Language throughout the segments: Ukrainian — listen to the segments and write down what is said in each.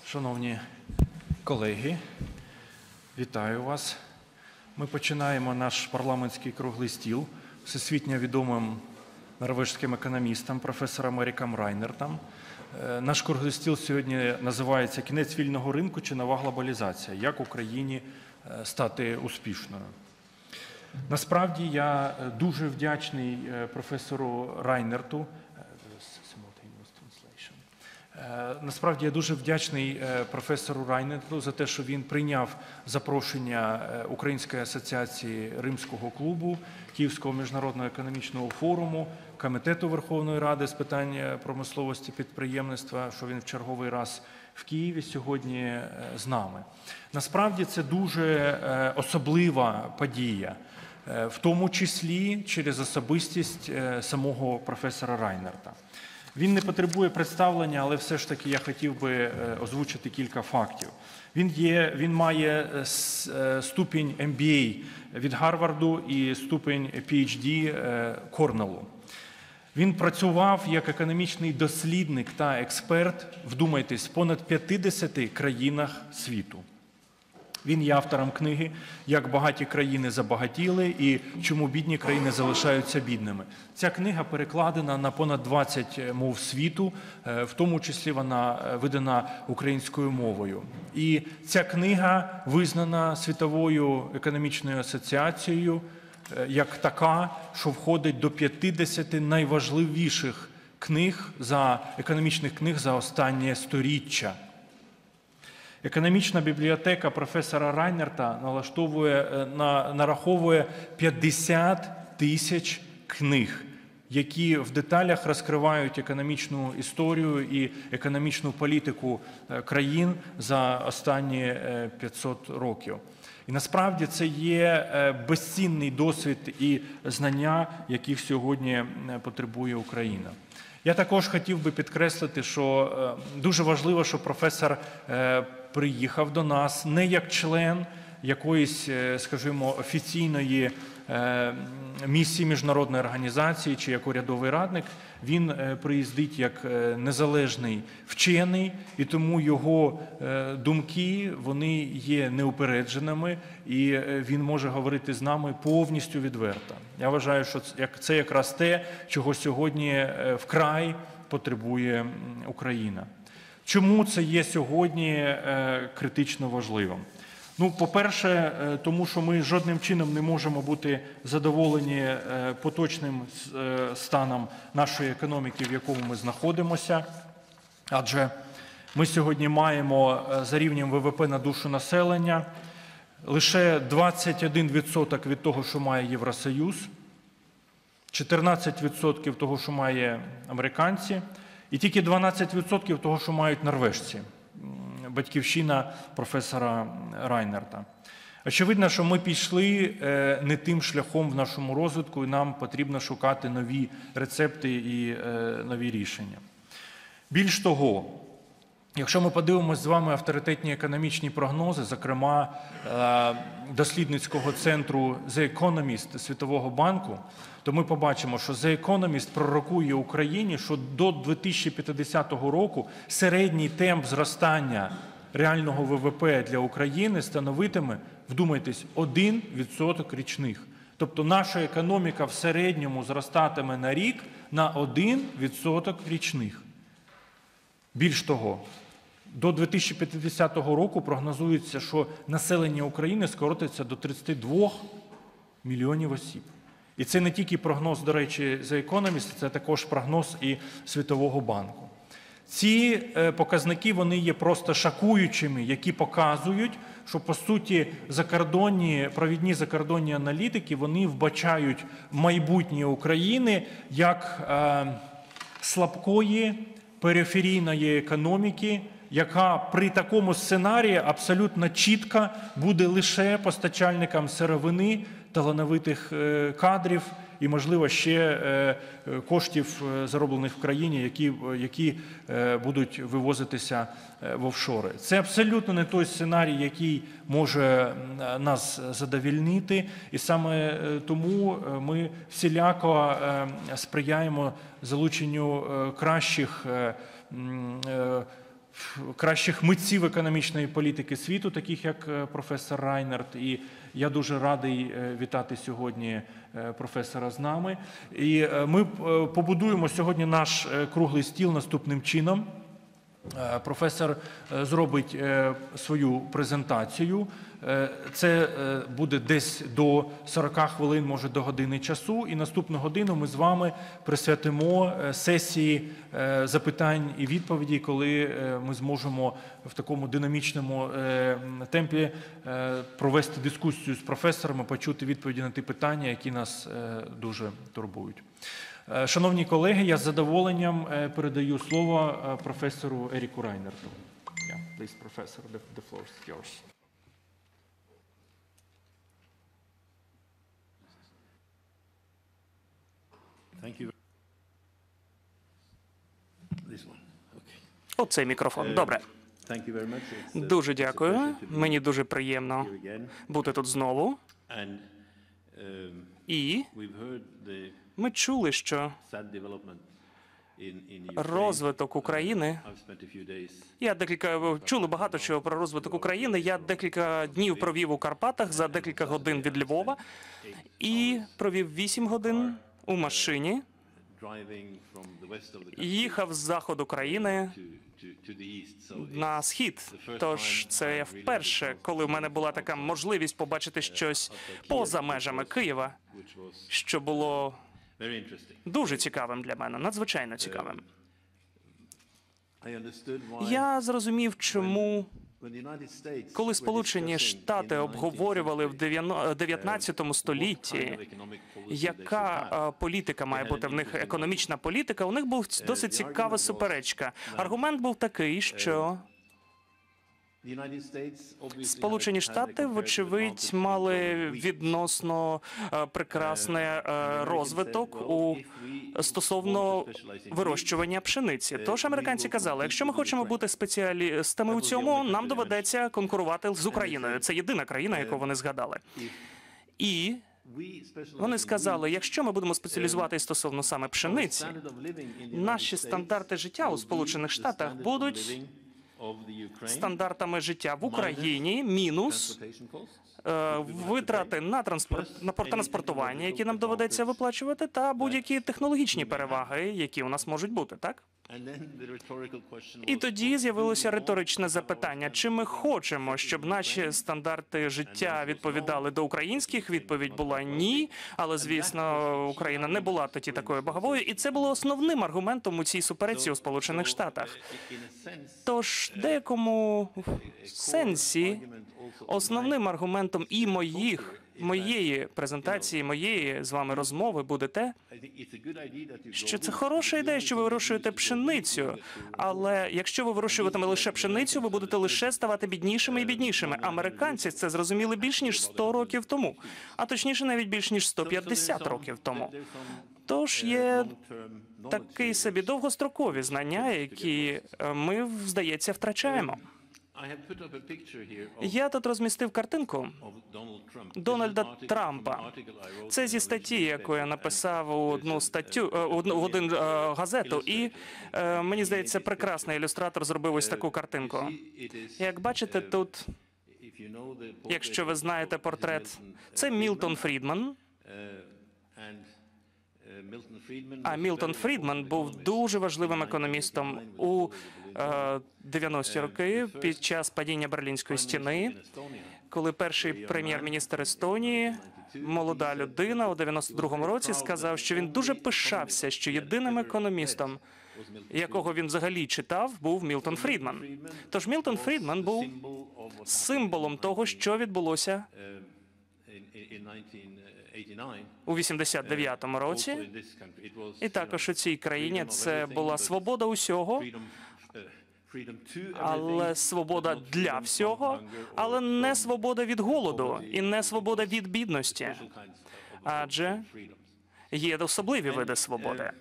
Шановні колеги, вітаю вас. Ми починаємо наш парламентський круглий стіл всесвітньо відомим норвезьким економістом, професором Еріком Райнертом. Наш круглий стіл сьогодні називається «Кінець вільного ринку чи нова глобалізація? Як Україні стати успішною?». Насправді, я дуже вдячний професору Райнерту. Насправді, я дуже вдячний професору Райнерту за те, що він прийняв запрошення Української асоціації Римського клубу, Київського міжнародного економічного форуму, Комітету Верховної Ради з питань промисловості підприємництва, що він в черговий раз в Києві сьогодні з нами. Насправді, це дуже особлива подія, в тому числі через особистість самого професора Райнерта. Він не потребує представлення, але все ж таки я хотів би озвучити кілька фактів. Він має ступінь MBA від Гарварду і ступінь PhD Корнеллу. Він працював як економічний дослідник та експерт, вдумайтесь, в понад 50 країнах світу. Він є автором книги «Як багаті країни забагатіли і чому бідні країни залишаються бідними». Ця книга перекладена на понад 20 мов світу, в тому числі вона видана українською мовою. І ця книга визнана Світовою економічною асоціацією як така, що входить до 50 найважливіших економічних книг за останнє сторіччя. Економічна бібліотека професора Райнерта нараховує 50 тисяч книг, які в деталях розкривають економічну історію і економічну політику країн за останні 500 років. І насправді це є безцінний досвід і знання, яких сьогодні потребує Україна. Я також хотів би підкреслити, що дуже важливо, що професор приїхав до нас не як член якоїсь, скажімо, офіційної місії міжнародної організації чи як урядовий радник. Він приїздить як незалежний вчений, і тому його думки, вони є неупередженими, і він може говорити з нами повністю відверто. Я вважаю, що це якраз те, чого сьогодні вкрай потребує Україна. Чому це є сьогодні критично важливим? Ну, по-перше, тому що ми жодним чином не можемо бути задоволені поточним станом нашої економіки, в якому ми знаходимося. Адже ми сьогодні маємо за рівнем ВВП на душу населення лише 21% від того, що має Євросоюз, 14% того, що має американці, і тільки 12% того, що мають норвежці. Батьківщина професора Райнерта. Очевидно, що ми пішли не тим шляхом в нашому розвитку, і нам потрібно шукати нові рецепти і нові рішення. Більш того, якщо ми подивимося з вами авторитетні економічні прогнози, зокрема дослідницького центру The Economist Світового банку, то ми побачимо, що The Economist пророкує Україні, що до 2050 року середній темп зростання реального ВВП для України становитиме, вдумайтесь, 1% річних. Тобто наша економіка в середньому зростатиме на рік на 1% річних. Більш того, до 2050 року прогнозується, що населення України скоротиться до 32 мільйонів осіб. І це не тільки прогноз, до речі, The Economist, це також прогноз і Світового банку. Ці показники, вони є просто шокуючими, які показують, що, по суті, провідні закордонні аналітики, вони вбачають майбутнє України як слабкої периферійної економіки, яка при такому сценарії абсолютно чітко буде лише постачальником сировини, талановитих кадрів і, можливо, ще коштів, зароблених в країні, які будуть вивозитися в офшори. Це абсолютно не той сценарій, який може нас задовольнити, і саме тому ми всіляко сприяємо залученню кращих кращих митців економічної політики світу, таких як професор Райнерт. І я дуже радий вітати сьогодні професора з нами. І ми побудуємо сьогодні наш круглий стіл наступним чином. Професор зробить свою презентацію. Це буде десь до 40 хвилин, може до години часу. І наступну годину ми з вами присвятимо сесії запитань і відповідей, коли ми зможемо в такому динамічному темпі провести дискусію з професорами, почути відповіді на ті питання, які нас дуже турбують. Шановні колеги, я з задоволенням передаю слово професору Еріку Райнерту. Please, professor, the floor is yours. Thank you. This one. Okay. Оцей мікрофон. Добре. Thank you very much. It's, Дуже it's a дякую. pleasure to be Мені дуже приємно here again. бути тут знову. And І we've heard the ми чули, що sad development in Ukraine. розвиток України. I've spent a few days. Чули багато чого про розвиток України. Я декілька днів провів у Карпатах за декілька годин від Львова і провів 8 годин у машині. Driving from the west of the country Їхав з заходу країни to the east. So на схід. Тож це вперше, коли в мене була така можливість побачити щось поза межами Києва, which was що було very interesting. дуже цікавим для мене, надзвичайно цікавим. I understood why Я зрозумів, чому, when the United States коли were Сполучені discussing Штати in the обговорювали в 19 what столітті, kind of economic policy they should have. яка політика має бути в них, економічна політика, у них була досить цікава суперечка. Аргумент був такий, що The United States obviously Сполучені had a Штати, comparative вочевидь, advantage мали because of wheat. відносно прекрасний розвиток у стосовно вирощування пшениці. Тож американці казали, якщо ми хочемо бути спеціалістами у цьому, нам доведеться конкурувати з Україною. Це єдина країна, яку вони згадали. І вони сказали, якщо ми будемо спеціалізуватися стосовно саме пшениці, наші стандарти життя у Сполучених Штатах будуть стандартами життя в Україні мінус витрати на транспортування, які нам доведеться виплачувати, та будь-які технологічні переваги, які у нас можуть бути, так? І тоді з'явилося риторичне запитання, чи ми хочемо, щоб наші стандарти життя відповідали до українських? Відповідь була ні, але, звісно, Україна не була тоді такою баговою, і це було основним аргументом у цій суперечці у Сполучених Штатах. Тож, в деякому сенсі, основним аргументом і моєї презентації, моєї з вами розмови буде те, що це хороша ідея, що ви вирощуєте пшеницю, але якщо ви вирощуватиме лише пшеницю, ви будете лише ставати біднішими і біднішими. Американці це зрозуміли більш ніж 100 років тому, а точніше навіть більш ніж 150 років тому. Тож є такі собі довгострокові знання, які ми, здається, втрачаємо. Я тут розмістив картинку Дональда Трампа. Це зі статті, яку я написав у одну статтю, в один газету, і мені здається, прекрасний ілюстратор зробив ось таку картинку. Як бачите, тут, якщо ви знаєте портрет, це Мілтон Фрідман. А Мілтон Фрідман був дуже важливим економістом у 90-ті роки під час падіння Берлінської стіни, коли перший прем'єр-міністр Естонії, молода людина, у 92-му році сказав, що він дуже пишався, що єдиним економістом, якого він взагалі читав, був Мілтон Фрідман. Тож Мілтон Фрідман був символом того, що відбулося у 89-му році, і також у цій країні це була свобода усього, але свобода для всього, але не свобода від голоду і не свобода від бідності, адже є особливі види свободи.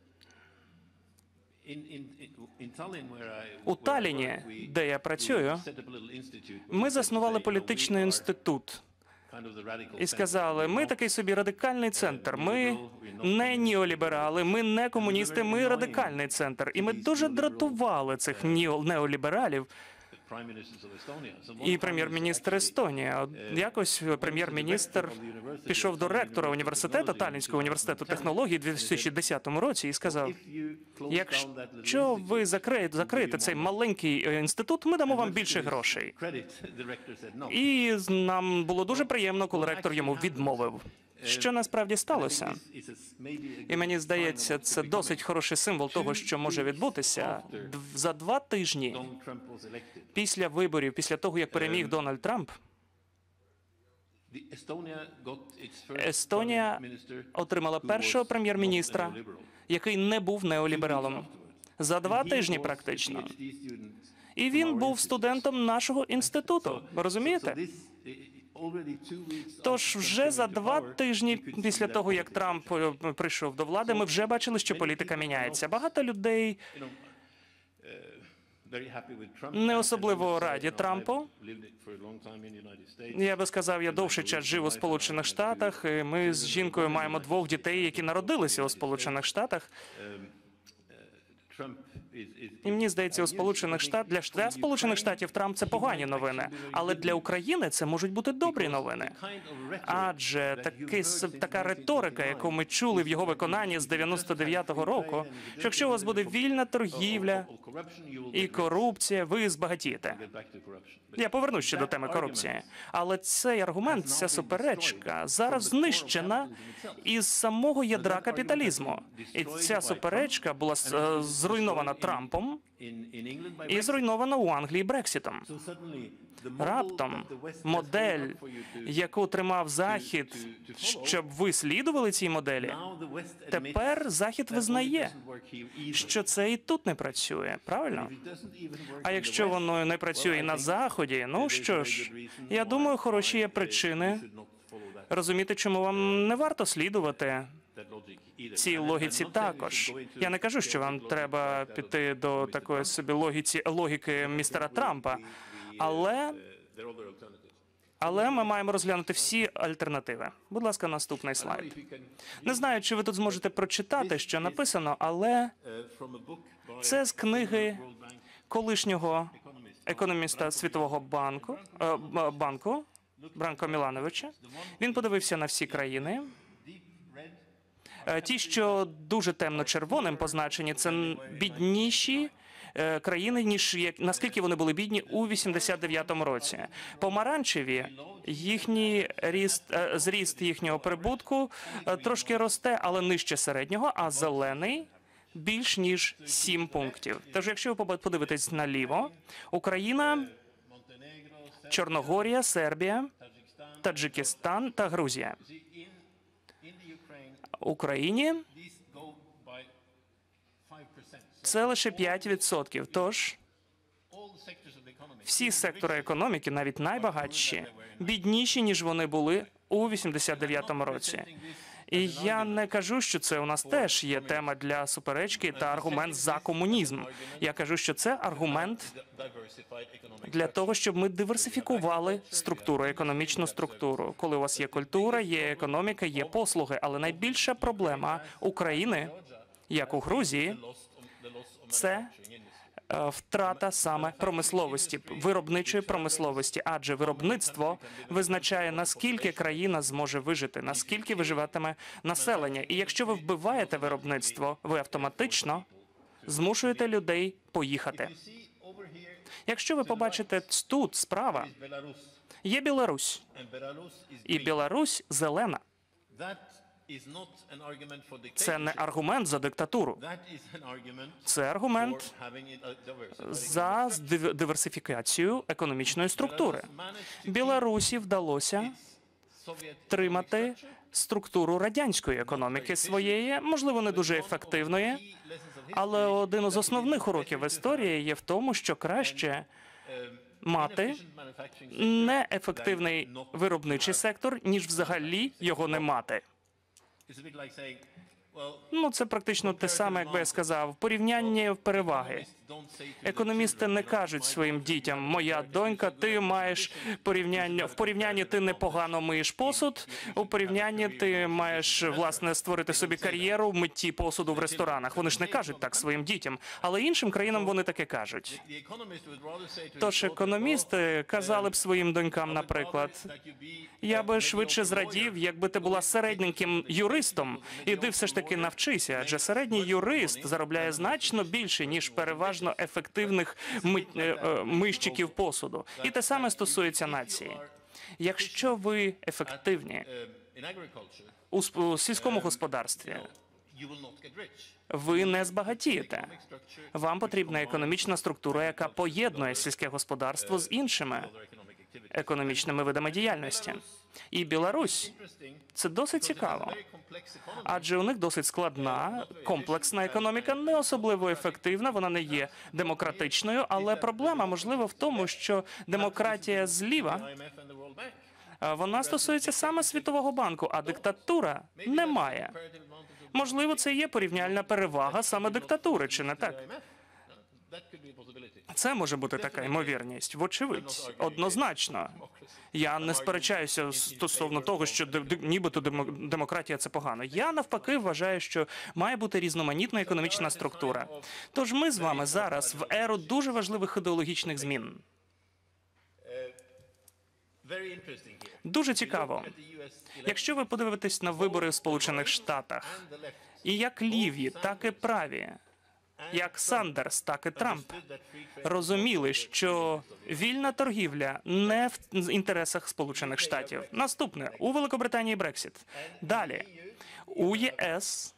У Талліні, де я працюю, ми заснували політичний інститут, і сказали, ми такий собі радикальний центр, ми не неоліберали, ми не комуністи, ми радикальний центр. І ми дуже дратували цих неолібералів. І прем'єр-міністр Естонії. От якось прем'єр-міністр пішов до ректора університету, Таллінського університету технологій у 2010 році і сказав, якщо ви закриєте цей маленький інститут, ми дамо вам більше грошей. І нам було дуже приємно, коли ректор йому відмовив. Що насправді сталося? І мені здається, це досить хороший символ того, що може відбутися. За 2 тижні після виборів, після того, як переміг Дональд Трамп, Естонія отримала першого прем'єр-міністра, який не був неолібералом. За 2 тижні практично. І він був студентом нашого інституту. Ви розумієте? Тож вже за 2 тижні після того, як Трамп прийшов до влади, ми вже бачили, що політика міняється. Багато людей не особливо раді Трампу. Я би сказав, я довший час жив у Сполучених Штатах. І ми з жінкою маємо 2 дітей, які народилися у Сполучених Штатах. І мені здається, у для Сполучених Штатів Трамп – це погані новини, але для України це можуть бути добрі новини. Адже така риторика, яку ми чули в його виконанні з 99-го року, що якщо у вас буде вільна торгівля і корупція, ви збагатієте. Я повернусь ще до теми корупції. Але цей аргумент, ця суперечка зараз знищена із самого ядра капіталізму. І ця суперечка була зруйнована Трампом і зруйнована у Англії Брексітом. Раптом модель, яку тримав Захід, щоб ви слідували цій моделі, тепер Захід визнає, що це і тут не працює, правильно? А якщо воно не працює і на Заході, ну що ж, я думаю, хороші є причини розуміти, чому вам не варто слідувати цій логіці також. Я не кажу, що вам треба піти до такої собі логіки містера Трампа, але ми маємо розглянути всі альтернативи. Будь ласка, наступний слайд. Не знаю, чи ви тут зможете прочитати, що написано, але це з книги колишнього економіста Світового банку Бранко Мілановича. Він подивився на всі країни. Ті, що дуже темно-червоним позначені, це бідніші країни, ніж наскільки вони були бідні у 89-му році. Помаранчеві, зріст їхнього прибутку трошки росте, але нижче середнього, а зелений більш ніж 7 пунктів. Тож, якщо ви подивитесь наліво, Україна, Чорногорія, Сербія, Таджикистан та Грузія. Україні це лише 5%. Тож всі сектори економіки, навіть найбагатші, бідніші, ніж вони були у 89-му році. І я не кажу, що це у нас теж є тема для суперечки та аргумент за комунізм. Я кажу, що це аргумент для того, щоб ми диверсифікували структуру, економічну структуру. Коли у вас є культура, є економіка, є послуги. Але найбільша проблема України, як у Грузії, це втрата саме промисловості, виробничої промисловості, адже виробництво визначає, наскільки країна зможе вижити, наскільки виживатиме населення. І якщо ви вбиваєте виробництво, ви автоматично змушуєте людей поїхати. Якщо ви побачите тут справа, є Білорусь. І Білорусь зелена. Це не аргумент за диктатуру. Це аргумент за диверсифікацію економічної структури. Білорусі вдалося втримати структуру радянської економіки своєї, можливо, не дуже ефективної, але один із основних уроків історії є в тому, що краще мати неефективний виробничий сектор, ніж взагалі його не мати. Ну, це практично те саме, як би я сказав, порівняння переваги. Економісти не кажуть своїм дітям: моя донька, ти маєш порівняння, в порівнянні ти непогано миєш посуд, у порівнянні ти маєш, власне, створити собі кар'єру в митті посуду в ресторанах. Вони ж не кажуть так своїм дітям, але іншим країнам вони таке кажуть. Тож економісти казали б своїм донькам, наприклад: я би швидше зрадів, якби ти була середненьким юристом. Іди все ж таки навчися, адже середній юрист заробляє значно більше, ніж переважно ефективних мийщиків посуду. І те саме стосується нації. Якщо ви ефективні у сільському господарстві, ви не збагатієте. Вам потрібна економічна структура, яка поєднує сільське господарство з іншими економічними видами діяльності. І Білорусь – це досить цікаво. Адже у них досить складна, комплексна економіка, не особливо ефективна, вона не є демократичною, але проблема, можливо, в тому, що демократія зліва, вона стосується саме Світового банку, а диктатура немає. Можливо, це і є порівняльна перевага саме диктатури, чи не так? Це може бути така ймовірність, вочевидь, однозначно. Я не сперечаюся стосовно того, що нібито демократія – це погано. Я, навпаки, вважаю, що має бути різноманітна економічна структура. Тож ми з вами зараз в еру дуже важливих ідеологічних змін. Дуже цікаво. Якщо ви подивитесь на вибори в Сполучених Штатах, і як ліві, так і праві, як Сандерс, так і Трамп розуміли, що вільна торгівля не в інтересах Сполучених Штатів. Наступне. У Великобританії Брексіт. Далі. У ЄС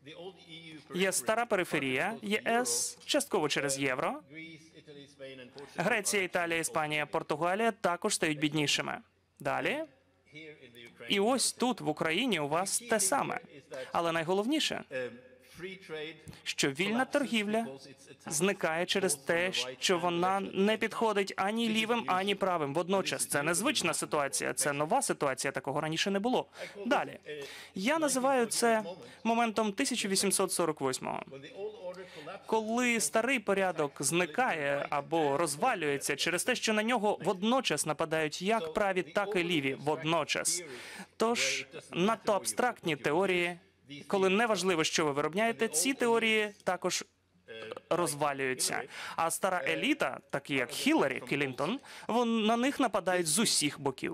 є стара периферія ЄС, частково через євро. Греція, Італія, Іспанія, Португалія також стають біднішими. Далі. І ось тут, в Україні, у вас те саме. Але найголовніше, що вільна торгівля зникає через те, що вона не підходить ані лівим, ані правим. Водночас це незвична ситуація, це нова ситуація, такого раніше не було. Далі. Я називаю це моментом 1848-го. Коли старий порядок зникає або розвалюється через те, що на нього водночас нападають як праві, так і ліві. Водночас. Тож надто абстрактні теорії, коли неважливо, що ви виробляєте, ці теорії також розвалюються. А стара еліта, такі як Хілларі Клінтон, на них нападають з усіх боків.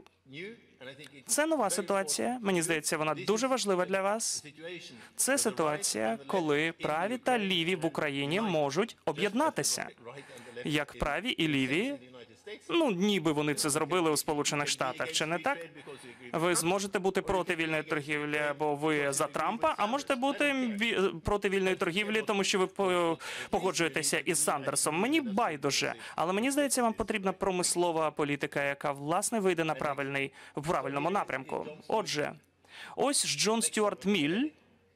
Це нова ситуація. Мені здається, вона дуже важлива для вас. Це ситуація, коли праві та ліві в Україні можуть об'єднатися. Як праві і ліві, ніби вони це зробили у Сполучених Штатах, чи не так? Ви зможете бути проти вільної торгівлі, або ви за Трампа, а можете бути проти вільної торгівлі, тому що ви погоджуєтеся із Сандерсом. Мені байдуже, але мені здається, вам потрібна промислова політика, яка, власне, вийде на в правильному напрямку. Отже, ось Джон Стюарт Міль,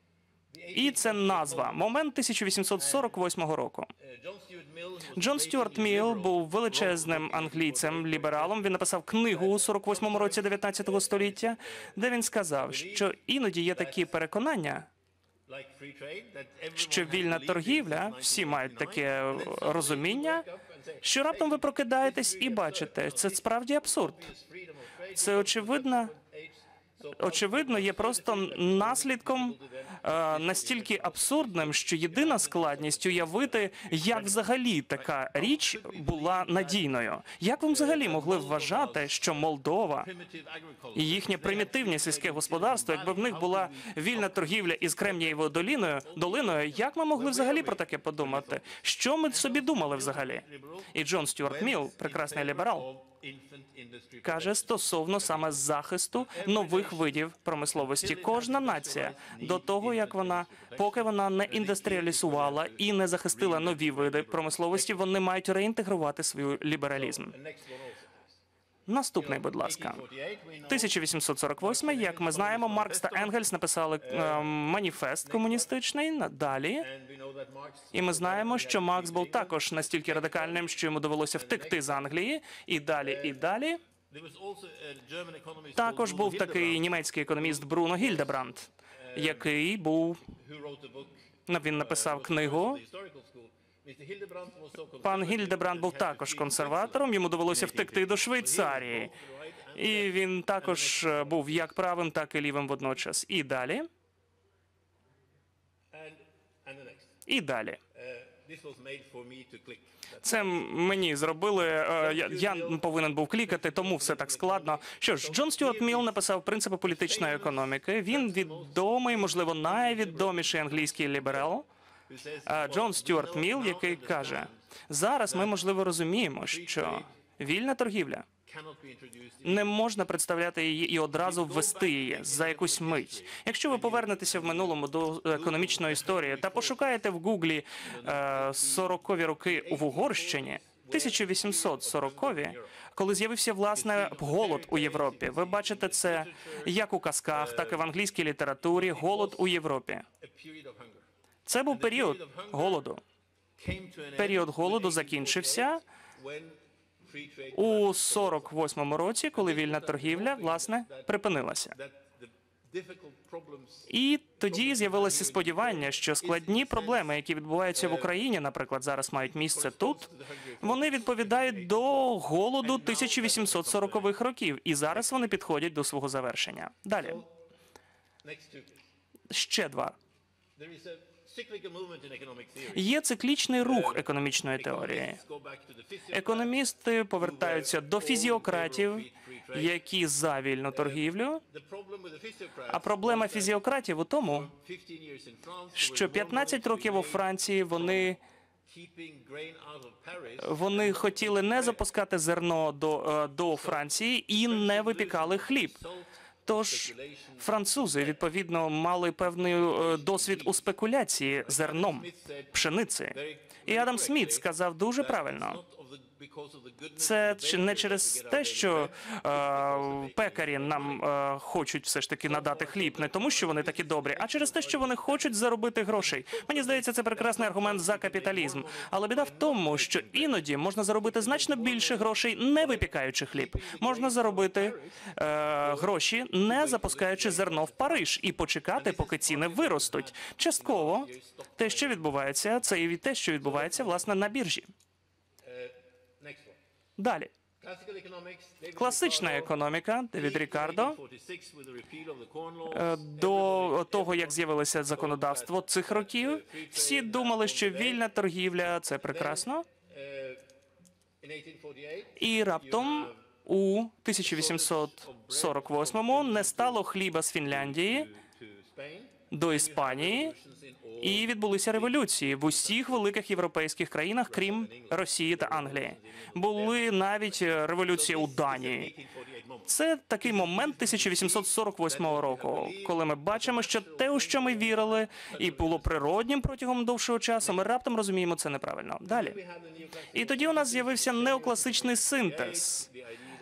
і це назва. Момент 1848 року. Джон Стюарт Міл був величезним англійцем, лібералом. Він написав книгу у 48-му році 19 століття, де він сказав, що іноді є такі переконання, що вільна торгівля, всі мають таке розуміння, що раптом ви прокидаєтесь і бачите, це справді абсурд. Це очевидно, є просто наслідком настільки абсурдним, що єдина складність уявити, як взагалі така річ була надійною. Як ви взагалі могли вважати, що Молдова і їхнє примітивне сільське господарство, якби в них була вільна торгівля із Кремнієвою долиною, як ми могли взагалі про таке подумати? Що ми собі думали взагалі? І Джон Стюарт Міл, прекрасний ліберал, каже стосовно саме захисту нових видів промисловості. Кожна нація до того, як поки вона не індустріалізувала і не захистила нові види промисловості, вони мають реінтегрувати свій лібералізм. Наступний, будь ласка. 1848, як ми знаємо, Маркс та Енгельс написали маніфест комуністичний, далі. І ми знаємо, що Маркс був також настільки радикальним, що йому довелося втекти з Англії, і далі, і далі. Також був такий німецький економіст Бруно Гільдебранд, який він написав книгу Пан Гільдебранд був також консерватором, йому довелося втекти до Швейцарії. І він також був як правим, так і лівим водночас. І далі. І далі. Це мені зробили, я повинен був клікати, тому все так складно. Що ж, Джон Стюарт Міл написав «Принципи політичної економіки». Він відомий, можливо, найвідоміший англійський ліберал. Джон Стюарт Міл, який каже, зараз ми, можливо, розуміємо, що вільна торгівля не можна представляти її і одразу ввести її за якусь мить. Якщо ви повернетеся в минулому до економічної історії та пошукаєте в Гуглі 40-ві роки в Угорщині, 1840-ві, коли з'явився, власне, голод у Європі. Ви бачите це як у казках, так і в англійській літературі. Голод у Європі. Це був період голоду. Період голоду закінчився у 48-му році, коли вільна торгівля, власне, припинилася. І тоді з'явилося сподівання, що складні проблеми, які відбуваються в Україні, наприклад, зараз мають місце тут, вони відповідають до голоду 1840-х років, і зараз вони підходять до свого завершення. Далі. Ще два. Є циклічний рух економічної теорії. Економісти повертаються до фізіократів, які за вільну торгівлю. А проблема фізіократів у тому, що 15 років у Франції вони хотіли не запускати зерно до Франції і не випікали хліб. Тож французи, відповідно, мали певний досвід у спекуляції зерном, пшениці. І Адам Сміт сказав дуже правильно. Це не через те, що пекарі нам хочуть все ж таки надати хліб, не тому, що вони такі добрі, а через те, що вони хочуть заробити грошей. Мені здається, це прекрасний аргумент за капіталізм. Але біда в тому, що іноді можна заробити значно більше грошей, не випікаючи хліб. Можна заробити гроші, не запускаючи зерно в Париж, і почекати, поки ціни виростуть. Частково те, що відбувається, це і те, що відбувається, власне, на біржі. Далі. Класична економіка, Девід Рікардо, до того, як з'явилося законодавство цих років, всі думали, що вільна торгівля – це прекрасно. І раптом у 1848-му не стало хліба з Фінляндії до Іспанії, і відбулися революції в усіх великих європейських країнах, крім Росії та Англії. Були навіть революції у Данії. Це такий момент 1848 року, коли ми бачимо, що те, у що ми вірили, і було природнім протягом довшого часу, ми раптом розуміємо, це неправильно. Далі. І тоді у нас з'явився неокласичний синтез.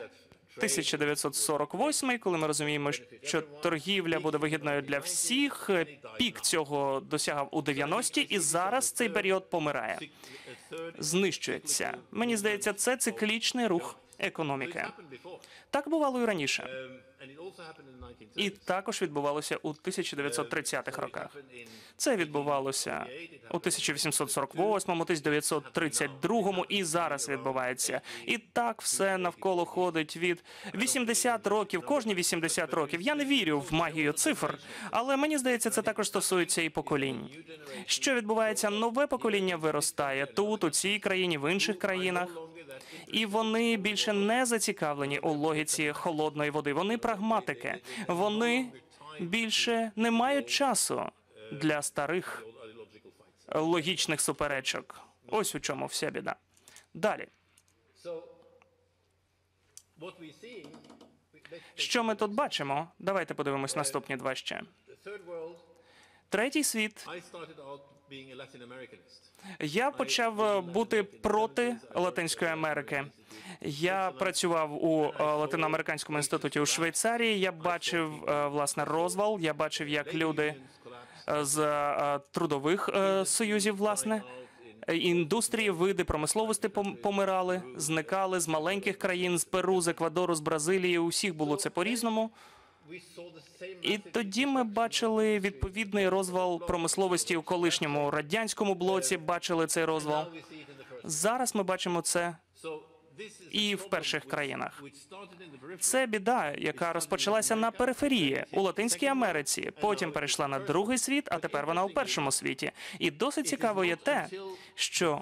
1948, коли ми розуміємо, що торгівля буде вигідною для всіх, пік цього досягав у 90-ті, і зараз цей період помирає, знищується. Мені здається, це циклічний рух економіки. Так бувало і раніше. І також відбувалося у 1930-х роках. Це відбувалося у 1848-му, 1932-му і зараз відбувається. І так все навколо ходить від 80 років, кожні 80 років. Я не вірю в магію цифр, але мені здається, це також стосується і поколінь. Що відбувається? Нове покоління виростає тут, у цій країні, в інших країнах. І вони більше не зацікавлені у логіці холодної води. Вони прагматики. Вони більше не мають часу для старих логічних суперечок. Ось у чому вся біда. Далі. Що ми тут бачимо? Давайте подивимось наступні два ще. Третій світ. Я почав бути проти Латинської Америки. Я працював у Латиноамериканському інституті у Швейцарії. Я бачив, власне, розвал. Я бачив, як люди з трудових союзів, власне, індустрії, види промисловості помирали, зникали з маленьких країн, з Перу, з Еквадору, з Бразилії. У всіх було це по-різному. І тоді ми бачили відповідний розвал промисловості у колишньому радянському блоці, бачили цей розвал. Зараз ми бачимо це і в перших країнах. Це біда, яка розпочалася на периферії, у Латинській Америці, потім перейшла на другий світ, а тепер вона у першому світі. І досить цікаво є те, що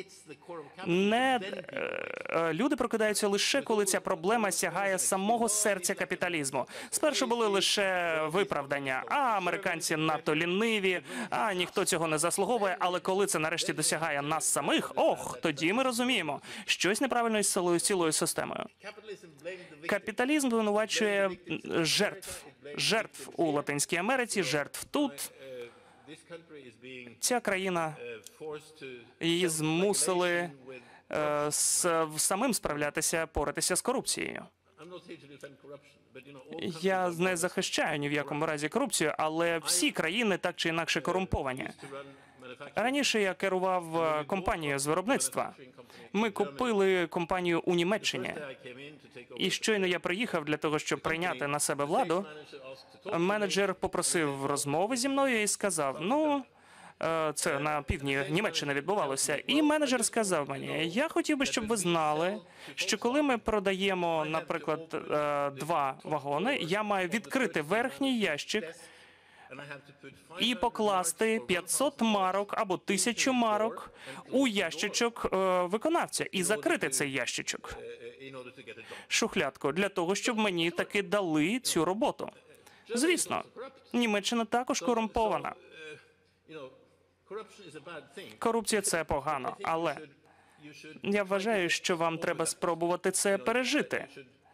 люди прокидаються лише, коли ця проблема сягає самого серця капіталізму. Спершу були лише виправдання, а американці надто ліниві, а ніхто цього не заслуговує, але коли це нарешті досягає нас самих, тоді ми розуміємо, щось неправильно із цілою системою. Капіталізм звинувачує жертв у Латинській Америці, жертв тут. Ця країна, її змусили самим поратися з корупцією. Я не захищаю ні в якому разі корупцію, але всі країни так чи інакше корумповані. Раніше я керував компанією з виробництва. Ми купили компанію у Німеччині. І щойно я приїхав для того, щоб прийняти на себе владу, менеджер попросив розмови зі мною і сказав, це на півдні Німеччини відбувалося. І менеджер сказав мені, я хотів би, щоб ви знали, що коли ми продаємо, наприклад, 2 вагони, я маю відкрити верхній ящик і покласти 500 марок або 1000 марок у ящичок виконавця і закрити цей ящичок, шухлядку, для того, щоб мені таки дали цю роботу. Звісно, Німеччина також корумпована. Корупція – це погано, але я вважаю, що вам треба спробувати це пережити.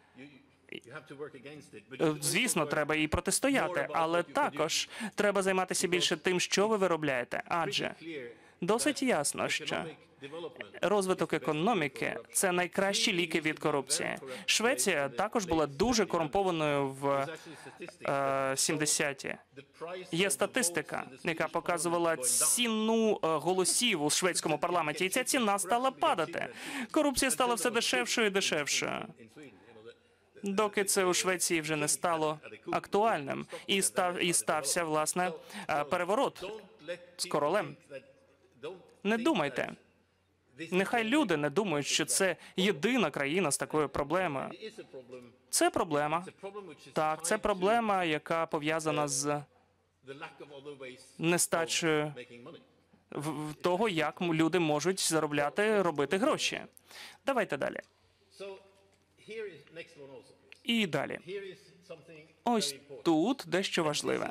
Звісно, треба їй протистояти, але також треба займатися більше тим, що ви виробляєте. Адже досить ясно, що розвиток економіки – це найкращі ліки від корупції. Швеція також була дуже корумпованою в 70-ті. Є статистика, яка показувала ціну голосів у шведському парламенті, і ця ціна стала падати. Корупція стала все дешевшою і дешевшою. Доки це у Швеції вже не стало актуальним. І стався, власне, переворот з королем. Не думайте. Нехай люди не думають, що це єдина країна з такою проблемою. Це проблема. Так, це проблема, яка пов'язана з нестачею того, як люди можуть заробляти, робити гроші. Давайте далі. І далі. Ось тут дещо важливе.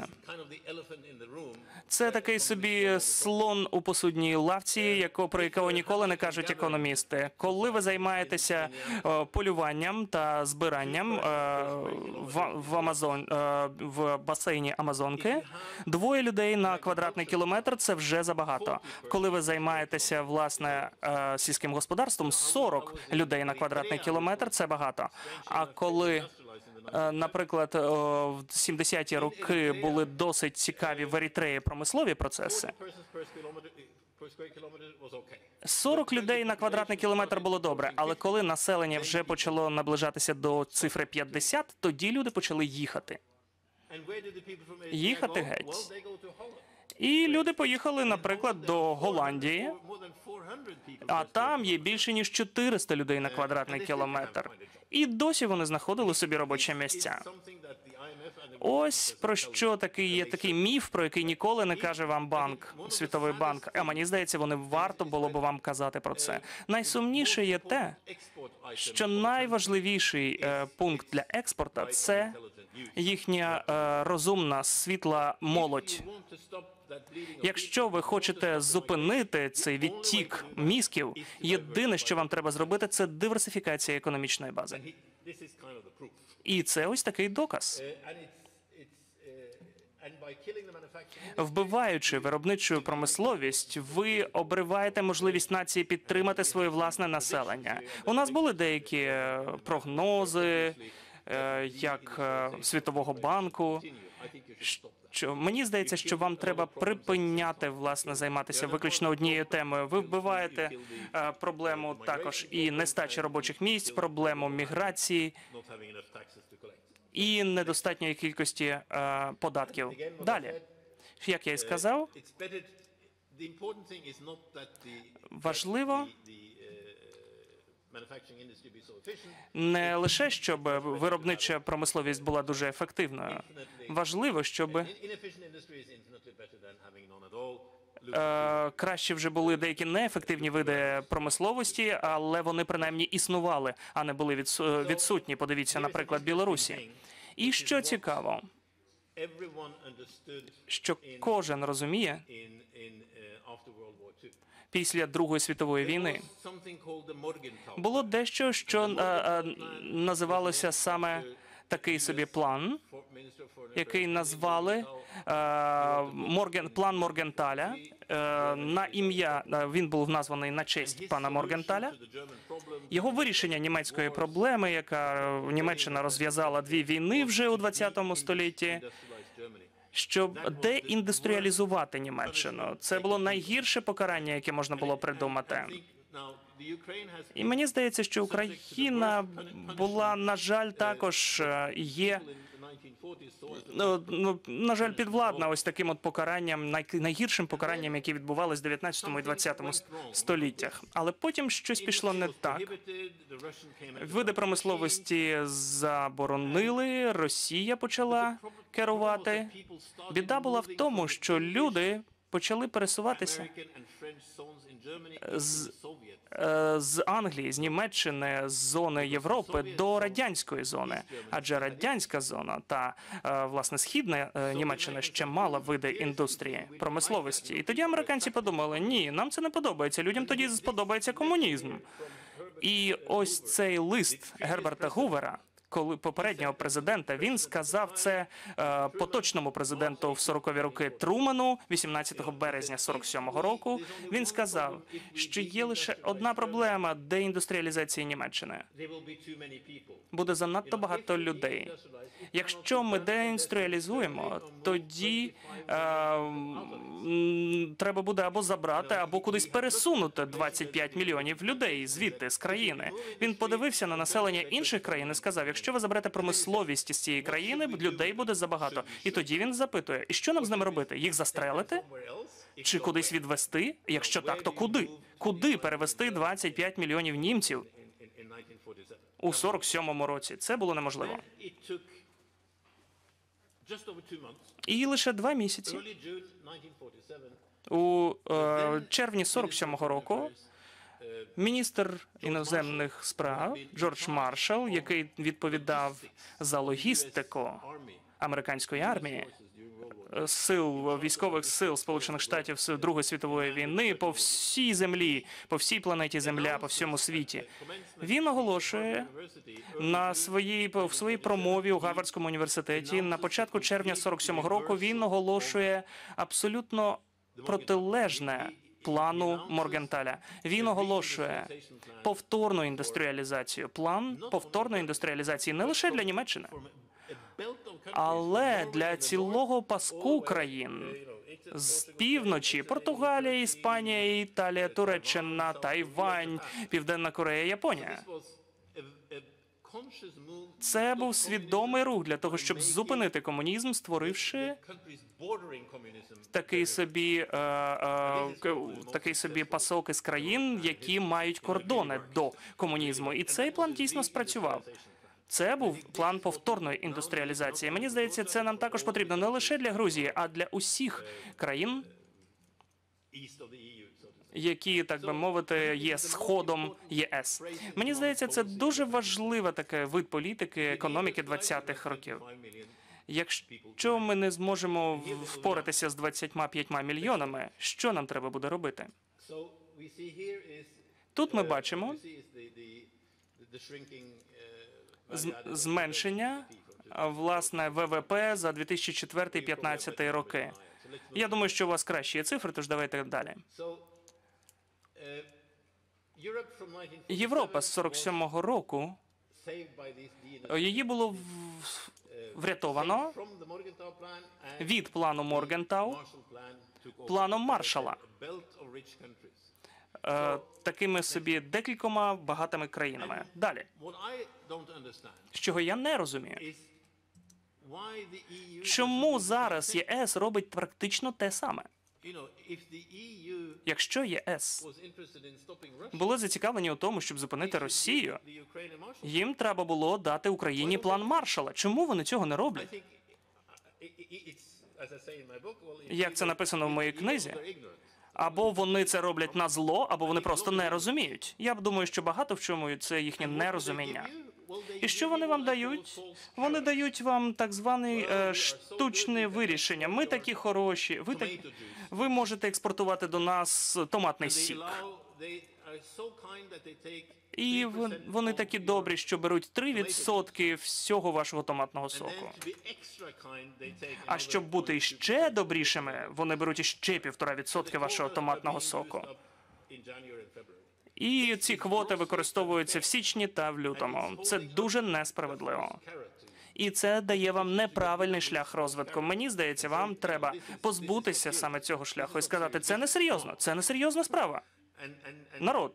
Це такий собі слон у посудній лавці, про якого ніколи не кажуть економісти. Коли ви займаєтеся полюванням та збиранням в басейні Амазонки, 2 людей на квадратний кілометр – це вже забагато. Коли ви займаєтеся, власне, сільським господарством, 40 людей на квадратний кілометр – це багато. А коли наприклад, в 70-ті роки були досить цікаві в Еритреї промислові процеси, 40 людей на квадратний кілометр було добре, але коли населення вже почало наближатися до цифри 50, тоді люди почали їхати. Їхати геть. І люди поїхали, наприклад, до Голландії, а там є більше, ніж 400 людей на квадратний кілометр. І досі вони знаходили собі робочі місця. Ось про що є такий міф, про який ніколи не каже вам Світовий банк. А мені здається, варто було б вам казати про це. Найсумніше є те, що найважливіший пункт для експорту – це їхня розумна, світла молодь. Якщо ви хочете зупинити цей відтік мізків, єдине, що вам треба зробити, це диверсифікація економічної бази. І це ось такий доказ. Вбиваючи виробничу промисловість, ви обриваєте можливість нації підтримати своє власне населення. У нас були деякі прогнози, як Світового банку, мені здається, що вам треба припиняти, власне, займатися виключно однією темою. Ви вбиваєте проблему також і нестачі робочих місць, проблему міграції. і недостатньої кількості податків. Далі, як я і сказав, важливо не лише, щоб виробнича промисловість була дуже ефективною. Важливо, щоб краще вже були деякі неефективні види промисловості, але вони принаймні існували, а не були відсутні. Подивіться, наприклад, Білорусі. І що цікаво, що кожен розуміє, після Другої світової війни було дещо, що називалося саме такий собі план, який назвали план Моргенталя. На ім'я він був названий на честь пана Моргенталя. Його вирішення німецької проблеми, яка Німеччина розв'язала дві війни вже у 20 столітті, щоб деіндустріалізувати Німеччину. Це було найгірше покарання, яке можна було придумати. І мені здається, що Україна була, на жаль, також є, на жаль, підвладна ось таким от покаранням, найгіршим покаранням, які відбувалися в 19 і 20 століттях. Але потім щось пішло не так. Види промисловості заборонили, Росія почала керувати. Біда була в тому, що люди почали пересуватися з Англії, з Німеччини, з зони Європи до радянської зони. Адже радянська зона та, власне, східна Німеччина ще мала види індустрії, промисловості. І тоді американці подумали, ні, нам це не подобається, людям тоді сподобається комунізм. І ось цей лист Герберта Гувера, коли попереднього президента, він сказав це поточному президенту в 40-ві роки Труману 18 березня 47-го року. Він сказав, що є лише одна проблема деіндустріалізації Німеччини. Буде занадто багато людей. Якщо ми деіндустріалізуємо, тоді треба буде або забрати, або кудись пересунути 25 мільйонів людей звідти, з країни. Він подивився на населення інших країн і сказав, якщо ви заберете промисловість із цієї країни, людей буде забагато. І тоді він запитує, і що нам з ними робити? Їх застрелити? Чи кудись відвести? Якщо так, то куди? Куди перевести 25 мільйонів німців у 47-му році? Це було неможливо. І лише 2 місяці, у червні 47-го року, міністр іноземних справ Джордж Маршалл, який відповідав за логістику американської армії, військових сил Сполучених Штатів з Другої світової війни по всій землі, по всій планеті Земля, по всьому світі. Він оголошує в своїй промові у Гарвардському університеті на початку червня 47-го року, він оголошує абсолютно протилежне плану Моргенталя. Він оголошує повторну індустріалізацію. План повторної індустріалізації не лише для Німеччини, але для цілого паску країн з півночі: Португалія, Іспанія, Італія, Туреччина, Тайвань, Південна Корея, Японія. Це був свідомий рух для того, щоб зупинити комунізм, створивши такий собі пасок із країн, які мають кордони до комунізму. І цей план дійсно спрацював. Це був план повторної індустріалізації. Мені здається, це нам також потрібно не лише для Грузії, а для усіх країн, які, так би мовити, є сходом ЄС. Мені здається, це дуже важливий такий вид політики, економіки 20-х років. Якщо ми не зможемо впоратися з 25 мільйонами, що нам треба буде робити? Тут ми бачимо зменшення, власне, ВВП за 2004-2015 роки. Я думаю, що у вас кращі цифри, тож давайте далі. Європа з 47-го року, її було врятовано від плану Моргентау планом Маршалла, такими собі декількома багатими країнами. Далі. З чого я не розумію, Чому зараз ЄС робить практично те саме? Якщо ЄС були зацікавлені у тому, щоб зупинити Росію, їм треба було дати Україні план Маршалла. Чому вони цього не роблять? Як це написано в моїй книзі, або вони це роблять на зло, або вони просто не розуміють. Я думаю, що багато в чому це їхнє нерозуміння. І що вони вам дають? Вони дають вам так зване штучне вирішення. Ми такі хороші, ви можете експортувати до нас томатний сік. І вони такі добрі, що беруть 3% всього вашого томатного соку. А щоб бути ще добрішими, вони беруть іще 1,5% вашого томатного соку. І ці квоти використовуються в січні та в лютому. Це дуже несправедливо. І це дає вам неправильний шлях розвитку. Мені здається, вам треба позбутися саме цього шляху і сказати, це несерйозно, це несерйозна справа. Народ.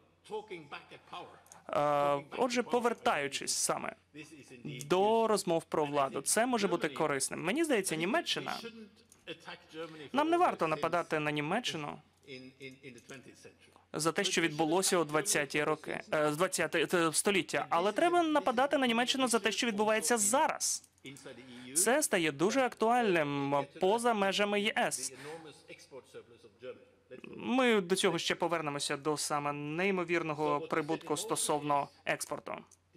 Отже, повертаючись саме до розмов про владу, це може бути корисним. Мені здається, Німеччина... Нам не варто нападати на Німеччину за те, що відбулося у 20-ті роки, 20-те століття. Але треба нападати на Німеччину за те, що відбувається зараз. Це стає дуже актуальним поза межами ЄС. Ми до цього ще повернемося до саме неймовірного прибутку стосовно експорту.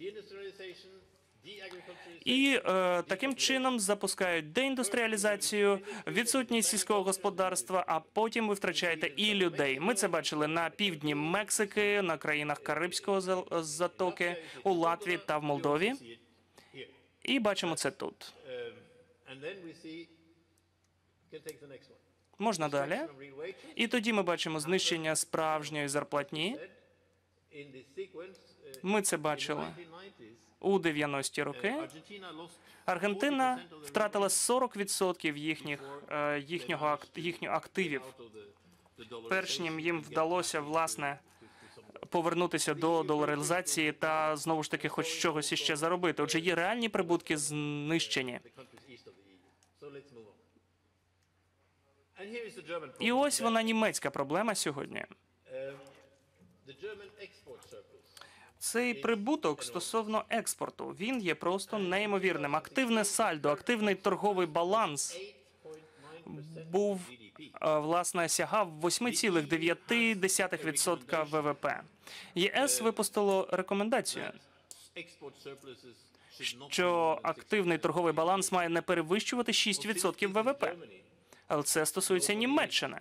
І таким чином запускають деіндустріалізацію, відсутність сільського господарства, а потім ви втрачаєте і людей. Ми це бачили на півдні Мексики, на країнах Карибського затоки, у Латвії та в Молдові. І бачимо це тут. Можна далі. І тоді ми бачимо знищення справжньої зарплатні. Ми це бачили у 90-ті роки. Аргентина втратила 40% їхніх активів. Перш ніж їм вдалося, власне, повернутися до доларизації та, знову ж таки, хоч чогось іще заробити. Отже, є реальні прибутки знищені. І ось вона німецька проблема сьогодні. Цей прибуток стосовно експорту, він є просто неймовірним. Активне сальдо, активний торговий баланс був, власне, сягав 8,9% ВВП. ЄС випустило рекомендацію, що активний торговий баланс має не перевищувати 6% ВВП. Але це стосується Німеччини.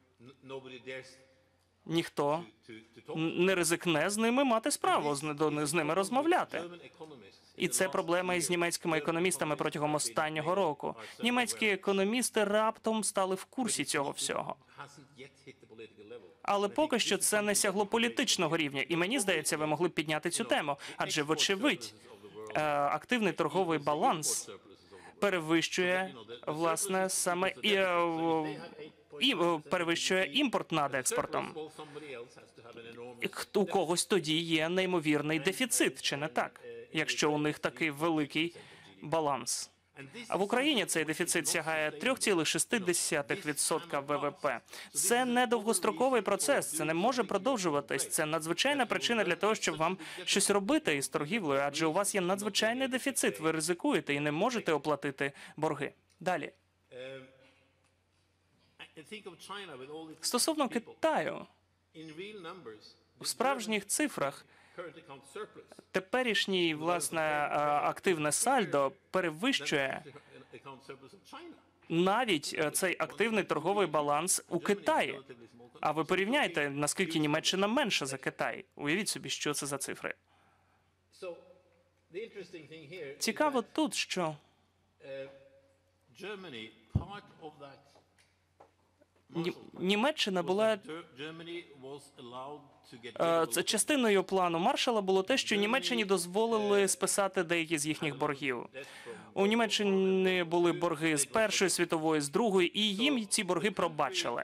Ніхто не ризикне з ними мати справу, з ними розмовляти. І це проблема із німецькими економістами протягом останнього року. Німецькі економісти раптом стали в курсі цього всього. Але поки що це не сягло політичного рівня. І мені здається, ви могли б підняти цю тему. Адже, вочевидь, активний торговий баланс перевищує, власне, саме і перевищує імпорт над експортом. У когось тоді є неймовірний дефіцит, чи не так? Якщо у них такий великий баланс. А в Україні цей дефіцит сягає 3,6% ВВП. Це не довгостроковий процес, це не може продовжуватись. Це надзвичайна причина для того, щоб вам щось робити із торгівлею, адже у вас є надзвичайний дефіцит, ви ризикуєте і не можете оплатити борги. Далі. Стосовно Китаю, у справжніх цифрах теперішній, власне, активне сальдо перевищує навіть цей активний торговий баланс у Китаї. А ви порівняйте, наскільки Німеччина менша за Китай. Уявіть собі, що це за цифри. Цікаво тут, що Німеччина була частиною плану Маршалла було те, що Німеччині дозволили списати деякі з їхніх боргів. У Німеччині були борги з Першої світової, з Другої, і їм ці борги пробачили.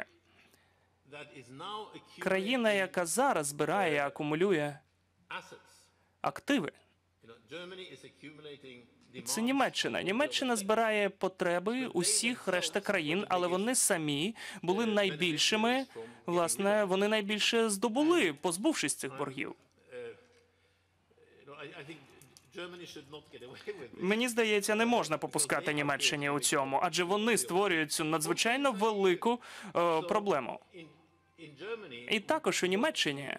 Країна, яка зараз збирає, акумулює активи, Це Німеччина. Німеччина збирає потреби усіх решта країн, але вони самі були найбільшими, власне, вони найбільше здобули, позбувшись цих боргів. Мені здається, не можна попускати Німеччині у цьому, адже вони створюють цю надзвичайно велику проблему. І також у Німеччині,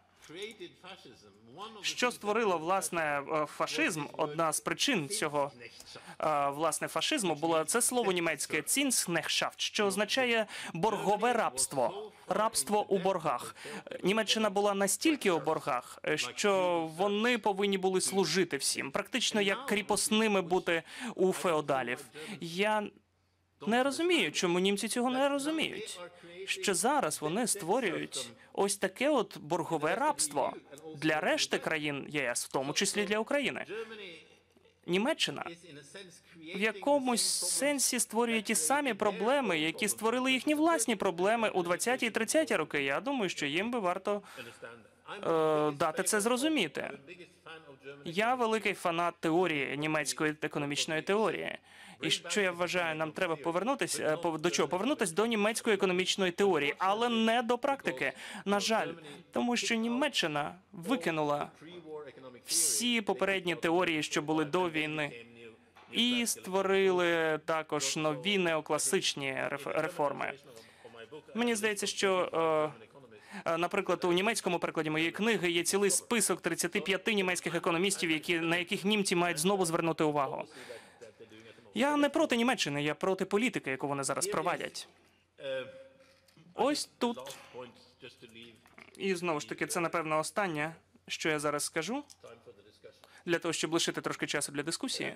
що створило, власне, фашизм, одна з причин цього, власне, фашизму була це слово німецьке «Zinsknechtschaft», що означає боргове рабство, рабство у боргах. Німеччина була настільки у боргах, що вони повинні були служити всім, практично як кріпосними бути у феодалів. Я не розумію, чому німці цього не розуміють. Що зараз вони створюють ось таке от боргове рабство для решти країн ЄС, в тому числі для України. Німеччина в якомусь сенсі створює ті самі проблеми, які створили їхні власні проблеми у 20-ті і 30-ті роки. Я думаю, що їм би варто дати це зрозуміти. Я великий фанат теорії, німецької економічної теорії. І що я вважаю, нам треба повернутися, до чого? Повернутися до німецької економічної теорії, але не до практики. На жаль, тому що Німеччина викинула всі попередні теорії, що були до війни, і створили також нові неокласичні реформи. Мені здається, що, наприклад, у німецькому перекладі моєї книги є цілий список 35 німецьких економістів, на яких німці мають знову звернути увагу. Я не проти Німеччини, я проти політики, яку вони зараз провадять. Ось тут. І знову ж таки, це, напевно, останнє, що я зараз скажу, для того, щоб лишити трошки часу для дискусії.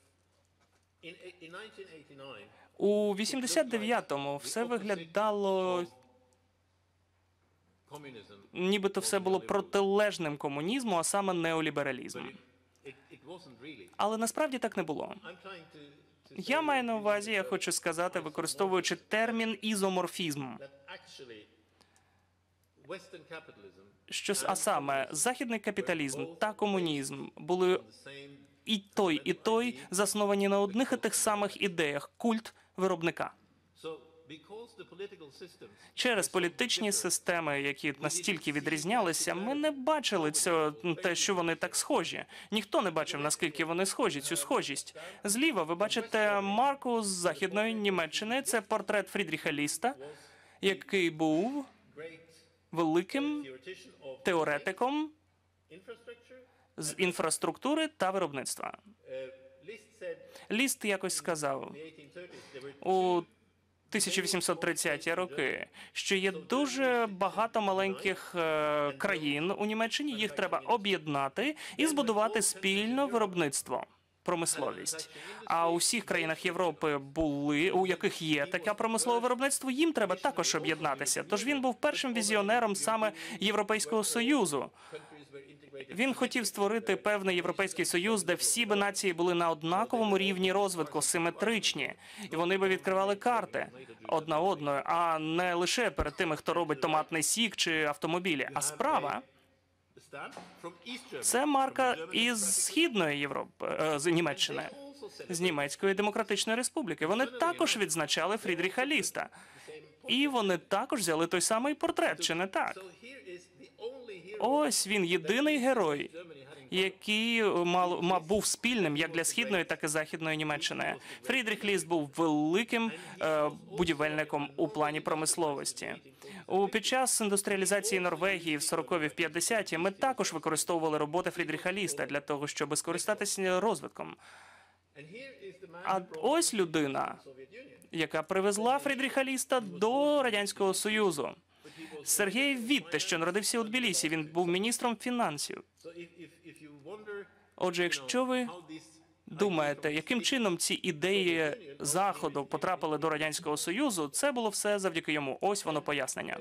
У 89-му все виглядало, нібито все було протилежним комунізму, а саме неолібералізм. Але насправді так не було. Я маю на увазі, я хочу сказати, використовуючи термін «ізоморфізм», а саме західний капіталізм та комунізм були і той засновані на одних і тих самих ідеях – культ виробника. Через політичні системи, які настільки відрізнялися, ми не бачили те, що вони так схожі. Ніхто не бачив, наскільки вони схожі, цю схожість. Зліва ви бачите марку з Західної Німеччини. Це портрет Фрідріха Ліста, який був великим теоретиком з інфраструктури та виробництва. Ліст якось сказав у 1830-ті роки, що є дуже багато маленьких країн у Німеччині, їх треба об'єднати і збудувати спільне виробництво, промисловість. А у всіх країнах Європи у яких є таке промислове виробництво, їм треба також об'єднатися. Тож він був першим візіонером саме Європейського Союзу. Він хотів створити певний Європейський Союз, де всі би нації були на однаковому рівні розвитку, симетричні. І вони би відкривали карти одна одною, а не лише перед тими, хто робить томатний сік чи автомобілі. А справа – це марка із Східної Європи, з Німеччини, з Німецької Демократичної Республіки. Вони також відзначали Фрідріха Ліста. І вони також взяли той самий портрет, чи не так? Ось він, єдиний герой, який був спільним як для Східної, так і Західної Німеччини. Фрідріх Ліст був великим будівельником у плані промисловості. Під час індустріалізації Норвегії в 40-ві, в 50-ті ми також використовували роботи Фрідріха Ліста для того, щоб скористатися розвитком. А ось людина, яка привезла Фрідріха Ліста до Радянського Союзу. Сергій Вітте, що народився у Тбілісі, він був міністром фінансів. Отже, якщо ви думаєте, яким чином ці ідеї Заходу потрапили до Радянського Союзу, це було все завдяки йому. Ось воно пояснення.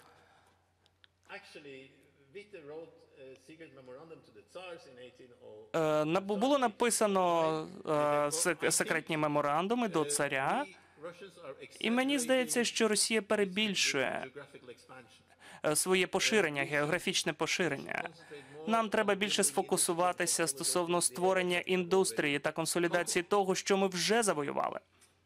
Було написано секретні меморандуми до царя, і мені здається, що Росія перебільшує своє поширення, географічне поширення. Нам треба більше сфокусуватися стосовно створення індустрії та консолідації того, що ми вже завоювали.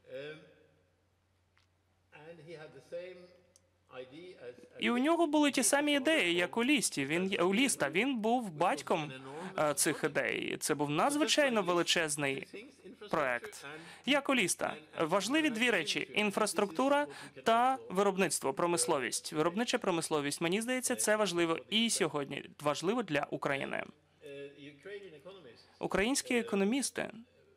And he had the same idea as І у нього були ті самі ідеї, як у Ліста. Він був батьком цих ідей. Це був надзвичайно величезний проект. Як у Ліста. Важливі дві речі: інфраструктура та виробництво, промисловість. Виробнича промисловість, мені здається, це важливо і сьогодні. Важливо для України. Ukrainian economist Українські економісти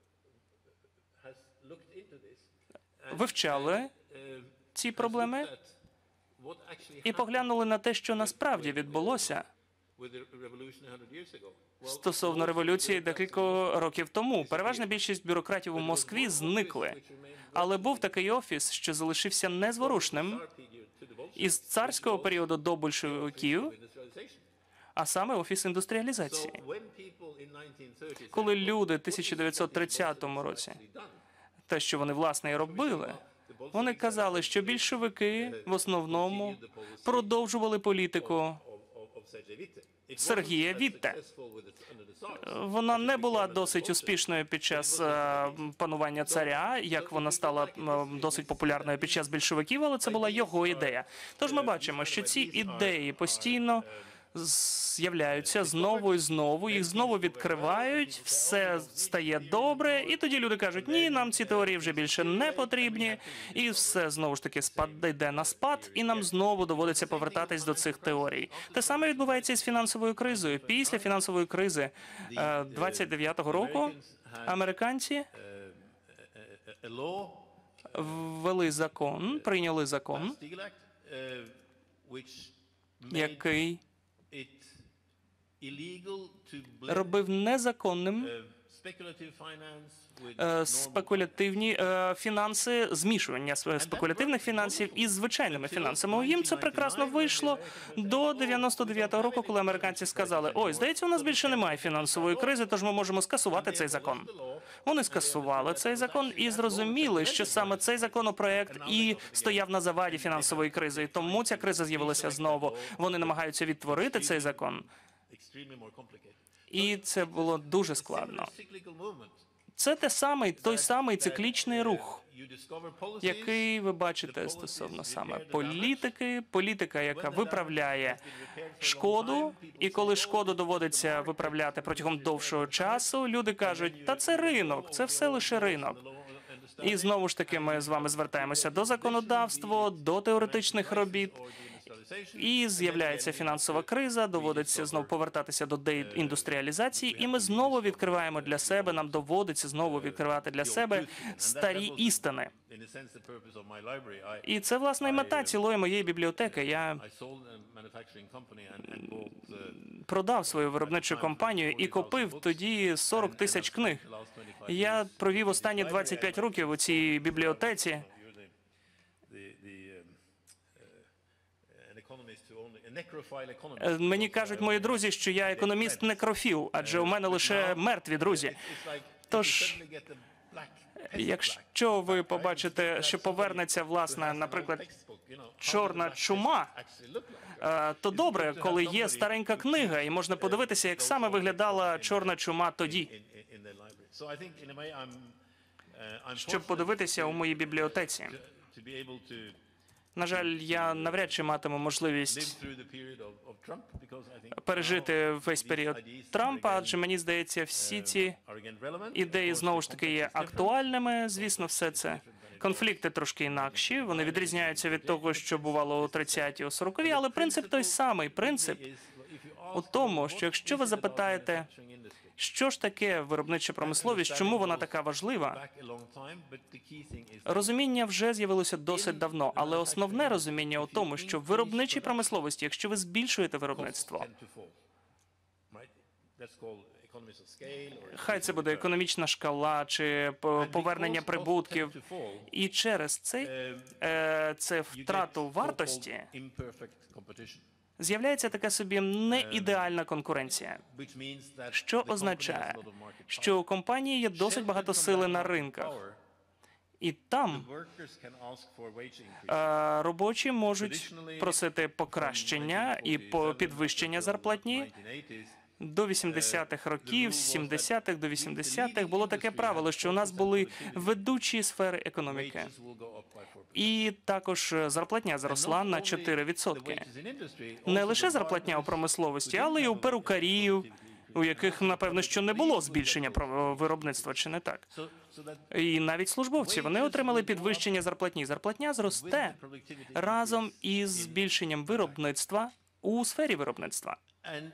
has looked into this вивчали ці проблеми that what actually і поглянули на те, що насправді відбулося with the revolution 100 years ago. стосовно революції декілька років тому. Переважна більшість бюрократів у Москві зникли. Але був такий офіс, що залишився незворушним із царського періоду до большевиків, Industrialization. а саме офіс індустріалізації. So when people in 1930s Коли люди в 1930 році те, що вони власне і робили, вони казали, що більшовики в основному продовжували політику of Sergei Witte, it Сергія wasn't Вітте. successful under the Tsars. Вона не була досить успішною під час панування царя, як вона стала досить популярною під час більшовиків, але це була його ідея. Тож ми бачимо, що ці ідеї постійно з'являються знову і знову, їх знову відкривають, все стає добре, і тоді люди кажуть, ні, нам ці теорії вже більше не потрібні, і все знову ж таки йде на спад, і нам знову доводиться повертатись до цих теорій. Те саме відбувається і з фінансовою кризою. Після фінансової кризи 29-го року американці A law, ввели закон, прийняли закон, Steel Act, which made який it illegal to blend робив незаконним speculative finance with спекулятивні фінанси, змішування спекулятивних фінансів із звичайними фінансами. Їм це прекрасно вийшло до 99-го року, коли американці сказали, ой, здається, у нас більше немає фінансової кризи, тож ми можемо скасувати цей закон. Вони скасували цей закон і зрозуміли, що саме цей законопроект і стояв на заваді фінансової кризи. І тому ця криза з'явилася знову. Вони намагаються відтворити цей закон, extremely more complicated. і це було дуже складно. Cyclical movement. Це той самий циклічний рух, You discover policies, який ви бачите стосовно саме політика, яка виправляє шкоду, і коли шкоду доводиться виправляти протягом довшого часу, люди кажуть, та це ринок, це все лише ринок. І знову ж таки ми з вами звертаємося до законодавства, до теоретичних робіт, і з'являється фінансова криза, доводиться знову повертатися до деіндустріалізації, і ми знову відкриваємо для себе, нам доводиться знову відкривати для себе старі істини. in a sense, the purpose of my library. І це, власне, і мета цілої моєї бібліотеки. Я I sold a manufacturing company and bought продав свою виробничу компанію і купив тоді 40 тисяч книг. the last 25 Я провів останні 25 років у цій бібліотеці. You're an economist who only a necrophile economist. Мені кажуть мої друзі, що я економіст-некрофіл, адже у мене лише мертві друзі. It's like Тож, if you suddenly get the black pest якщо ви побачите, що повернеться, власне, наприклад, textbook, you know, чорна чума, actually look like. то добре, коли є старенька книга, і можна подивитися, як саме виглядала чорна чума тоді, In their library. So I think in a way I'm щоб fortunate подивитися у моїй бібліотеці. to be able to На жаль, я навряд чи матиму можливість live through the period of Trump because I think пережити весь період Трампа, адже мені здається, всі ці are again relevant. ідеї знову ж таки є актуальними. Звісно, все це конфлікти трошки інакші. Вони відрізняються від того, що бувало у 30-ті, у 40-ві, але принцип той самий. Принцип у тому, що якщо ви запитаєте, що ж таке виробнича промисловість, чому вона така важлива, Back a long time, but the key thing is розуміння вже з'явилося досить давно, але основне розуміння у тому, що в виробничій промисловості, якщо ви збільшуєте виробництво, tend to fall. Right? That's called economies of scale or хай це буде економічна шкала чи повернення прибутків, і через це втрату вартості imperfect competition, з'являється така собі неідеальна конкуренція, which means that що the company означає, has a lot of market що у компанії є досить багато сили на ринках, power. і там Workers can ask for wage increase. робочі можуть просити покращення і підвищення зарплатні. 1980s, До 80-х років, з 70-х до 80-х було таке правило, що у нас були ведучі сфери економіки. Wages will go up by 4%. І також зарплатня зросла на 4%. Не лише зарплатня у промисловості, але й у перукарів, у яких, напевно, що не було збільшення виробництва, чи не так? І навіть службовці, вони отримали підвищення зарплатні. Зарплатня зросте разом із збільшенням виробництва у сфері виробництва. And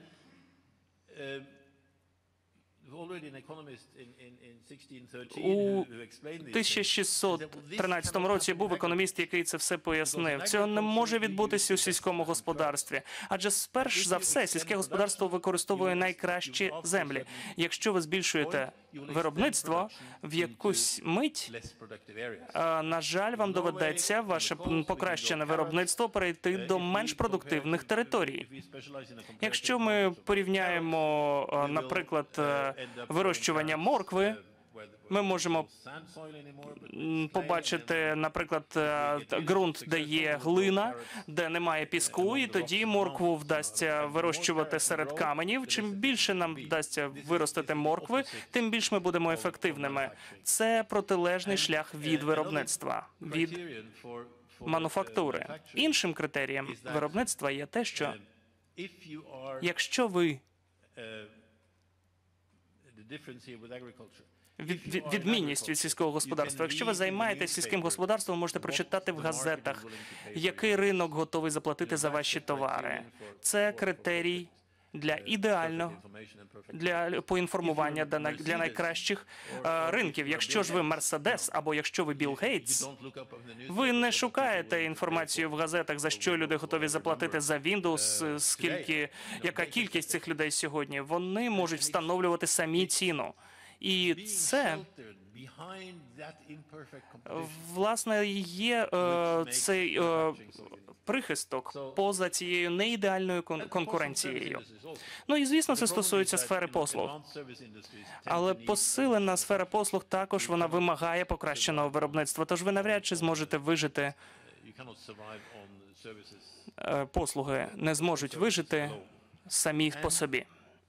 already an economist in 1613 У who explained this. 1613 році був економіст, який це все пояснив. Цього не може відбутися у сільському господарстві. Адже перш за все сільське господарство використовує найкращі землі. Якщо ви збільшуєте виробництво в якусь мить, Less productive areas. на жаль, вам доведеться ваше покращене виробництво перейти до менш продуктивних територій. If we specialize in a Якщо ми порівняємо, наприклад, вирощування моркви, ми можемо sand soil anymore, but побачити, наприклад, ґрунт, де є глина, де немає піску, і тоді моркву вдасться вирощувати серед каменів. Чим більше нам вдасться виростити моркви, тим більш ми будемо ефективними. Це протилежний шлях від виробництва, від criterion for мануфактури. manufacturing. Іншим критерієм виробництва є те, що If you are якщо ви the difference here with agriculture. відмінність від сільського господарства. Якщо ви займаєтесь сільським господарством, можете прочитати в газетах, який ринок готовий заплатити за ваші товари. Це критерій для ідеального для поінформування для найкращих ринків. Якщо ж ви Мерседес або якщо ви Білл Гейтс, ви не шукаєте інформацію в газетах, за що люди готові заплатити за Windows, яка кількість цих людей сьогодні. Вони можуть встановлювати самі ціну. І це, власне, є цей прихисток поза цією неідеальною конкуренцією. Ну і, звісно, це стосується сфери послуг. Але посилена сфера послуг також вона вимагає покращеного виробництва, тож ви навряд чи зможете вижити, послуги не зможуть вижити самі по собі.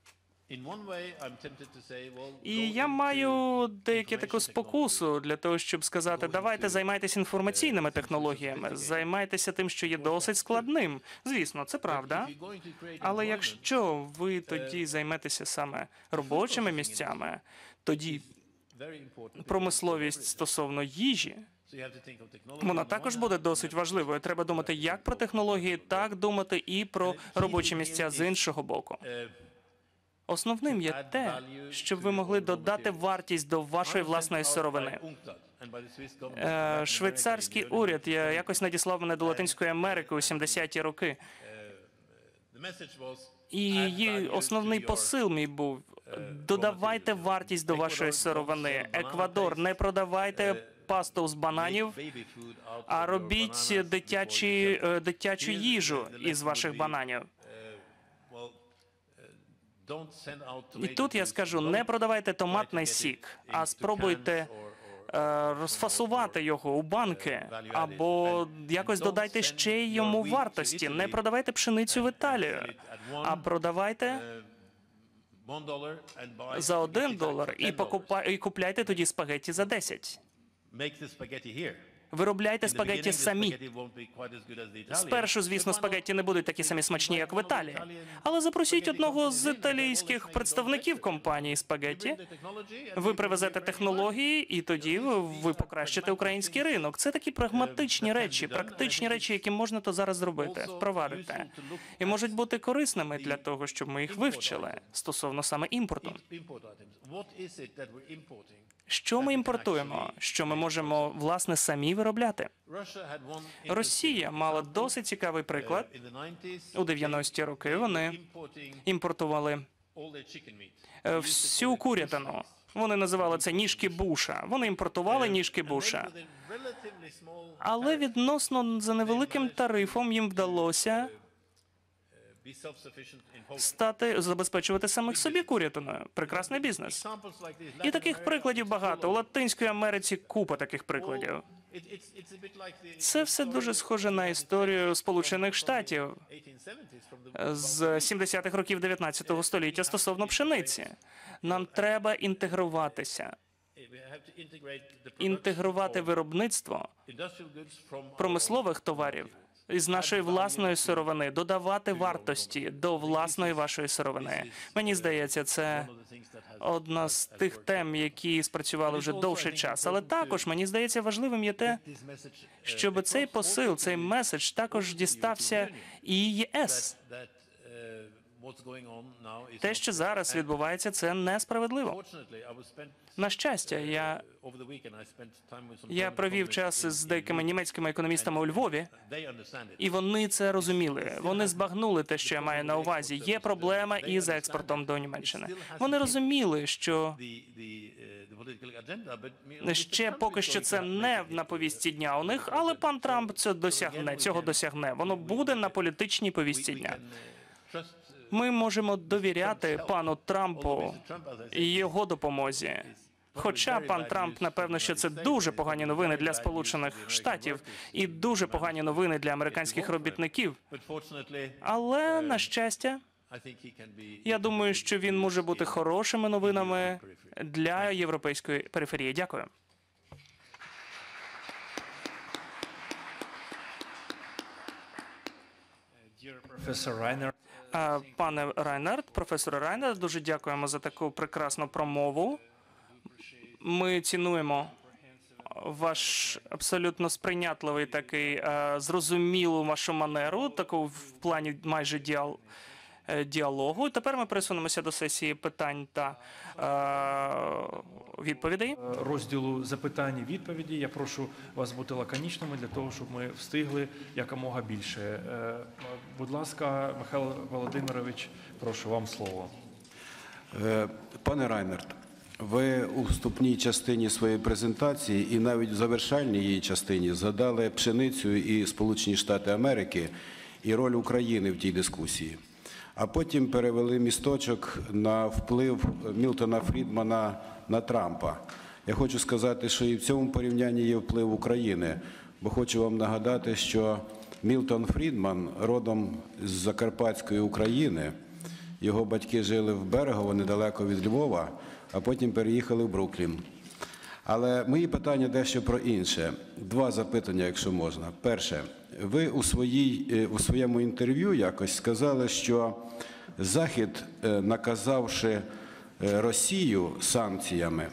І я маю деяку таку спокусу для того, щоб сказати, давайте займайтеся інформаційними технологіями, займайтеся тим, що є досить складним. Звісно, це правда. Але якщо ви тоді займетеся саме робочими місцями, тоді промисловість стосовно їжі, вона також буде досить важливою. Треба думати як про технології, так думати і про робочі місця з іншого боку. Основним є те, щоб ви могли додати вартість до вашої власної сировини. Швейцарський уряд якось надіслав мене до Латинської Америки у 70-ті роки. І її основний посил мій був – додавайте вартість до вашої сировини. Еквадор, не продавайте пасту з бананів, а робіть дитячу їжу із ваших бананів. І тут я скажу, не продавайте томатний сік, а спробуйте розфасувати його у банки, або якось додайте ще йому вартості. Не продавайте пшеницю в Італію, а продавайте за $1 і купляйте тоді спагетті за 10. Виробляйте спагетті самі. Спершу, звісно, спагетті не будуть такі самі смачні, як в Італії. Але запросіть одного з італійських представників компанії спагетті. Ви привезете технології, і тоді ви покращите український ринок. Це такі прагматичні речі, практичні речі, які можна то зараз зробити, впровадити. І можуть бути корисними для того, щоб ми їх вивчили стосовно саме імпорту. Що ми імпортуємо? Що ми можемо, власне, самі виробляти? Росія мала досить цікавий приклад. У 90-ті роки вони імпортували всю курятину. Вони називали це ніжки Буша. Вони імпортували ніжки Буша. Але відносно за невеликим тарифом їм вдалося забезпечувати самих собі курятиною. Прекрасний бізнес. І таких прикладів багато. У Латинській Америці купа таких прикладів. Це все дуже схоже на історію Сполучених Штатів з 70-х років 19 століття стосовно пшениці. Нам треба інтегруватися, інтегрувати виробництво промислових товарів із нашої власної сировини, додавати вартості до власної вашої сировини. Мені здається, це одна з тих тем, які спрацювали вже довший час. Але також, мені здається, важливим є те, щоб цей посил, цей меседж також дістався і ЄС. Те, що зараз відбувається, це несправедливо. На щастя, я провів час з деякими німецькими економістами у Львові, і вони це розуміли. Вони збагнули те, що я маю на увазі. Є проблема із експортом до Німеччини. Вони розуміли, що ще поки що це не на повістці дня у них, але пан Трамп цього досягне. Воно буде на політичній повістці дня. Ми можемо довіряти пану Трампу і його допомозі. Хоча пан Трамп, напевно, що це дуже погані новини для Сполучених Штатів і дуже погані новини для американських робітників. Але, на щастя, я думаю, що він може бути хорошими новинами для європейської периферії. Дякую. Професор Райнер. Пане Райнард, професоре Райнард, дуже дякуємо за таку прекрасну промову. Ми цінуємо ваш абсолютно сприйнятливий такий, зрозумілу вашу манеру, таку в плані майже діалогу. Тепер ми пересунемося до сесії питань та відповідей. Розділу запитань і відповіді. Я прошу вас бути лаконічними для того, щоб ми встигли якомога більше. Будь ласка, Михайло Володимирович, прошу, вам слово. Пане Райнард, ви у вступній частині своєї презентації і навіть в завершальній її частині згадали пшеницю і Сполучені Штати Америки і роль України в тій дискусії. А потім перевели місточок на вплив Мілтона Фрідмана на Трампа. Я хочу сказати, що і в цьому порівнянні є вплив України, бо хочу вам нагадати, що Мілтон Фрідман родом з Закарпатської України, його батьки жили в Берегово, недалеко від Львова, а потім переїхали в Бруклін. Але мої питання дещо про інше. Два запитання, якщо можна. Перше. Ви у своєму інтерв'ю якось сказали, що Захід, наказавши Росію санкціями,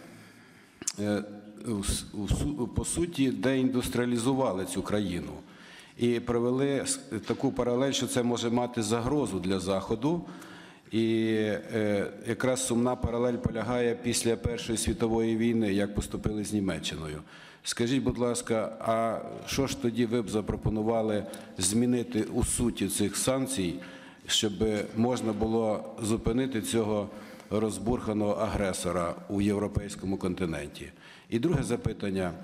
по суті, деіндустріалізували цю країну. І провели таку паралель, що це може мати загрозу для Заходу. І якраз сумна паралель полягає після Першої світової війни, як поступили з Німеччиною. Скажіть, будь ласка, а що ж тоді ви б запропонували змінити у суті цих санкцій, щоб можна було зупинити цього розбурханого агресора у європейському континенті? І друге запитання.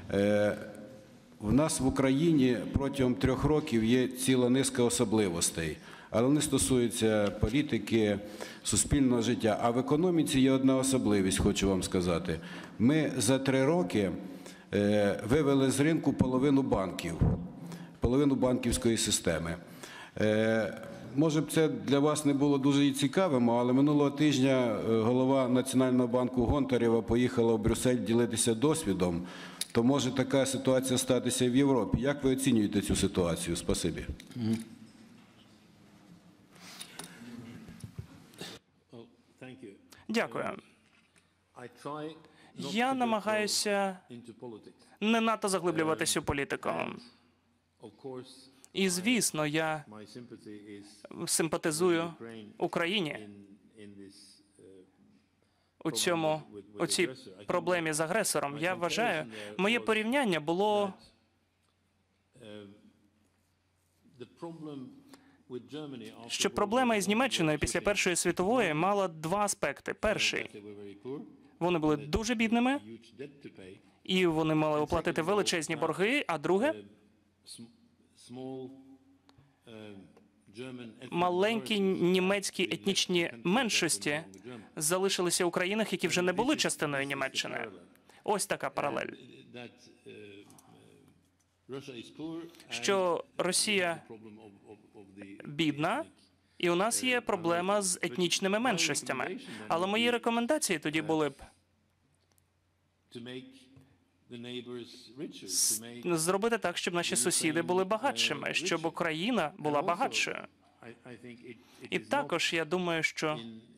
В нас в Україні протягом 3 років є ціла низка особливостей, але вони стосуються політики, суспільного життя. А в економіці є одна особливість, хочу вам сказати. Ми за 3 роки вивели з ринку половину банків, половину банківської системи. Може б це для вас не було дуже і цікавим, але минулого тижня голова Національного банку Гонтарева поїхала в Брюссель ділитися досвідом. То може така ситуація статися і в Європі. Як ви оцінюєте цю ситуацію? Спасибі. Дякую. Я намагаюся не надто заглиблюватися у політику. І, звісно, я симпатизую Україні у цій проблемі з агресором. Я вважаю, моє порівняння було що проблема із Німеччиною після Першої світової мала 2 аспекти. Перший – вони були дуже бідними, і вони мали оплатити величезні борги, а друге – маленькі німецькі етнічні меншості залишилися у країнах, які вже не були частиною Німеччини. Ось така паралель. що Росія бідна, і у нас є проблема з етнічними меншостями. Але мої рекомендації тоді були б зробити так, щоб наші сусіди були багатшими, щоб Україна була багатшою. І також я думаю, що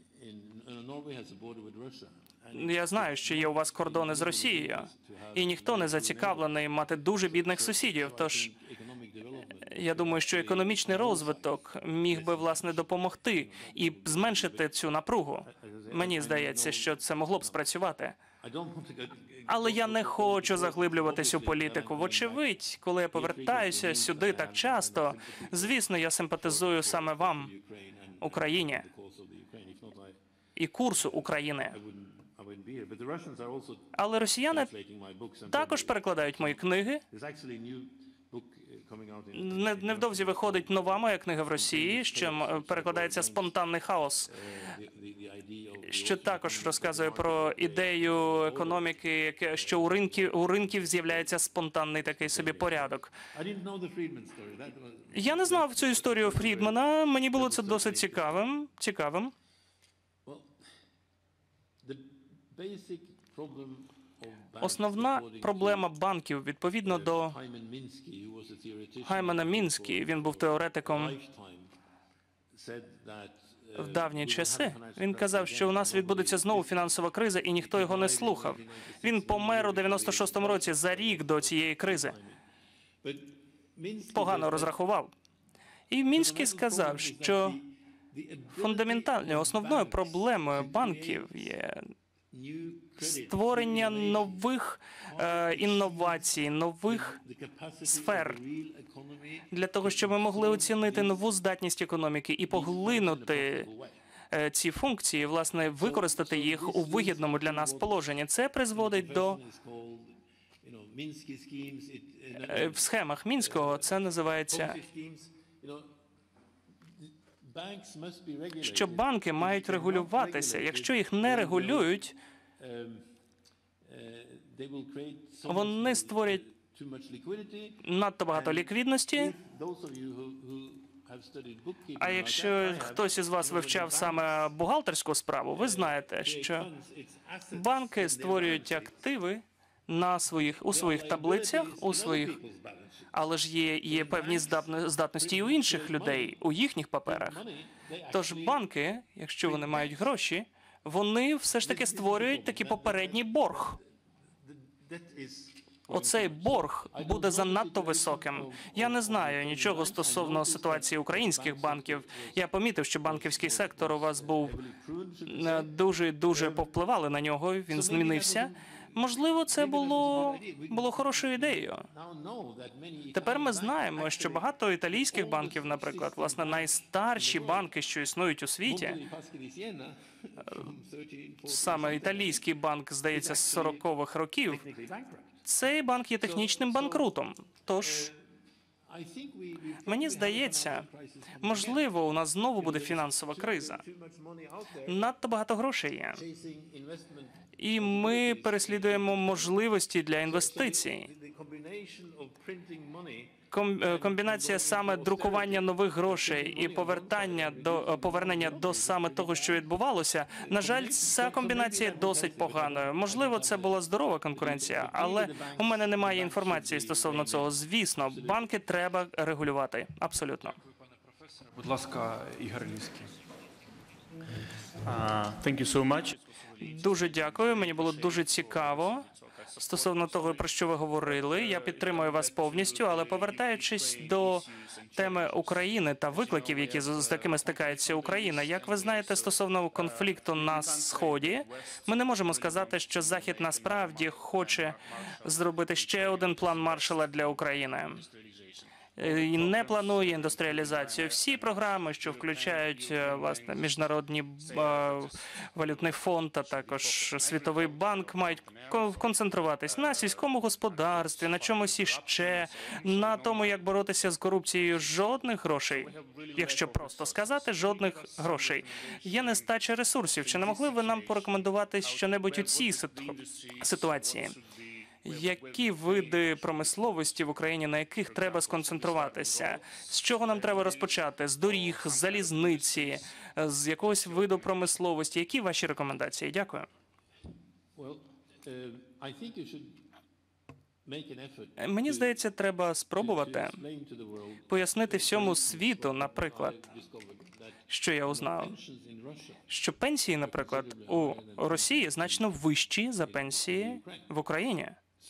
я знаю, що є у вас кордони з Росією, і ніхто не зацікавлений мати дуже бідних сусідів. Тож я думаю, що економічний розвиток міг би власне допомогти і зменшити цю напругу. Мені здається, що це могло б спрацювати. Але я не хочу заглиблюватись у політику. Вочевидь, коли я повертаюся сюди так часто, звісно, я симпатизую саме вам, Україні, і курсу України. Але росіяни також перекладають мої книги. Невдовзі виходить нова моя книга в Росії, що перекладається «Спонтанний хаос», що також розказує про ідею економіки, що у ринків з'являється спонтанний такий собі порядок. Я не знав цю історію Фрідмана, мені було це досить цікавим. Основна проблема банків, відповідно до Гаймана Мінські, він був теоретиком в давні часи. Він казав, що у нас відбудеться знову фінансова криза, і ніхто його не слухав. Він помер у 96-му році, за рік до цієї кризи. Погано розрахував. І Мінський сказав, що фундаментальною, основною проблемою банків є створення нових інновацій, нових сфер для того, щоб ми могли оцінити нову здатність економіки і поглинути ці функції, власне, використати їх у вигідному для нас положенні. Це призводить до в схемах Мінського це називається, що банки мають регулюватися. Якщо їх не регулюють, вони створять надто багато ліквідності. А якщо хтось із вас вивчав саме бухгалтерську справу, ви знаєте, що банки створюють активи у своїх таблицях, але ж є певні здатності і у інших людей, у їхніх паперах. Тож банки, якщо вони мають гроші, вони все ж таки створюють такий попередній борг. Оцей борг буде занадто високим. Я не знаю нічого стосовно ситуації українських банків. Я помітив, що банківський сектор у вас був дуже повпливали на нього, він змінився. Можливо, це було хорошою ідеєю. Тепер ми знаємо, що багато італійських банків, наприклад, власне, найстарші банки, що існують у світі, саме італійський банк, здається, з 40-х років, цей банк є технічним банкрутом. Тож, мені здається, можливо, у нас знову буде фінансова криза. Надто багато грошей є. І ми переслідуємо можливості для інвестицій. Комбінація саме друкування нових грошей і повернення до саме того, що відбувалося, на жаль, ця комбінація досить поганою. Можливо, це була здорова конкуренція, але у мене немає інформації стосовно цього. Звісно, банки треба регулювати. Абсолютно. Будь ласка, Ігор Ліський. Thank you so much. Дуже дякую. Мені було дуже цікаво стосовно того, про що ви говорили. Я підтримую вас повністю, але повертаючись до теми України та викликів, з якими стикається Україна, як ви знаєте, стосовно конфлікту на Сході, ми не можемо сказати, що Захід насправді хоче зробити ще один план Маршалла для України. І не планує індустріалізацію. Всі програми, що включають власне міжнародний валютний фонд, а також Світовий банк, мають концентруватись на сільському господарстві, на чомусь іще, на тому, як боротися з корупцією. Жодних грошей, якщо просто сказати, жодних грошей. Є нестача ресурсів. Чи не могли ви нам порекомендувати щонебудь у цій ситуації? Які види промисловості в Україні, на яких треба сконцентруватися? З чого нам треба розпочати? З доріг, з залізниці, з якогось виду промисловості? Які ваші рекомендації? Дякую. Мені здається, треба спробувати пояснити всьому світу, наприклад, що я узнав, що пенсії, наприклад, у Росії значно вищі за пенсії в Україні.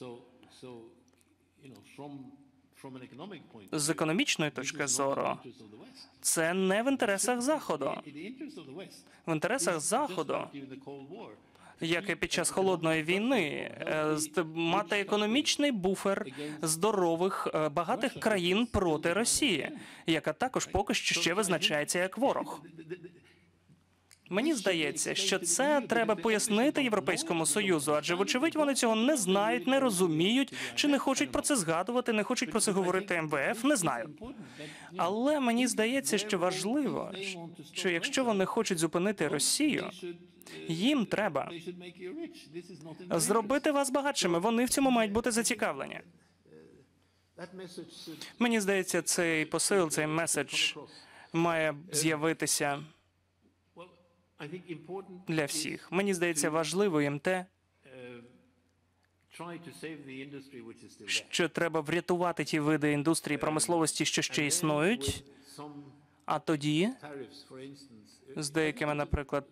З економічної точки зору, це не в інтересах Заходу. В інтересах Заходу, як і під час Холодної війни, мати економічний буфер здорових, багатих країн проти Росії, яка також поки що ще визначається як ворог. Мені здається, що це треба пояснити Європейському Союзу, адже, вочевидь, вони цього не знають, не розуміють, чи не хочуть про це згадувати, не хочуть про це говорити МВФ, не знаю. Але мені здається, що важливо, що якщо вони хочуть зупинити Росію, їм треба зробити вас багатшими, вони в цьому мають бути зацікавлені. Мені здається, цей посил, цей меседж має з'явитися для всіх. Мені здається, важливим те, що треба врятувати ті види індустрії промисловості, що ще існують, а тоді з деякими, наприклад,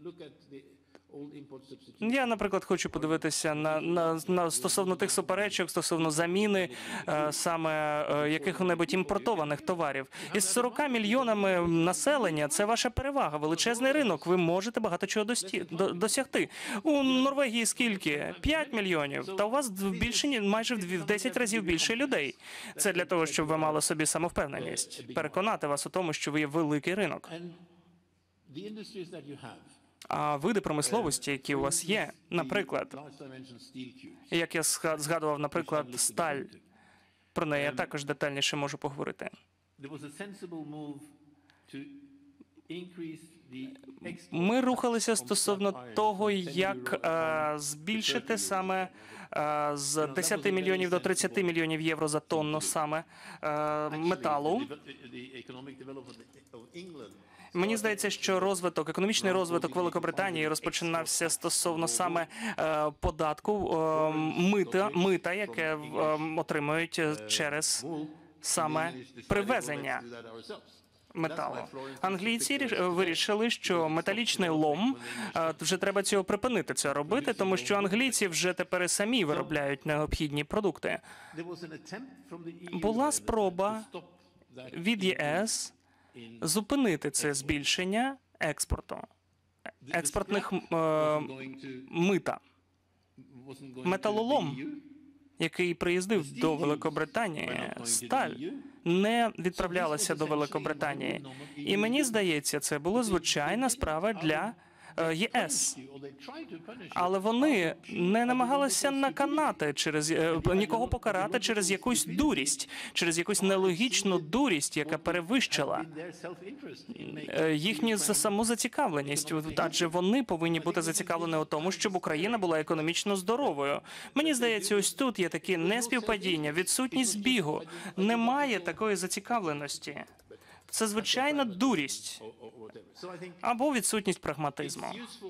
я, наприклад, хочу подивитися на стосовно тих суперечок, стосовно заміни саме яких-небудь імпортованих товарів. Із 40 мільйонами населення це ваша перевага, величезний ринок, ви можете багато чого досягти. У Норвегії скільки? 5 мільйонів, та у вас більше, майже в 10 разів більше людей. Це для того, щоб ви мали собі самовпевненість, переконати вас у тому, що ви є великий ринок. А види промисловості, які у вас є, наприклад, як я згадував, наприклад, сталь, про неї я також детальніше можу поговорити. Ми рухалися стосовно того, як збільшити саме з 10 мільйонів до 30 мільйонів євро за тонну саме металу. Мені здається, що економічний розвиток Великобританії розпочинався стосовно саме податку мита, яке отримують через саме привезення металу. Англійці вирішили, що металічний лом, вже треба цього припинити, це робити, тому що англійці вже тепер і самі виробляють необхідні продукти. Була спроба від ЄС зупинити це збільшення експортних мита. Металолом, який приїздив до Великобританії, сталь, не відправлялася до Великобританії. І мені здається, це була звичайна справа для ЄС. Але вони не намагалися наканати нікого покарати через якусь дурість, через якусь нелогічну дурість, яка перевищила їхню саму зацікавленість. Адже вони повинні бути зацікавлені у тому, щоб Україна була економічно здоровою. Мені здається, ось тут є такі неспівпадіння, відсутність збігу. Немає такої зацікавленості. Це звичайна дурість або відсутність прагматизму.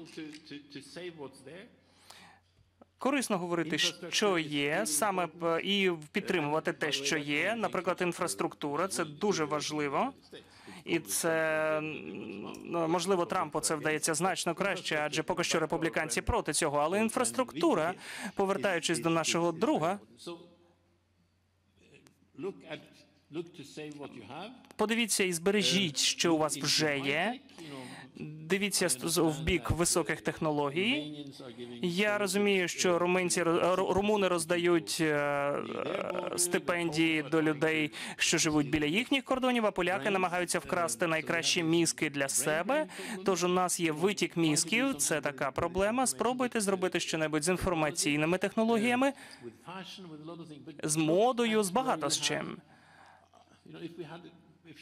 Корисно говорити, що є, саме і підтримувати те, що є. Наприклад, інфраструктура – це дуже важливо. І це, можливо, Трампу це вдається значно краще, адже поки що республіканці проти цього. Але інфраструктура, повертаючись до нашого друга, подивіться і збережіть, що у вас вже є. Дивіться в бік високих технологій. Я розумію, що румуни роздають стипендії до людей, що живуть біля їхніх кордонів, а поляки намагаються вкрасти найкращі мізки для себе. Тож у нас є витік мізків, це така проблема. Спробуйте зробити щонебудь з інформаційними технологіями, з модою, з багато з чим.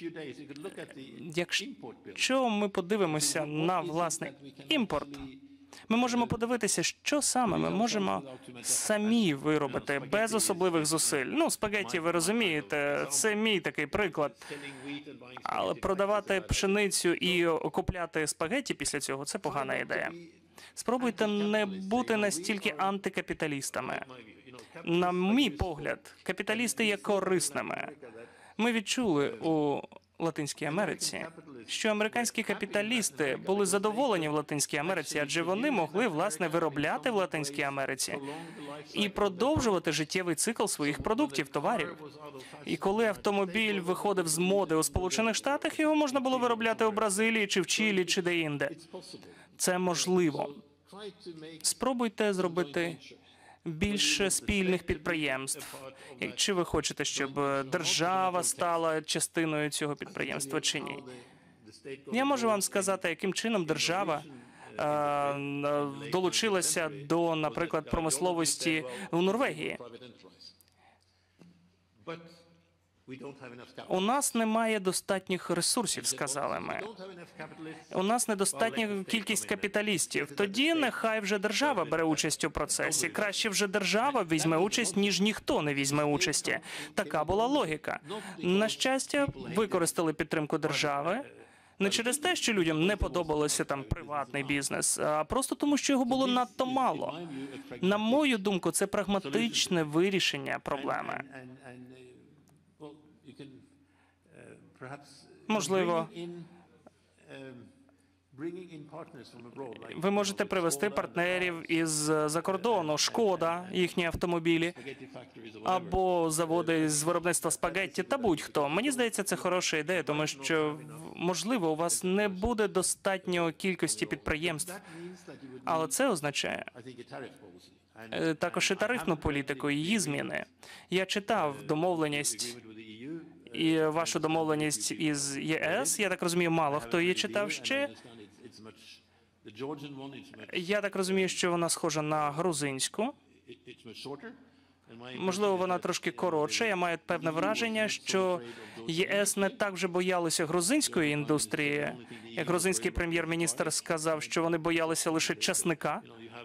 Якщо ми подивимося на, власне, імпорт, Ми можемо подивитися, що саме ми можемо самі виробити без особливих зусиль. Ну, спагетті, ви розумієте, це мій такий приклад. Але продавати пшеницю і купляти спагетті після цього – це погана ідея. Спробуйте не бути настільки антикапіталістами. На мій погляд, капіталісти є корисними. Ми відчули у Латинській Америці, що американські капіталісти були задоволені в Латинській Америці, адже вони могли, власне, виробляти в Латинській Америці і продовжувати життєвий цикл своїх продуктів, товарів. І коли автомобіль виходив з моди у Сполучених Штатах, його можна було виробляти у Бразилії, чи в Чилі, чи де-інде. Це можливо. Спробуйте зробити більше спільних підприємств. Чи ви хочете, щоб держава стала частиною цього підприємства, чи ні? Я можу вам сказати, яким чином держава долучилася до, наприклад, промисловості у Норвегії. У нас немає достатніх ресурсів, сказали ми. У нас недостатня кількість капіталістів. Тоді нехай вже держава бере участь у процесі. Краще вже держава візьме участь, ніж ніхто не візьме участі. Така була логіка. На щастя, використали підтримку держави. Не через те, що людям не подобалося там приватний бізнес, а просто тому, що його було надто мало. На мою думку, це прагматичне вирішення проблеми. Можливо, ви можете привести партнерів із-за кордону, Шкода, їхні автомобілі, або заводи з виробництва спагетті та будь-хто. Мені здається, це хороша ідея, тому що, можливо, у вас не буде достатньо кількості підприємств, але це означає також і тарифну політику, і її зміни. Я читав домовленість і вашу домовленість із ЄС, я так розумію, мало хто її читав ще. Я так розумію, що вона схожа на грузинську. Можливо, вона трошки коротша. Я маю певне враження, що ЄС не так вже боялися грузинської індустрії. Як грузинський прем'єр-міністр сказав, що вони боялися лише часника.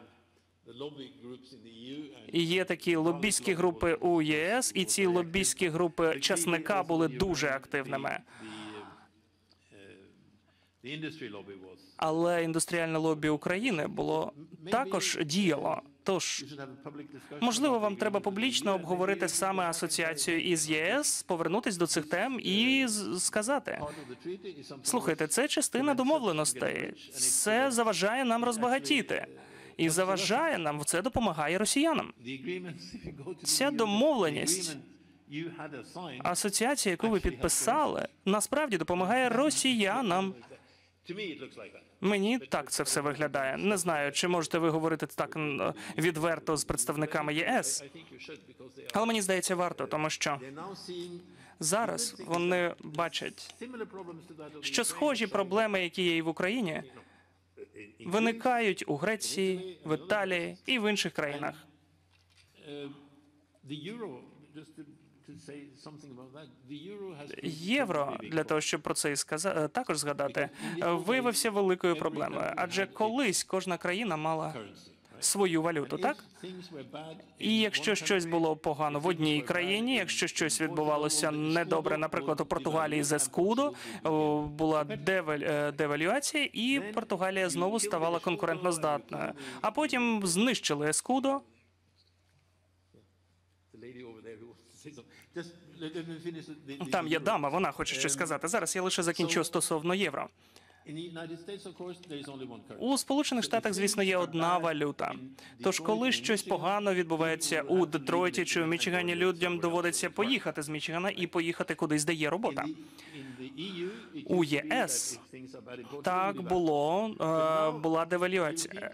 І є такі лобійські групи у ЄС, і ці лобійські групи часника були дуже активними. Але індустріальне лобі України було також діяло. Тож, можливо, вам треба публічно обговорити саме асоціацію із ЄС, повернутись до цих тем і сказати: слухайте, це частина домовленостей, це заважає нам розбагатіти. І заважає нам, це допомагає росіянам. Ця домовленість, асоціація, яку ви підписали, насправді допомагає росіянам. Мені так це все виглядає. Не знаю, чи можете ви говорити так відверто з представниками ЄС, але мені здається, варто, тому що зараз вони бачать, що схожі проблеми, які є і в Україні, виникають у Греції, в Італії і в інших країнах. Євро, для того, щоб про це і також згадати, виявився великою проблемою. Адже колись кожна країна мала свою валюту, так? І якщо щось було погано в одній країні, якщо щось відбувалося недобре, наприклад, у Португалії з ескудо, була девальвація, і Португалія знову ставала конкурентноздатною. А потім знищили ескудо. Там є дама, вона хоче щось сказати. Зараз я лише закінчу стосовно євро. У Сполучених Штатах, звісно, є одна валюта. Тож, коли щось погано відбувається у Детройті чи у Мічигані, людям доводиться поїхати з Мічигана і поїхати кудись, де є робота. У ЄС так була девальвація.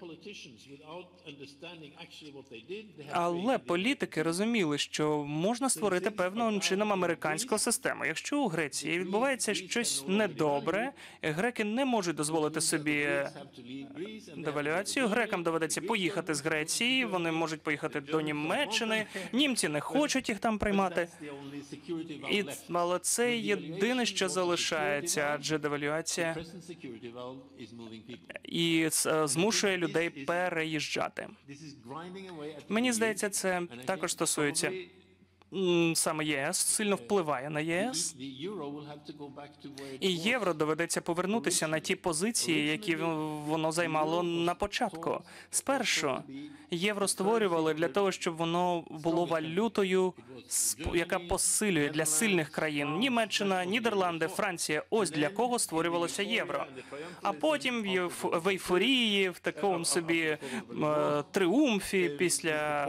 Але політики розуміли, що можна створити певним чином американську систему. Якщо у Греції відбувається щось недобре, греки не можуть дозволити собі девальвацію. Грекам доведеться поїхати з Греції, вони можуть поїхати до Німеччини, німці не хочуть їх там приймати. Але це єдине, що залишилося залишається, адже девальвація present security valve is moving people. і змушує людей переїжджати. This is grinding away at Мені здається, це також стосується саме ЄС, сильно впливає на ЄС. the euro will have to go back to where it І євро доведеться повернутися на ті позиції, які воно займало на початку. Спершу євро створювали для того, щоб воно було валютою, яка посилює для сильних країн. Німеччина, Нідерланди, Франція. Ось для кого створювалося євро. А потім в ейфорії, в такому собі тріумфі після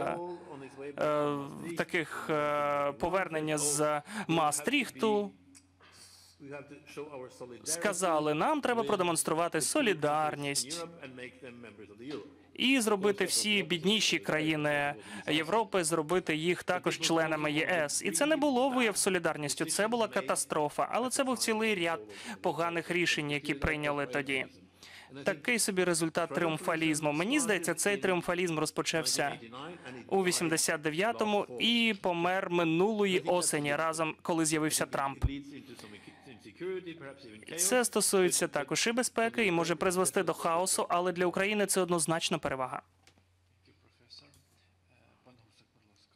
таких повернення з Маастріхту, we have to show our solidarity сказали, нам треба продемонструвати солідарність Europe and make them members of the euro. і зробити всі бідніші країни Європи, зробити їх також членами ЄС. І це не було вияв солідарністю, це була катастрофа. Але це був цілий ряд поганих рішень, які прийняли тоді. Такий собі результат тріумфалізму. Мені здається, цей тріумфалізм розпочався у 89-му і помер минулої осені, разом, коли з'явився Трамп. Leads into some insecurity, perhaps even chaos. Це стосується також і безпеки, і може призвести до хаосу, але для України це однозначно перевага. Професор. Пан Гусак, будь ласка.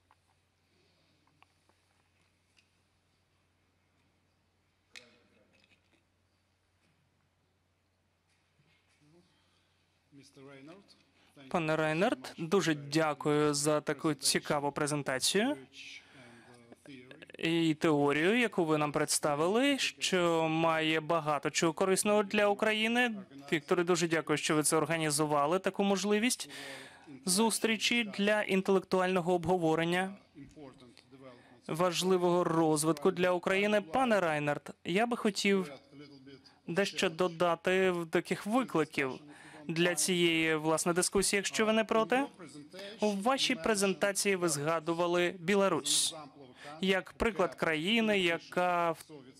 Пане Рейнард, дуже дякую за таку цікаву презентацію і теорію, яку ви нам представили, що має багато чого корисного для України. Вікторе, дуже дякую, що ви це організували, таку можливість зустрічі для інтелектуального обговорення важливого розвитку для України. Пане Рейнард, я би хотів дещо додати в таких викликів для цієї, власне, дискусії, якщо ви не проти. У вашій презентації ви згадували Білорусь як приклад країни, яка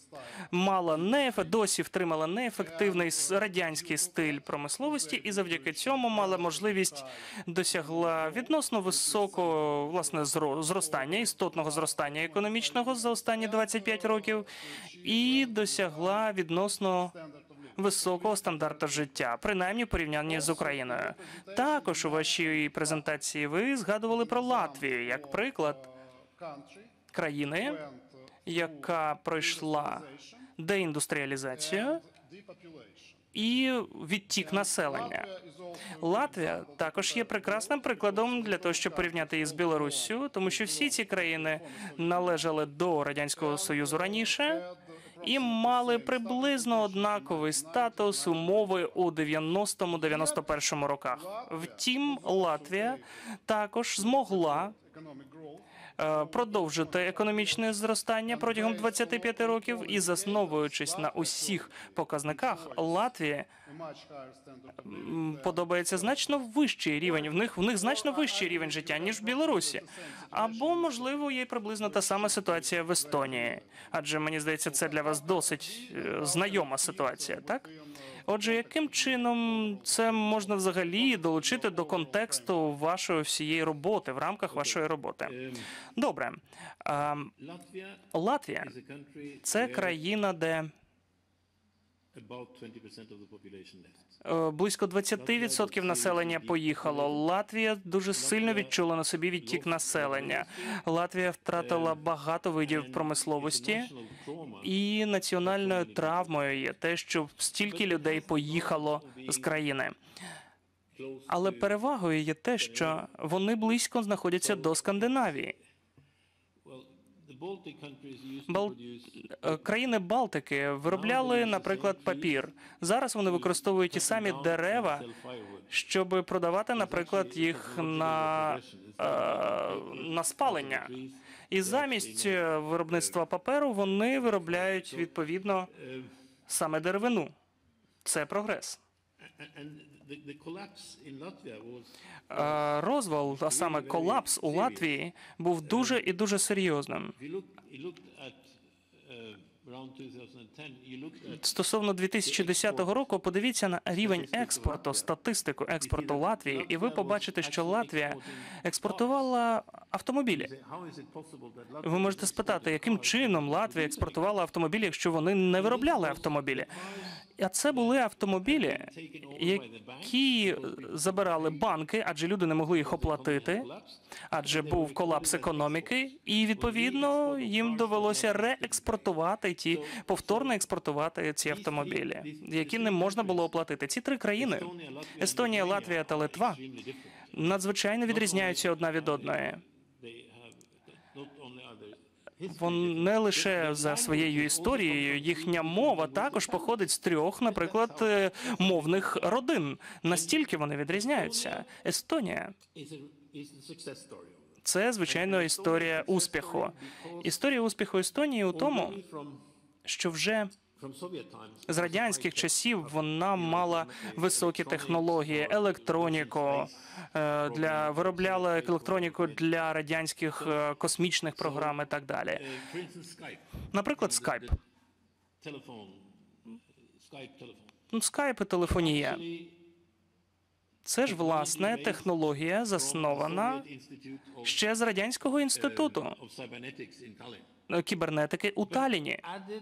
досі втримала неефективний радянський стиль промисловості і завдяки цьому мала можливість досягла відносно високого, власне, зростання, істотного зростання економічного за останні 25 років і досягла відносно високого стандарту життя, принаймні в порівнянні з Україною. Також у вашій презентації ви згадували про Латвію як приклад країни, яка пройшла деіндустріалізацію і відтік населення. Латвія також є прекрасним прикладом для того, щоб порівняти її з Білоруссю, тому що всі ці країни належали до Радянського Союзу раніше і мали приблизно однаковий статус, умови у 90-91 роках. Втім, Латвія також змогла продовжити економічне зростання протягом 25 років і, засновуючись на усіх показниках, Латвії подобається значно вищий рівень. В них значно вищий рівень життя, ніж в Білорусі. Або, можливо, є приблизно та сама ситуація в Естонії. Адже, мені здається, це для вас досить знайома ситуація, так? Отже, яким чином це можна взагалі долучити до контексту вашої всієї роботи, в рамках вашої роботи? Добре. Латвія – це країна, де близько 20% населення поїхало. Латвія дуже сильно відчула на собі відтік населення. Латвія втратила багато видів промисловості, і національною травмою є те, що стільки людей поїхало з країни. Але перевагою є те, що вони близько знаходяться до Скандинавії. Країни Балтики виробляли, наприклад, папір. Зараз вони використовують ті самі дерева, щоб продавати, наприклад, їх на спалення. І замість виробництва паперу вони виробляють, відповідно, саме деревину. Це прогрес. Розвал, а саме колапс у Латвії, був дуже і дуже серйозним. Стосовно 2010 року, подивіться на рівень експорту, статистику експорту Латвії, і ви побачите, що Латвія експортувала автомобілі. Ви можете спитати, яким чином Латвія експортувала автомобілі, якщо вони не виробляли автомобілі? А це були автомобілі, які забирали банки, адже люди не могли їх оплатити, адже був колапс економіки, і, відповідно, їм довелося реекспортувати повторно експортувати ці автомобілі, які не можна було оплатити. Ці три країни – Естонія, Латвія та Литва – надзвичайно відрізняються одна від одної. Не лише за своєю історією, їхня мова також походить з трьох, наприклад, мовних родин. Настільки вони відрізняються. Естонія – це, звичайно, історія успіху. Історія успіху Естонії у тому, що вже з радянських часів вона мала високі технології, електроніку, виробляла електроніку для радянських космічних програм і так далі. Наприклад, Skype. Skype і телефонія. Це ж, власне, технологія, заснована ще з Радянського інституту кібернетики у Талліні.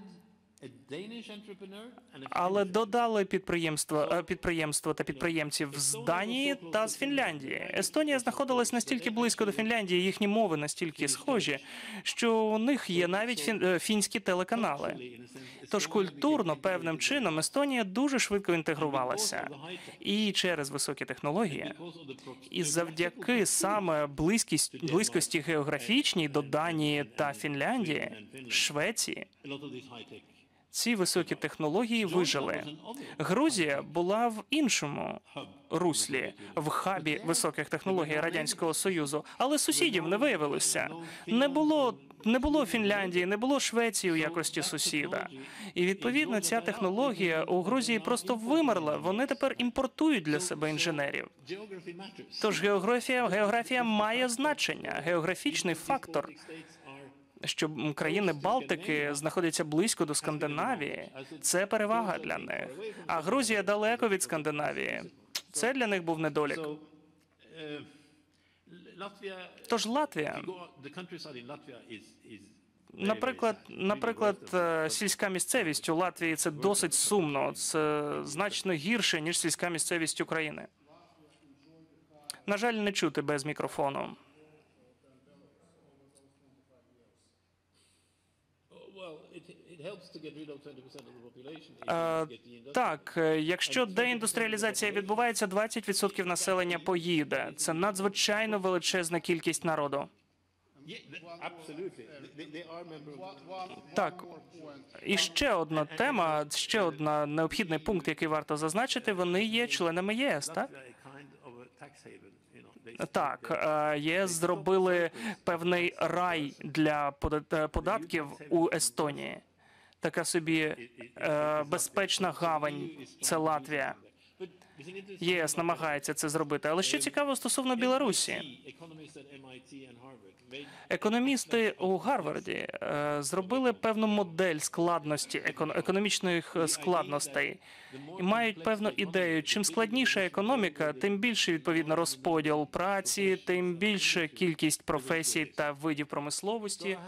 Але додали підприємства та підприємців з Данії та з Фінляндії. Естонія знаходилась настільки близько до Фінляндії, їхні мови настільки схожі, що у них є навіть фінські телеканали. Тож культурно, певним чином, Естонія дуже швидко інтегрувалася. І через високі технології, і завдяки саме близькості географічній до Данії та Фінляндії, Швеції, ці високі технології вижили. Грузія була в іншому руслі, в хабі високих технологій Радянського Союзу, але сусідів не виявилося. Не було Фінляндії, не було Швеції у якості сусіда. І, відповідно, ця технологія у Грузії просто вимерла. Вони тепер імпортують для себе інженерів. Тож географія має значення, географічний фактор. Що країни Балтики знаходяться близько до Скандинавії, це перевага для них. А Грузія далеко від Скандинавії. Це для них був недолік. Тож Латвія, наприклад, сільська місцевість у Латвії – це досить сумно. Це значно гірше, ніж сільська місцевість України. На жаль, не чути без мікрофону. Так, якщо деіндустріалізація відбувається, 20% населення поїде. Це надзвичайно величезна кількість народу. Так, і ще одна тема, ще один необхідний пункт, який варто зазначити, вони є членами ЄС, так? Так, ЄС зробили певний рай для податків у Естонії. Така собі безпечна гавань – це Латвія. ЄС намагається це зробити. Але що цікаво стосовно Білорусі. Економісти у Гарварді зробили певну модель складності, економічних складностей. І мають певну ідею. Чим складніша економіка, тим більше, відповідно, розподіл праці, тим більше кількість професій та видів промисловості.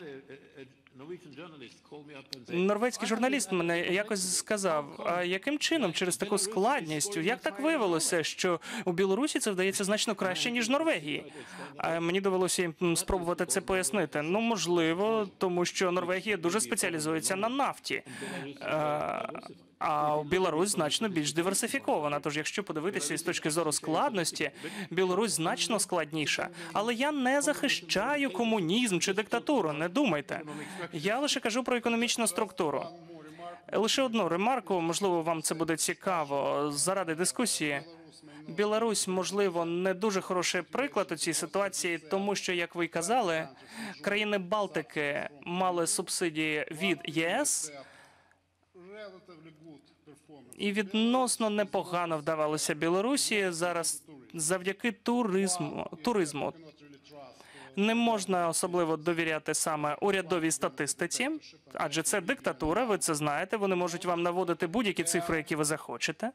Норвезький журналіст мене якось сказав, а яким чином через таку складність, як так виявилося, що у Білорусі це вдається значно краще, ніж в Норвегії? А мені довелося їм спробувати це пояснити. Ну, можливо, тому що Норвегія дуже спеціалізується на нафті, а Білорусь значно більш диверсифікована. Тож, якщо подивитися з точки зору складності, Білорусь значно складніша. Але я не захищаю комунізм чи диктатуру, не думайте. Я лише кажу про економічну структуру. Лише одну ремарку, можливо, вам це буде цікаво, заради дискусії. Білорусь, можливо, не дуже хороший приклад у цій ситуації, тому що, як ви й казали, країни Балтики мали субсидії від ЄС, і відносно непогано вдавалося Білорусі зараз завдяки туризму. Не можна особливо довіряти саме урядовій статистиці, адже це диктатура, ви це знаєте, вони можуть вам наводити будь-які цифри, які ви захочете.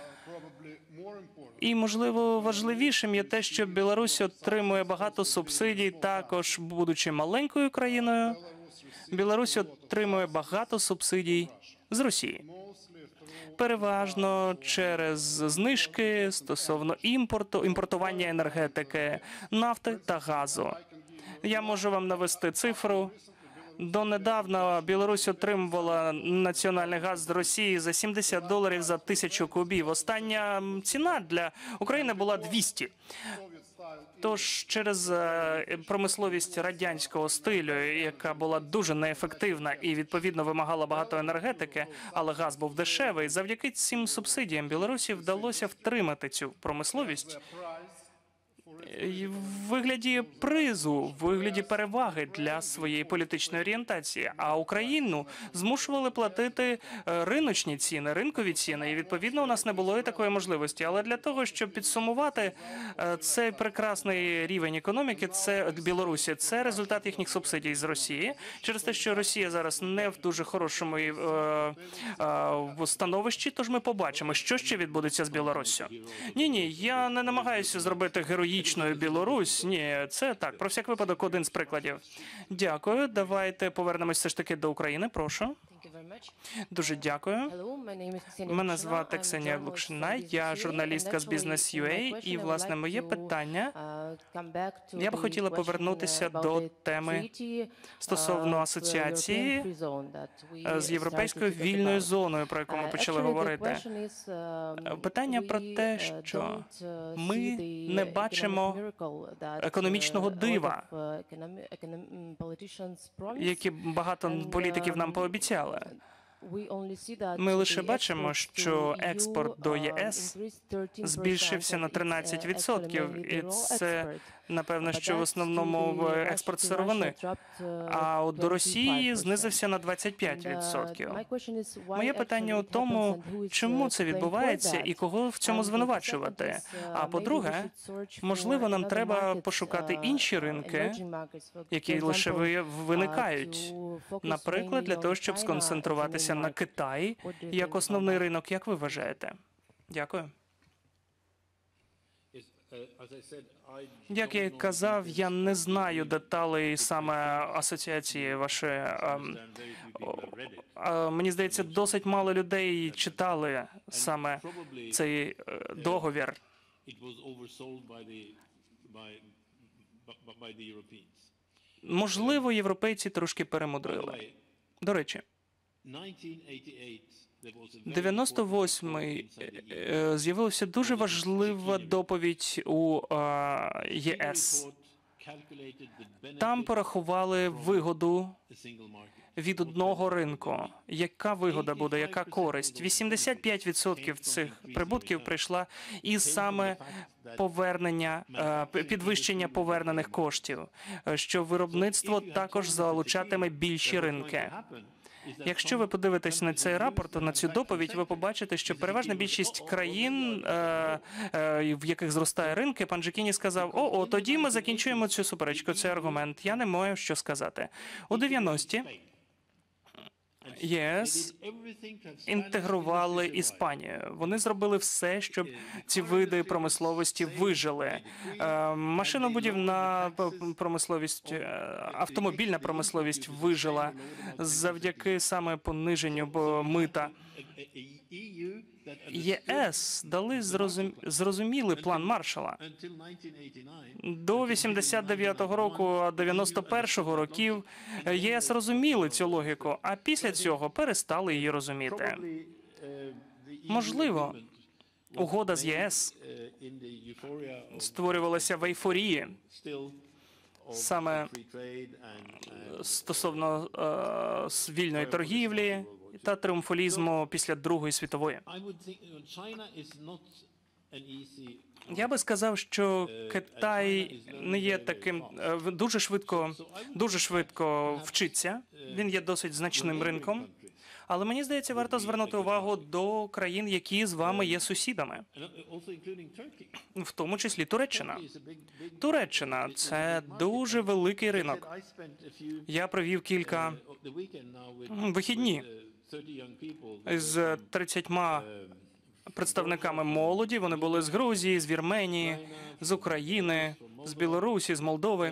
І, можливо, важливішим є те, що Білорусь отримує багато субсидій, також будучи маленькою країною. Білорусь отримує багато субсидій з Росії. Переважно через знижки стосовно імпортування енергетики, нафти та газу. Я можу вам навести цифру. Донедавна Білорусь отримувала національний газ з Росії за $70 за 1000 кубів. Остання ціна для України була 200. Тож через промисловість радянського стилю, яка була дуже неефективна і відповідно вимагала багато енергетики, але газ був дешевий, завдяки цим субсидіям Білорусі вдалося втримати цю промисловість в вигляді призу, в вигляді переваги для своєї політичної орієнтації. А Україну змушували платити риночні ціни, ринкові ціни, і відповідно у нас не було і такої можливості. Але для того, щоб підсумувати цей прекрасний рівень економіки, це Білорусі, це результат їхніх субсидій з Росії. Через те, що Росія зараз не в дуже хорошому становищі, тож ми побачимо, що ще відбудеться з Білоруссю. Ні, я не намагаюся зробити героїчною Білорусь. Ні, це так, про всяк випадок один з прикладів. Дякую, давайте повернемось все ж таки до України, прошу. Дуже дякую. Мене звати Ксенія Лукшина, я журналістка з Business.ua, і, власне, моє питання, я б хотіла повернутися до теми стосовно асоціації з Європейською вільною зоною, про яку ми почали говорити. Питання про те, що ми не бачимо економічного дива, які багато політиків нам пообіцяли. Ми лише бачимо, що експорт до ЄС збільшився на 13%, і це, напевно, що в основному експорт сировини. А от до Росії знизився на 25%. Моє питання у тому, чому це відбувається і кого в цьому звинувачувати. А по-друге, можливо, нам треба пошукати інші ринки, які лише виникають. Наприклад, для того, щоб сконцентруватися на Китаї як основний ринок, як ви вважаєте? Дякую. Як я і казав, я не знаю деталей саме асоціації вашої. Мені здається, досить мало людей читали саме цей договір. Можливо, європейці трошки перемудрили. До речі, 98-й з'явилася дуже важлива доповідь у ЄС. Там порахували вигоду від одного ринку. Яка вигода буде, яка користь? 85% цих прибутків прийшла із саме підвищення повернених коштів, що виробництво також залучатиме більші ринки. Якщо ви подивитесь на цей рапорт, на цю доповідь, ви побачите, що переважна більшість країн, в яких зростає ринки, пан Джекіні сказав, тоді ми закінчуємо цю суперечку, цей аргумент. Я не маю що сказати. У 90-ті ЄС інтегрували Іспанію. Вони зробили все, щоб ці види промисловості вижили. Машинобудівна промисловість, автомобільна промисловість вижила завдяки саме пониженню мита. ЄС дали зрозумілий план Маршалла. До 89-го року, 91-го років ЄС розуміли цю логіку, а після цього перестали її розуміти. Можливо, угода з ЄС створювалася в ейфорії, саме стосовно вільної торгівлі та триумфалізму після Другої світової. Я би сказав, що Китай не є таким дуже швидко вчиться. Він є досить значним ринком. Але мені здається, варто звернути увагу до країн, які з вами є сусідами, also including Turkey. в тому числі Туреччина. It's a big Туреччина – це дуже великий ринок. I spent a few Я провів кілька the weekend now with вихідні 30 young people. з 30 представниками молоді. Вони були з Грузії, з Вірменії, з України, з Білорусі, з Молдови.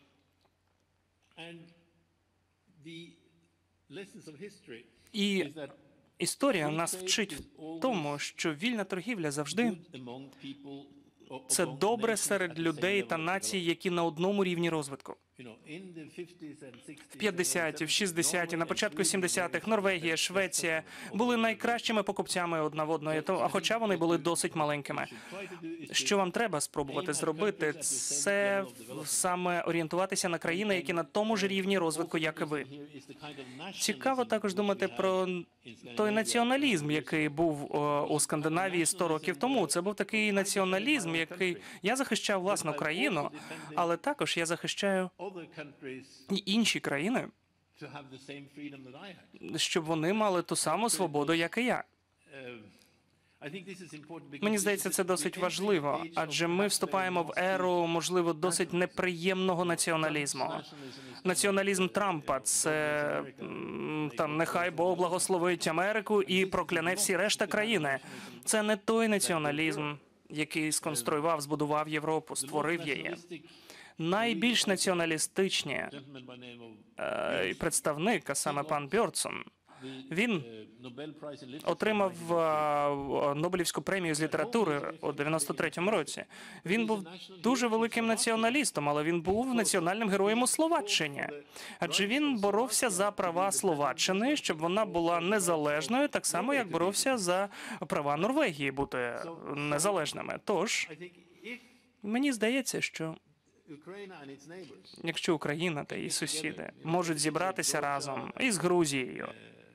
And the lessons of history І is that історія нас вчить в тому, що вільна торгівля завжди good among people of це both добре nations серед at the same людей level та of націй, які на одному рівні розвитку. You know, in the 50s and 60s, В 50-ті, в 60-ті, на початку 70-х Норвегія, Швеція були найкращими покупцями одна в одної, а хоча вони були досить маленькими. Що вам треба спробувати зробити, це саме орієнтуватися на країни, які на тому ж рівні розвитку, як і ви. Цікаво також думати про той націоналізм, який був у Скандинавії 100 років тому. Це був такий націоналізм, який я захищав власну країну, але також я захищаю other countries і інші країни, to have the same freedom that I had. щоб вони мали ту саму свободу, як і я. I think this is important because Мені здається, це досить важливо, адже ми вступаємо в еру, можливо, досить неприємного націоналізму. Націоналізм Трампа – це там нехай Бог благословить Америку і прокляне всі решта країни. Це не той націоналізм, який сконструював, збудував Європу, створив її. Найбільш націоналістичні gentleman by name of представник, а саме пан Бьордсон, він Nobel Prize in Literature. отримав Нобелівську премію з літератури у 93-му році. Він був дуже великим націоналістом, але він був національним героєм у Словаччині. Адже він боровся за права Словаччини, щоб вона була незалежною, так само, як боровся за права Норвегії бути незалежними. Тож, I think if мені здається, що Ukraine and its neighbors якщо Україна та її сусіди можуть зібратися разом із Грузією,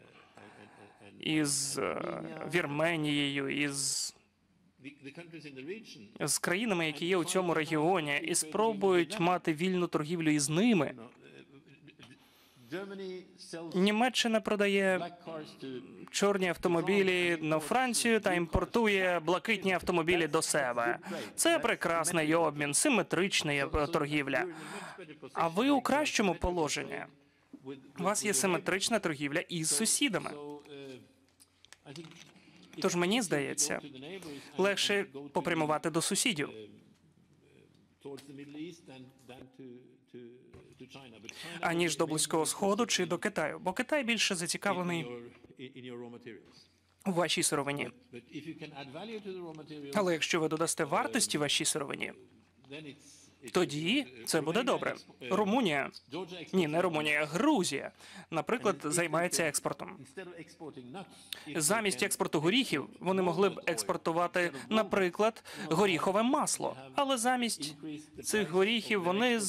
із Вірменією, із the countries in the region з країнами, які є у цьому регіоні, і спробують мати вільну торгівлю із ними. Germany sells Німеччина продає black cars to чорні автомобілі на Францію та імпортує блакитні автомобілі до себе. Це прекрасний обмін, симетрична торгівля. А ви у кращому положенні. У вас є симетрична торгівля із сусідами. I think Тож мені здається, to the neighbors легше попрямувати до сусідів, towards the Middle East than to China. But China аніж до Близького Сходу чи до Китаю. Бо Китай більше зацікавлений in your raw materials. у вашій сировині. But if you can add value to the raw materials, Але якщо ви додасте вартості вашій сировині, then it's тоді це буде добре. Румунія, ні, не Румунія, Грузія, наприклад, займається експортом. instead of exporting nuts, Замість експорту горіхів вони могли б експортувати, наприклад, горіхове масло. Але замість цих горіхів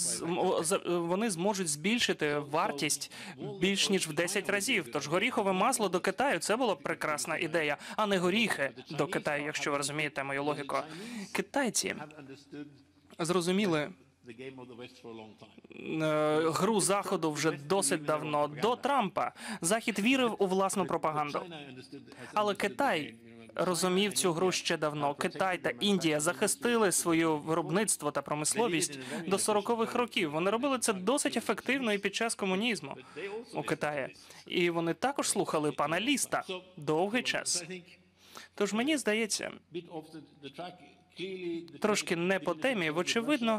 вони зможуть збільшити вартість більш ніж в 10 разів. Тож горіхове масло до Китаю – це була б прекрасна ідея, а не горіхи до Китаю, якщо ви розумієте мою логіку. Китайці have understood зрозуміли the game of the West for a long time. гру Заходу вже досить давно. До Трампа Захід вірив у власну пропаганду. China understood has Але Китай розумів цю гру ще давно. Китай та Індія захистили своє виробництво та промисловість до 40-х років. Вони робили це досить ефективно і під час комунізму у Китаї. І вони також слухали пана Ліста довгий час. I think Тож мені здається, bit off the track. Clearly, the трошки не по темі. Вочевидно,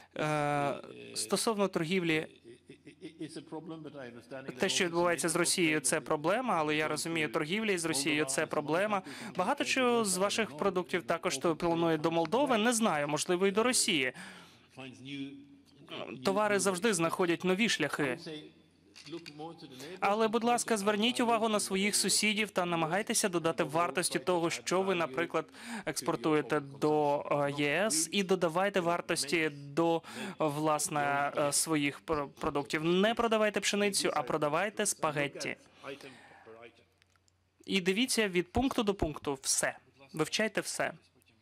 стосовно торгівлі, it's a problem, but I understand те, що відбувається з Росією, це проблема, але я розумію, торгівля з Росією – це проблема. Багато чого з ваших продуктів також планує до Молдови, не знаю, можливо, і до Росії. finds new. Товари завжди знаходять нові шляхи. Say, look more to the neighbors. Але, будь ласка, зверніть увагу на своїх сусідів та намагайтеся додати вартості того, що ви, наприклад, експортуєте до ЄС, і додавайте вартості до, власне, своїх продуктів. Не продавайте пшеницю, а продавайте спагетті. Item per item. І дивіться від пункту до пункту все. Вивчайте все.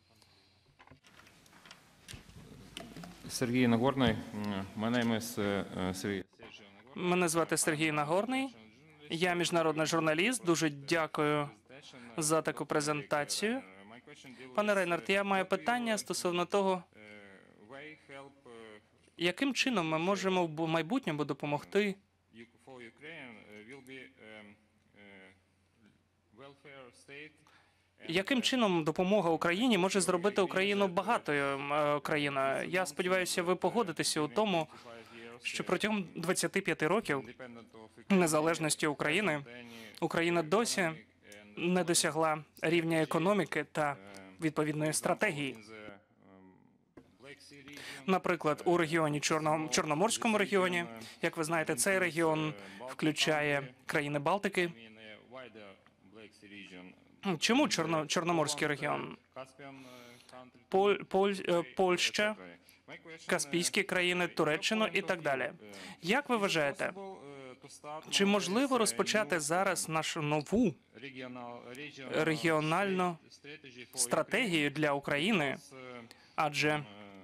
Сергій Нагорний. My name is Сергій. Мене звати Сергій Нагорний. Я міжнародний журналіст. Дуже дякую за таку презентацію. Пане Рейнард, я маю питання стосовно того, яким чином ми можемо в майбутньому допомогти яким чином допомога Україні може зробити Україну багатою країною? Я сподіваюся, ви погодитеся у тому, що протягом 25 років незалежності України Україна досі не досягла рівня економіки та відповідної стратегії. Наприклад, у регіоні Чорноморському регіоні, як ви знаєте, цей регіон включає країни Балтики. Чому Чорноморський регіон? Польща, Каспійські країни, Туреччину і так далі. Як ви вважаєте, чи можливо розпочати зараз нашу нову регіональну стратегію для України? Адже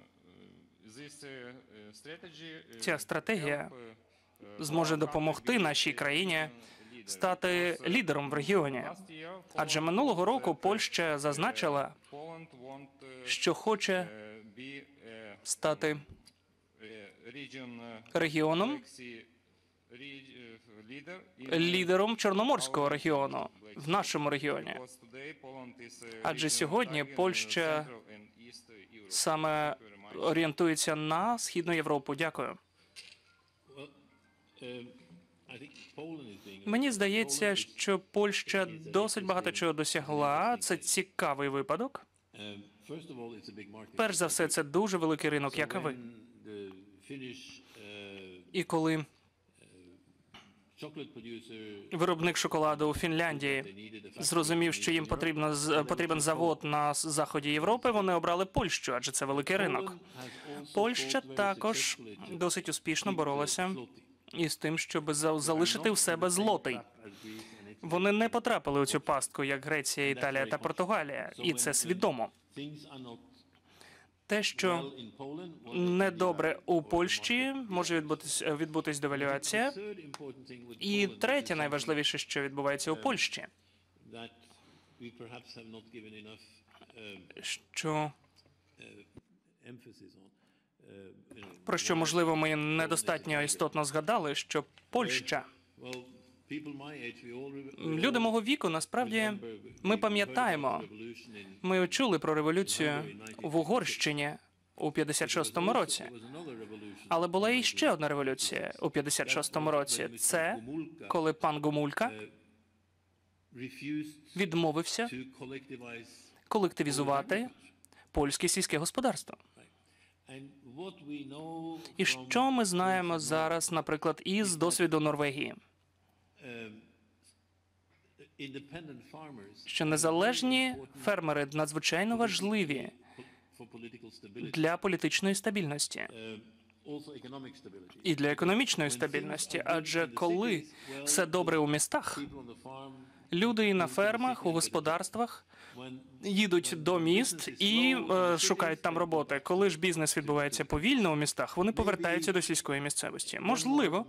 ця стратегія зможе допомогти нашій країні стати лідером в регіоні. Адже минулого року Польща зазначила, що хоче стати регіоном, лідером Чорноморського регіону в нашому регіоні. Адже сьогодні Польща саме орієнтується на Східну Європу. Дякую. Мені здається, що Польща досить багато чого досягла. Це цікавий випадок. Перш за все, це дуже великий ринок, як і ви. І коли виробник шоколаду у Фінляндії зрозумів, що їм потрібен завод на заході Європи, вони обрали Польщу, адже це великий ринок. Польща також досить успішно боролася із тим, щоб залишити в себе злотий. Вони не потрапили у цю пастку, як Греція, Італія та Португалія, і це свідомо. Те, що недобре у Польщі, може відбутись девальвація. І третє, найважливіше, що відбувається у Польщі, про що, можливо, ми недостатньо істотно згадали, що Польща, люди мого віку, насправді, ми пам'ятаємо, ми чули про революцію в Угорщині у 56-му році. Але була і ще одна революція у 56-му році. Це коли пан Гомулька відмовився колективізувати польське сільське господарство. І що ми знаємо зараз, наприклад, із досвіду Норвегії? Що незалежні фермери надзвичайно важливі для політичної стабільності і для економічної стабільності. Адже коли все добре у містах, люди і на фермах, у господарствах їдуть до міст і шукають там роботи. Коли ж бізнес відбувається повільно у містах, вони повертаються до сільської місцевості. Можливо,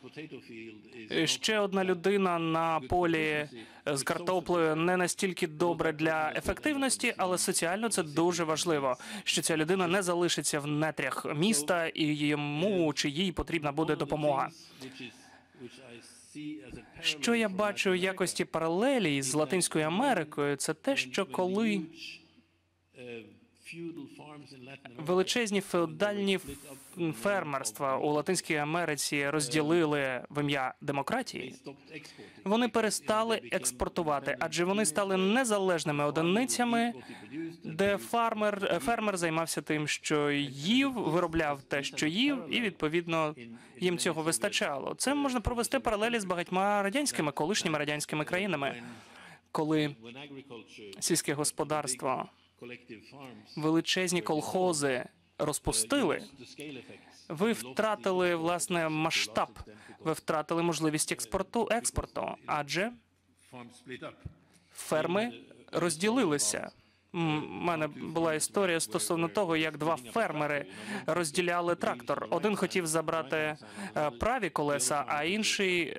ще одна людина на полі з картоплею не настільки добре для ефективності, але соціально це дуже важливо, що ця людина не залишиться в нетрях міста і йому чи їй потрібна буде допомога. Що я бачу у якості паралелі з Латинською Америкою, це те, що коли величезні феодальні фермерства у Латинській Америці розділили в ім'я демократії, вони перестали експортувати, адже вони стали незалежними одиницями, де фермер займався тим, що їв, виробляв те, що їв, і, відповідно, їм цього вистачало. Це можна провести паралелі з багатьма колишніми радянськими країнами, коли сільське господарство, величезні колхози розпустили, ви втратили, власне, масштаб, ви втратили можливість експорту, адже ферми розділилися. У мене була історія стосовно того, як два фермери розділяли трактор. Один хотів забрати праві колеса, а інший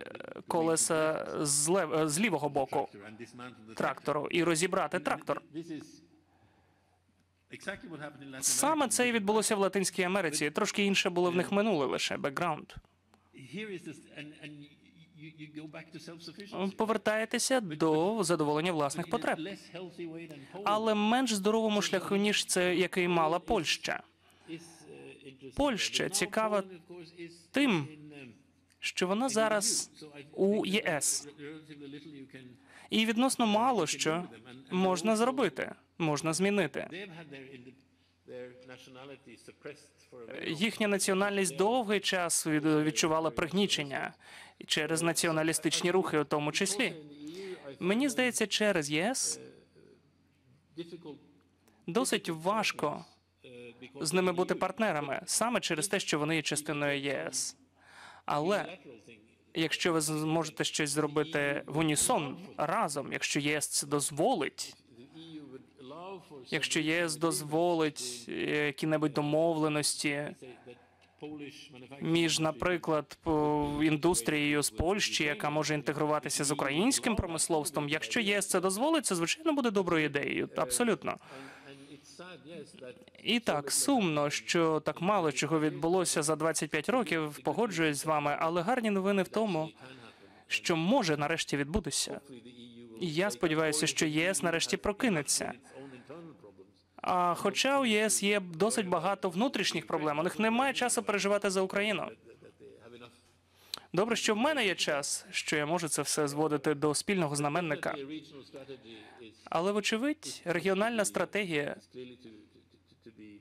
колеса з лівого боку and dismantle the трактору і розібрати трактор. This is exactly what happened in Latin Саме America. це і відбулося в Латинській Америці. Трошки інше було в них минуле лише, бекграунд. Here is this, and you go back to self-sufficiency. Повертаєтеся до задоволення власних потреб. Less healthy way than Poland. Але менш здоровому шляху, ніж це, який мала Польща. Is, interesting. Польща But now цікава Poland, of course, is тим, in, що вона зараз So I у think ЄС. relatively little you can. І відносно мало що можна зробити, можна змінити. They've had their nationality suppressed for a very long Їхня національність довгий час відчувала пригнічення через націоналістичні рухи у тому числі. Мені здається, через ЄС difficult досить важко з ними бути партнерами, саме через те, що вони є частиною ЄС. Але lateral thing. якщо ви зможете щось зробити в унісон разом, якщо ЄС це дозволить, The EU would allow for якщо ЄС дозволить які-небудь домовленості say that Polish manufacturing між, наприклад, індустрією з Польщі, яка може інтегруватися з українським промисловством, якщо ЄС це дозволить, це, звичайно, буде доброю ідеєю. Абсолютно. and it's sad, yes, that І так, сумно, що так мало чого відбулося за 25 років, погоджуюсь з вами, але гарні новини в тому, що може нарешті відбутися. the EU will І я сподіваюся, що єС нарешті прокинеться. its own internal problems. А хоча у ЄС є досить багато внутрішніх проблем, у них немає часу переживати за Україну. That they have enough. Добре, що в мене є час, що я можу це все зводити до спільного знаменника. The regional strategy is Але, вочевидь, регіональна стратегія clearly to be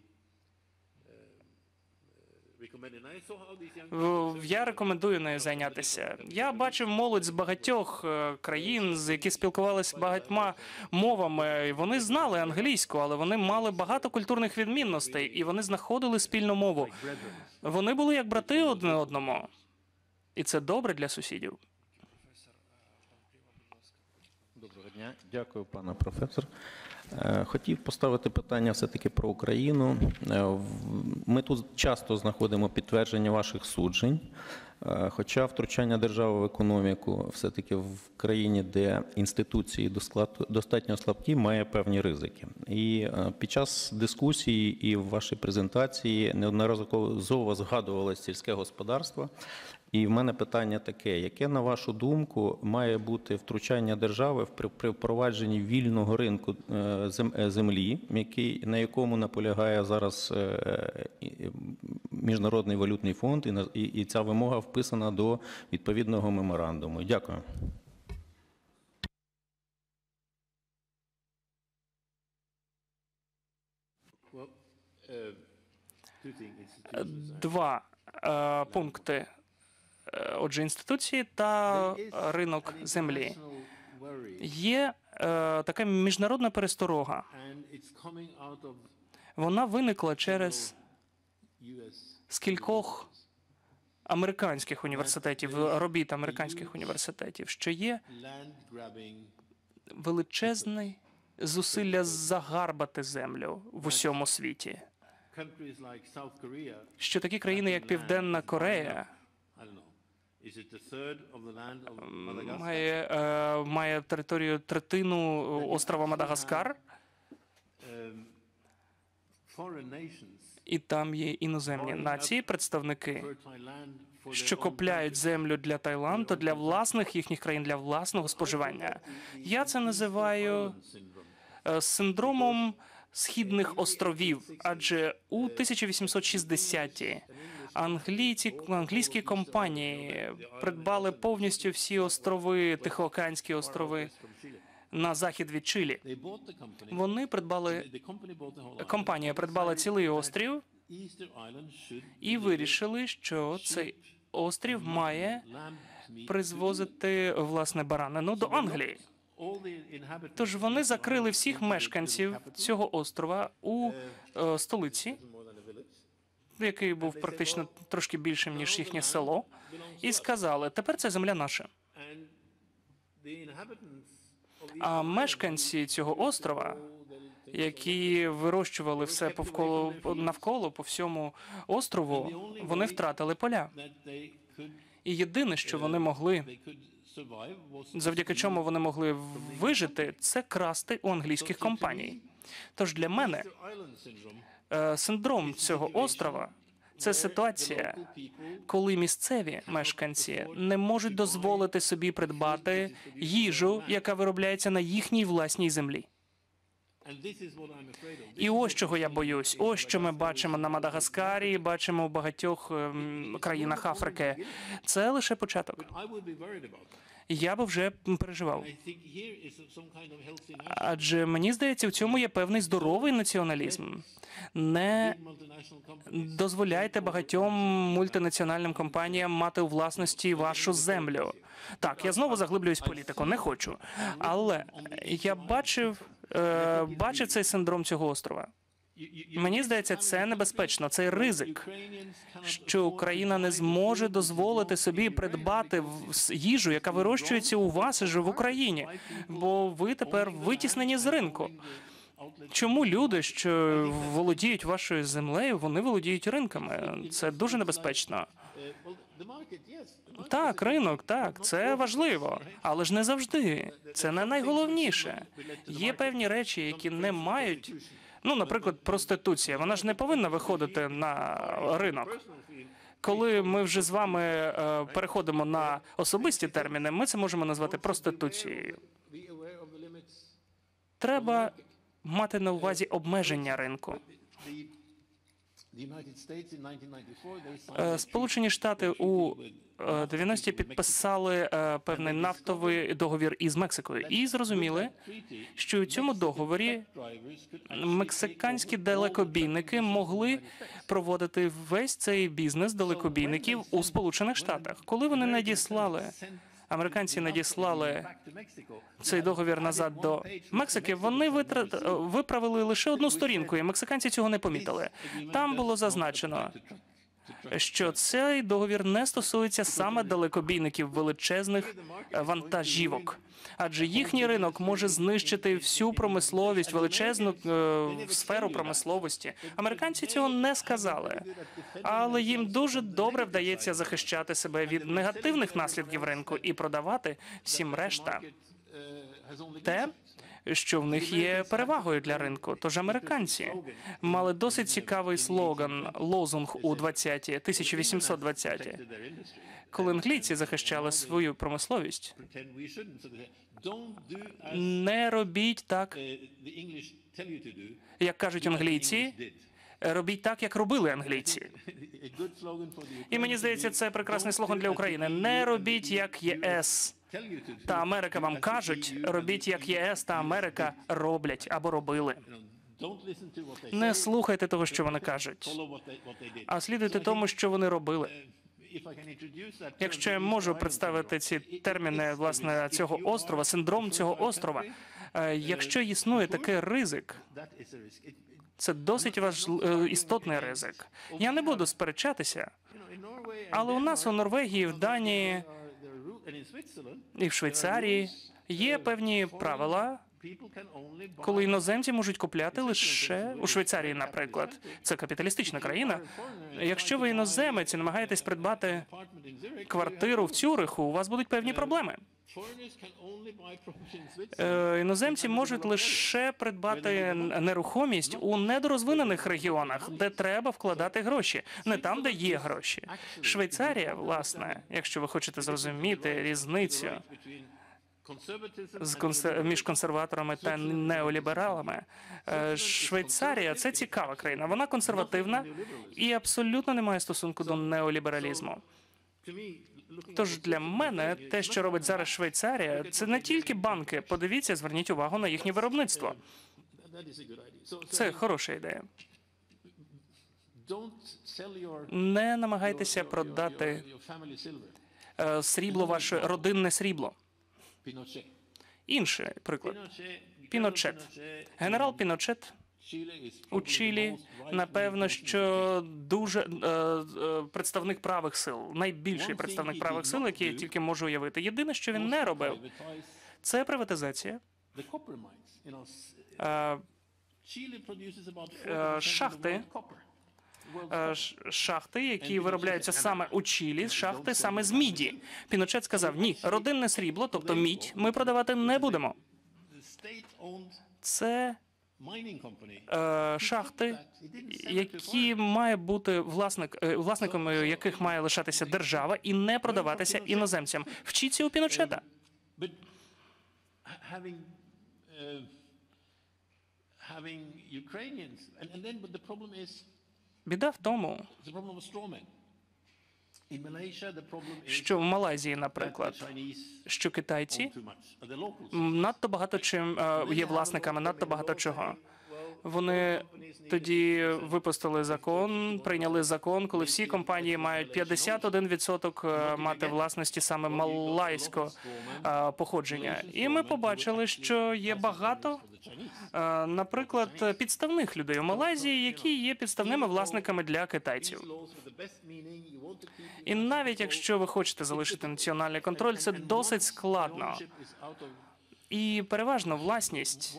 recommended. And I saw how these young Я рекомендую нею зайнятися. Я бачив молодь з багатьох країн, з які спілкувалися багатьма мовами. Вони знали англійську, але вони мали багато культурних відмінностей, і вони знаходили спільну мову. Вони були як брати одне одному. І це добре для сусідів. Доброго дня, дякую, пане професор. Хотів поставити питання все-таки про Україну. Ми тут часто знаходимо підтвердження ваших суджень, хоча втручання держави в економіку все-таки в країні, де інституції достатньо слабкі, має певні ризики. І під час дискусії і в вашій презентації неодноразово згадувалось сільське господарство. І в мене питання таке: яке, на вашу думку, має бути втручання держави при впровадженні вільного ринку землі, на якому наполягає зараз Міжнародний валютний фонд, і ця вимога вписана до відповідного меморандуму? Дякую. well, two things. Institutions. Два пункти. Отже, інституції та ринок землі. International worry, Є така міжнародна пересторога. and it's coming out of Вона виникла через US скількох американських університетів, робіт американських університетів, що є land grabbing величезне зусилля загарбати землю в усьому світі. countries like South Korea. Що такі країни, як Південна Корея, I don't know. Is it a third of the land of Madagascar? має територію третину острова Мадагаскар, Foreign nations, і там є іноземні нації, представники, fertile land for що their own копляють землю для Таїланду, для власних їхніх країн, для власного споживання. Я це називаю syndrome. синдромом Східних островів, адже у 1860-ті англійські компанії придбали повністю всі острови, Тихоокеанські острови на захід від Чилі. They bought the company. Вони придбали, The company bought the whole island. компанія придбала цілий острів Easter Island should і вирішили, що цей острів має lamb meat. призвозити, власне, баранину до Англії. All the inhabitants Тож вони закрили всіх мешканців цього острова у столиці, more than a village. який був практично трошки більшим, ніж їхнє село, і сказали, тепер ця земля наша. And the inhabitants of А мешканці цього острова, які вирощували все навколо, по всьому острову, вони втратили поля. that they could І єдине, що вони могли they could survive was завдяки чому вони могли вижити, це красти у англійських компаній. Тож для мене the island syndrome. синдром цього острова – це ситуація, коли місцеві мешканці не можуть дозволити собі придбати їжу, яка виробляється на їхній власній землі. And this is what I'm afraid of. І ось чого я боюсь. Ось що ми бачимо на Мадагаскарі, бачимо в багатьох країнах Африки. Це лише початок. I would be worried about that. Я би вже переживав. I think here is some kind of healthy national Адже мені здається, в цьому є певний здоровий націоналізм. Не multinational companies. дозволяйте багатьом мультинаціональним компаніям мати у власності вашу землю. Так, я знову заглиблююсь в політику, не хочу. Але я бачив цей синдром цього острова. Мені здається, це небезпечно, це ризик, що Україна не зможе дозволити собі придбати їжу, яка вирощується у вас і в Україні, бо ви тепер витіснені з ринку. Чому люди, що володіють вашою землею, вони володіють ринками? Це дуже небезпечно. Well, the market, yes. The market Так, ринок, так, це важливо, але ж не завжди. Це не найголовніше. Є певні речі, які не мають. Ну, наприклад, проституція. Вона ж не повинна виходити на ринок. Коли ми вже з вами переходимо на особисті терміни, ми це можемо назвати проституцією. be aware of the limits. Треба мати на увазі обмеження ринку. The United States in 1994, they signed Сполучені Штати у 90-ті підписали певний нафтовий договір із Мексикою і зрозуміли, що у цьому договорі мексиканські далекобійники могли проводити весь цей бізнес далекобійників у Сполучених Штатах. Коли вони американці надіслали цей договір назад до Мексики, вони виправили лише одну сторінку, і мексиканці цього не помітили. Там було зазначено, що цей договір не стосується саме далекобійників величезних вантажівок, адже їхній ринок може знищити всю промисловість, величезну сферу промисловості. Американці цього не сказали, але їм дуже добре вдається захищати себе від негативних наслідків ринку і продавати всім решта те, що в них є перевагою для ринку. Тож американці мали досить цікавий лозунг у 1820-ті, коли англійці захищали свою промисловість. pretend we shouldn't. So they say, don't do as Не робіть так, the English tell you to do. як кажуть англійці, робіть так, як робили англійці. A good slogan for the І мені здається, це прекрасний слоган для України. Не робіть, як ЄС tell you to do. та Америка вам кажуть, робіть, як ЄС та Америка роблять або робили. Don't listen to what they Не say. слухайте того, що вони кажуть, Follow what they did. а слідуйте тому, що вони робили. If I can introduce that Якщо я term, можу Island представити syndrome. ці терміни, власне, цього острова, синдром цього острова, якщо існує такий ризик, That is a risk. це досить істотний ризик. Я не буду сперечатися, In Norway and але у нас у Denmark, Норвегії, в Данії and in Switzerland, і в Швейцарії є певні правила, people can only buy коли іноземці можуть купляти лише у Швейцарії, наприклад. Це капіталістична країна. Якщо ви іноземець і намагаєтесь придбати apartment in Zurich. квартиру в Цюриху, у вас будуть певні проблеми. Foreigners can only buy property in Switzerland. Іноземці можуть лише придбати нерухомість у недорозвинених регіонах, де треба вкладати гроші, не там, де є гроші. Швейцарія, власне, якщо ви хочете зрозуміти різницю Between conservatism and між консерваторами та неолібералами, Швейцарія – це цікава країна. Вона консервативна і абсолютно не має стосунку до неолібералізму. to me, looking Тож для мене те, що робить зараз Швейцарія, це не тільки банки. Подивіться, зверніть увагу на їхнє виробництво. that is a good idea. So Це хороша ідея. don't sell your Не намагайтеся продати your family silver. срібло ваше родинне срібло. Pinochet. Інший приклад. General Піночет. Pinochet Генерал Піночет Chile is у probably the Чилі, most right-wing напевно, що дуже представник правих сил, найбільший представник правих сил, який я тільки можу уявити. Єдине, що він не робив, privatize це приватизація. the copper mines. You know, Е, Chile produces about 40% of the шахти. world copper. шахти, які виробляються саме у Чилі, шахти саме з міді. Піночет сказав: ні, родинне срібло, тобто мідь, ми продавати не будемо. The state-owned Це mining company. шахти, які має бути власником яких має лишатися держава і не продаватися іноземцям. Вчіться у Піночета. But having having Ukrainians, and then but the problem is Біда в тому, the problem of straw men. In Malaysia, the problem is що в Малайзії, that the наприклад, Chinese що китайці own too much. The locals. надто багато чим є власниками, надто багато чого. Вони тоді випустили закон, прийняли закон, коли всі компанії мають 51% мати власності саме малайського походження. І ми побачили, що є багато, наприклад, підставних людей у Малайзії, які є підставними власниками для китайців. І навіть якщо ви хочете залишити національний контроль, це досить складно. І переважно власність,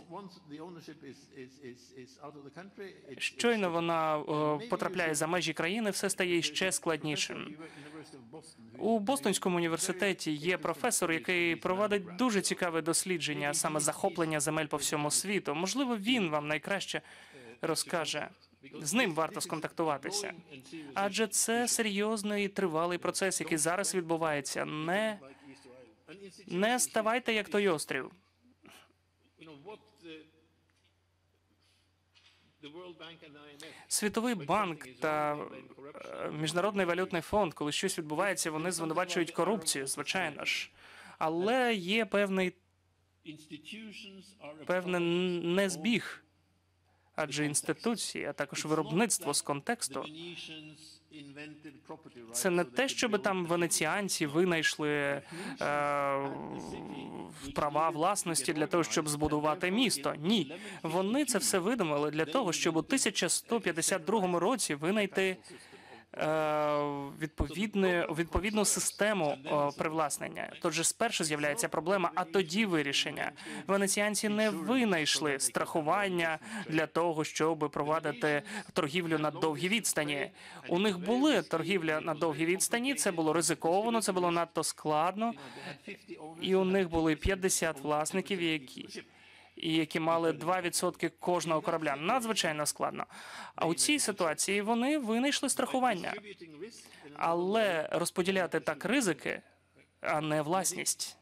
щойно вона потрапляє за межі країни, все стає ще складнішим. У Бостонському університеті є професор, який проводить дуже цікаве дослідження, саме захоплення земель по всьому світу. Можливо, він вам найкраще розкаже. З ним варто сконтактуватися. Адже це серйозний і тривалий процес, який зараз відбувається. Не ставайте як той острів. Світовий банк та Міжнародний валютний фонд, коли щось відбувається, вони звинувачують корупцію, звичайно ж. Але є певний незбіг. Адже інституції, а також виробництво з контексту – це не те, щоб там венеціанці винайшли права власності для того, щоб збудувати місто. Ні. Вони це все видумали для того, щоб у 1152 році винайти відповідну систему привласнення. Тож спершу з'являється проблема, а тоді вирішення. Венеціанці не винайшли страхування для того, щоб провадити торгівлю на довгі відстані. У них були торгівля на довгі відстані, це було ризиковано, це було надто складно, і у них були 50 власників, які мали 2% кожного корабля. Надзвичайно складно. А у цій ситуації вони винайшли страхування. Але розподіляти так ризики, а не власність.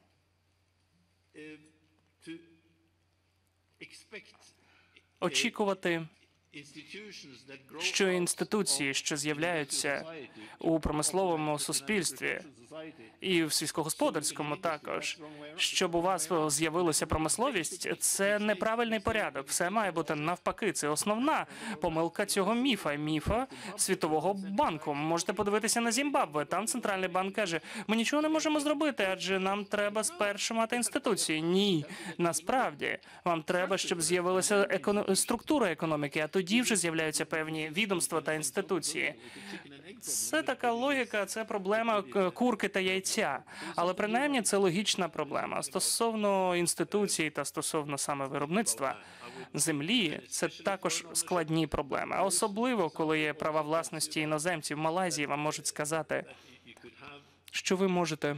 Очікувати, що інституції, що з'являються у промисловому суспільстві і в сільськогосподарському також, щоб у вас з'явилася промисловість, це неправильний порядок. Все має бути навпаки. Це основна помилка цього міфа Світового банку. Можете подивитися на Зімбабве. Там Центральний банк каже, ми нічого не можемо зробити, адже нам треба спершу мати інституції. Ні, насправді, вам треба, щоб з'явилася структура економіки, а тоді вже з'являються певні відомства та інституції. Це така логіка, це проблема курки та яйця. Але принаймні це логічна проблема. Стосовно інституцій та стосовно саме виробництва землі, це також складні проблеми. А особливо, коли є права власності іноземців. В Малайзії вам можуть сказати, що ви можете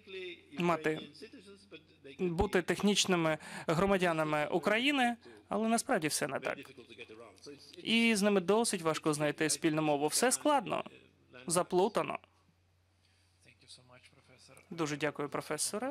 бути технічними громадянами України, але насправді все не так. І з ними досить важко знайти спільну мову. Все складно, заплутано. Дуже дякую, професоре.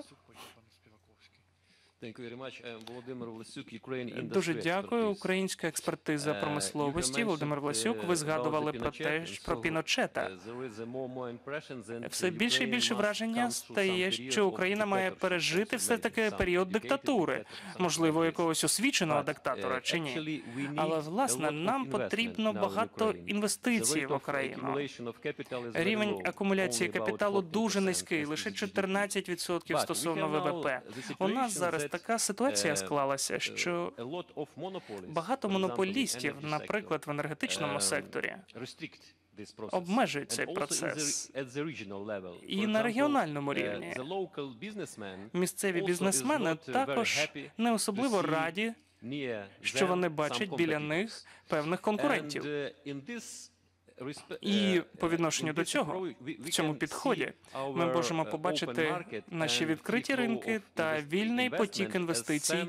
Дуже дякую. Українська експертиза промисловості. Володимир Власюк, ви згадували про Піночета. Все більше і більше враження стає, що Україна має пережити все-таки період диктатури. Можливо, якогось освіченого диктатора, чи ні. Але, власне, нам потрібно багато інвестицій в Україну. Рівень акумуляції капіталу дуже низький, лише 14% стосовно ВВП. У нас зараз така ситуація склалася, що багато монополістів, наприклад, в енергетичному секторі, обмежують цей процес. І на регіональному рівні місцеві бізнесмени також не особливо раді, що вони бачать біля них певних конкурентів. І по відношенню до цього, в цьому підході, ми можемо побачити наші відкриті ринки та вільний потік інвестицій,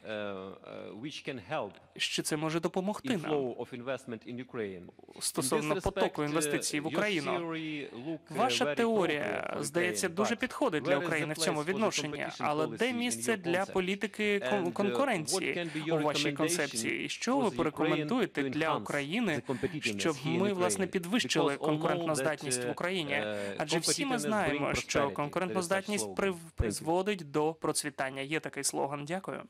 що це може допомогти нам стосовно потоку інвестицій в Україну. Ваша теорія, здається, дуже підходить для України в цьому відношенні, але де місце для політики конкуренції у вашій концепції? І що ви порекомендуєте для України, щоб ми, власне, підвищили конкурентоздатність в Україні? Адже всі ми знаємо, що конкурентоздатність призводить до процвітання. Є такий слоган. Дякую.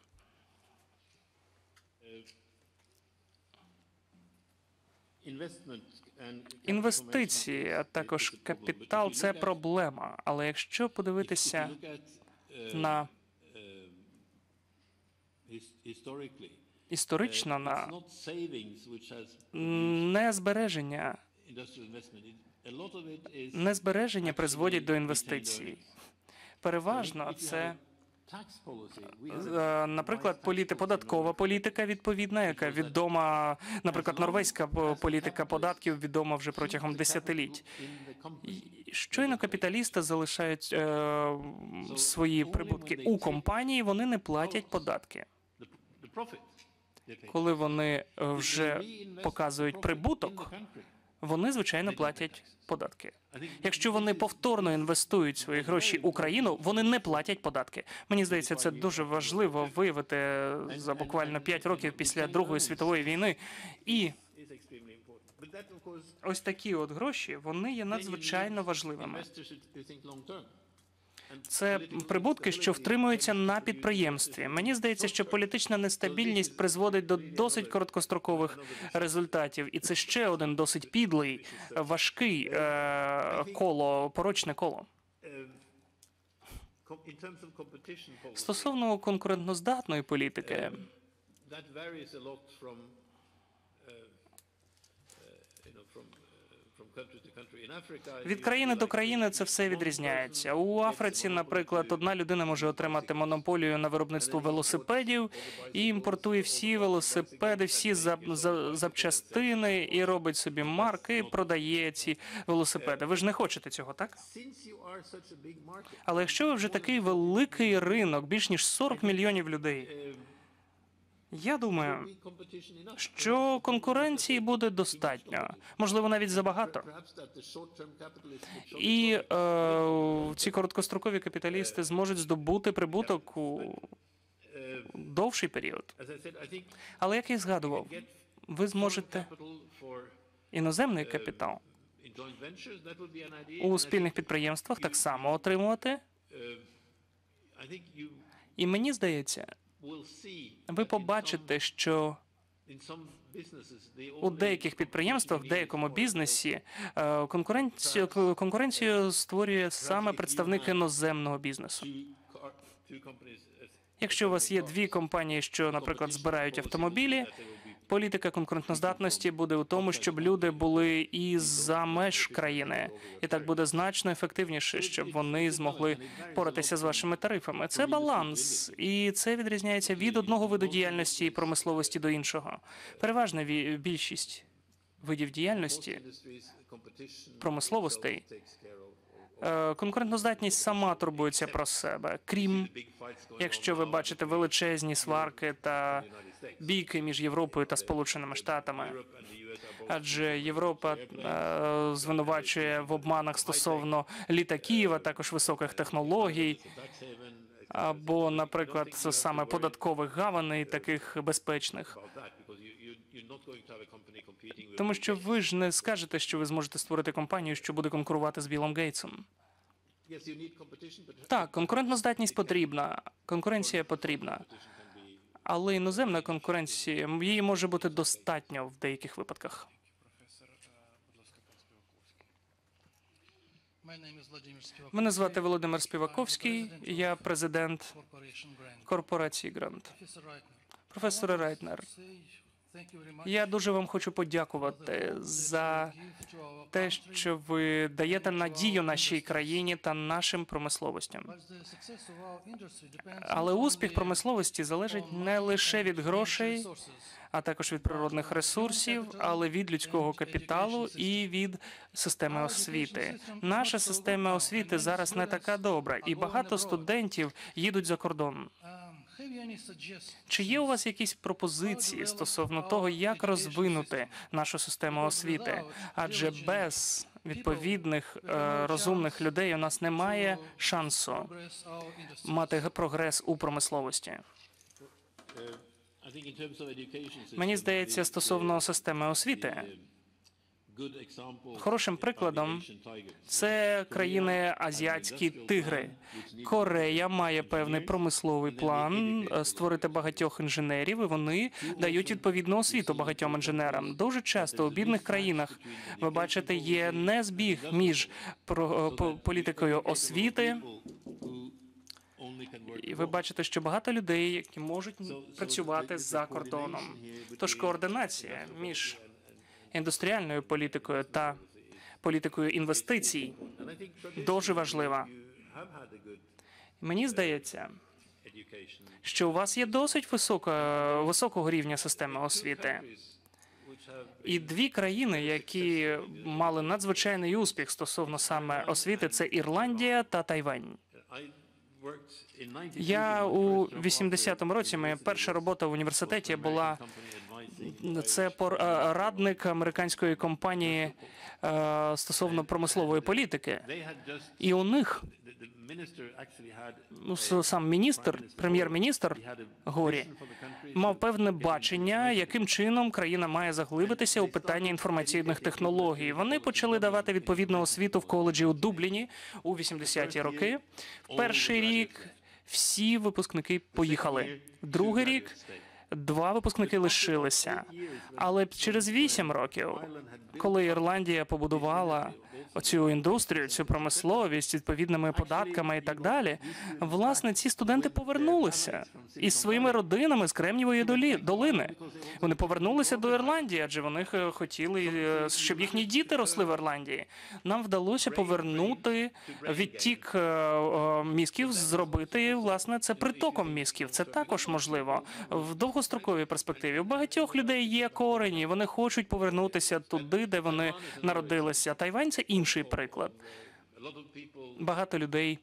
Інвестиції, а також капітал – це проблема. Але якщо подивитися на історично на незбереження призводять до інвестицій. Переважно це, наприклад, податкова політика відповідна, яка відома, наприклад, норвезька політика податків відома вже протягом десятиліть. Щойно капіталісти залишають свої прибутки у компанії, вони не платять податки. Коли вони вже показують прибуток, вони, звичайно, платять податки. Якщо вони повторно інвестують свої гроші у країну, вони не платять податки. Мені здається, це дуже важливо виявити за буквально 5 років після Другої світової війни. І ось такі от гроші, вони є надзвичайно важливими. Це прибутки, що втримуються на підприємстві. Мені здається, що політична нестабільність призводить до досить короткострокових результатів. І це ще один досить підлий, важкий порочне коло. Стосовно конкурентноздатної політики, від країни до країни це все відрізняється. У Африці, наприклад, одна людина може отримати монополію на виробництво велосипедів і імпортує всі велосипеди, всі запчастини і робить собі марки і продає ці велосипеди. Ви ж не хочете цього, так? Але якщо ви вже такий великий ринок, більш ніж 40 мільйонів людей, я думаю, що конкуренції буде достатньо, можливо, навіть забагато. І ці короткострокові капіталісти зможуть здобути прибуток у довший період. Але, як я згадував, ви зможете іноземний капітал у спільних підприємствах так само отримувати. І мені здається, ви побачите, що у деяких підприємствах, в деякому бізнесі конкуренцію створює саме представник іноземного бізнесу. Якщо у вас є дві компанії, що, наприклад, збирають автомобілі, політика конкурентоздатності буде у тому, щоб люди були і за меж країни. І так буде значно ефективніше, щоб вони змогли поратися з вашими тарифами. Це баланс, і це відрізняється від одного виду діяльності і промисловості до іншого. Переважна більшість видів діяльності, промисловостей, конкурентоздатність сама турбується про себе, крім, якщо ви бачите величезні сварки та бійки між Європою та Сполученими Штатами. Адже Європа звинувачує в обманах стосовно літаків, а також високих технологій, або, наприклад, саме податкових гаваней, таких безпечних. Тому що ви ж не скажете, що ви зможете створити компанію, що буде конкурувати з Біллом Гейтсом. Так, конкурентоздатність потрібна, конкуренція потрібна. Але іноземна конкуренція, її може бути достатньо в деяких випадках. Мене звати Володимир Співаковський, я президент корпорації Грант. Професоре Райтнер, Я дуже вам хочу подякувати за те, що ви даєте надію нашій країні та нашим промисловостям. Але успіх промисловості залежить не лише від грошей, а також від природних ресурсів, але від людського капіталу і від системи освіти. Наша система освіти зараз не така добра, і багато студентів їдуть за кордон. Чи є у вас якісь пропозиції стосовно того, як розвинути нашу систему освіти? Адже без відповідних розумних людей у нас немає шансу мати прогрес у промисловості. Мені здається, стосовно системи освіти, хорошим прикладом це країни азіатські тигри. Корея має певний промисловий план створити багатьох інженерів, і вони дають відповідну освіту багатьом інженерам. Дуже часто у бідних країнах, ви бачите, є незбіг між політикою освіти, і ви бачите, що багато людей, які можуть працювати за кордоном. Тож координація між індустріальною політикою та політикою інвестицій дуже важлива. Мені здається, що у вас є досить високого рівня системи освіти. І дві країни, які мали надзвичайний успіх стосовно саме освіти, це Ірландія та Тайвань. Я у 80-му році, моя перша робота в університеті була це радник американської компанії стосовно промислової політики. І у них сам міністр, прем'єр-міністр Горі, мав певне бачення, яким чином країна має заглибитися у питання інформаційних технологій. Вони почали давати відповідну освіту в коледжі у Дубліні у 80-ті роки. В перший рік всі випускники поїхали. В другий рік 2 випускники лишилися. Але через 8 років, коли Ірландія побудувала оцю індустрію, цю промисловість з відповідними податками і так далі, власне, ці студенти повернулися із своїми родинами з Кремнієвої долини. Вони повернулися до Ірландії, адже вони хотіли, щоб їхні діти росли в Ірландії. Нам вдалося повернути відтік мізків, зробити, власне, це притоком мізків. Це також можливо. В довгостроковій перспективі у багатьох людей є корені, вони хочуть повернутися туди, де вони народилися. Тайвань – це інший приклад. Багато людей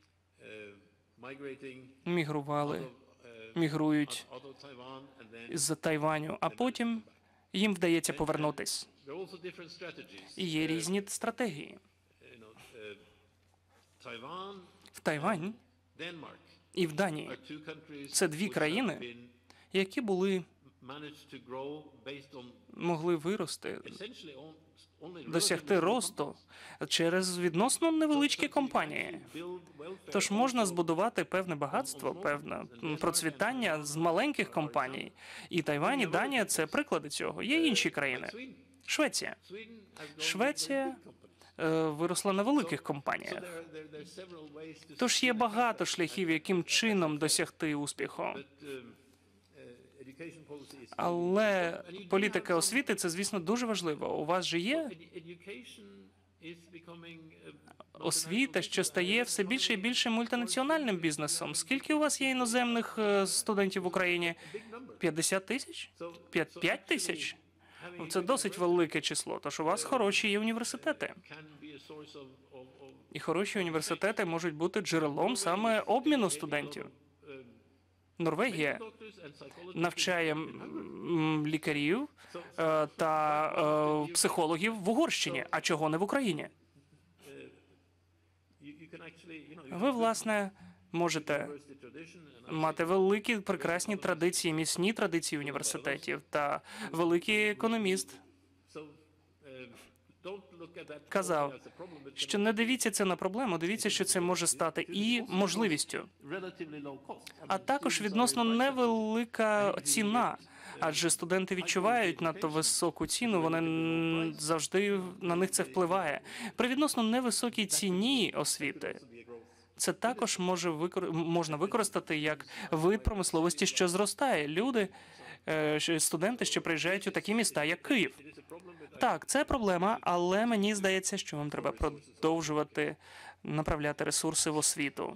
мігрують з Тайваню, а потім їм вдається повернутись. І є різні стратегії. В Тайвань і в Данії – це дві країни, які могли вирости, досягти росту через відносно невеличкі компанії. Тож можна збудувати певне багатство, певне процвітання з маленьких компаній. І Тайвань, і Данія – це приклади цього. Є інші країни. Швеція. Швеція виросла на великих компаніях. Тож є багато шляхів, яким чином досягти успіху. Але політика освіти – це, звісно, дуже важливо. У вас же є освіта, що стає все більше і більше мультинаціональним бізнесом. Скільки у вас є іноземних студентів в Україні? 50 тисяч? 5 тисяч? Це досить велике число, тож у вас хороші є університети. І хороші університети можуть бути джерелом саме обміну студентів. Норвегія навчає лікарів та психологів в Угорщині, а чого не в Україні? Ви, власне, можете мати великі, прекрасні традиції, міцні традиції університетів та великий економіст казав, що не дивіться це на проблему, дивіться, що це може стати і можливістю. А також відносно невелика ціна, адже студенти відчувають надто високу ціну, вони завжди на них це впливає. При відносно невисокій ціні освіти це також можна використати як вид промисловості, що зростає. Люди студенти, що приїжджають у такі міста, як Київ. Так, це проблема, але мені здається, що вам треба продовжувати направляти ресурси в освіту.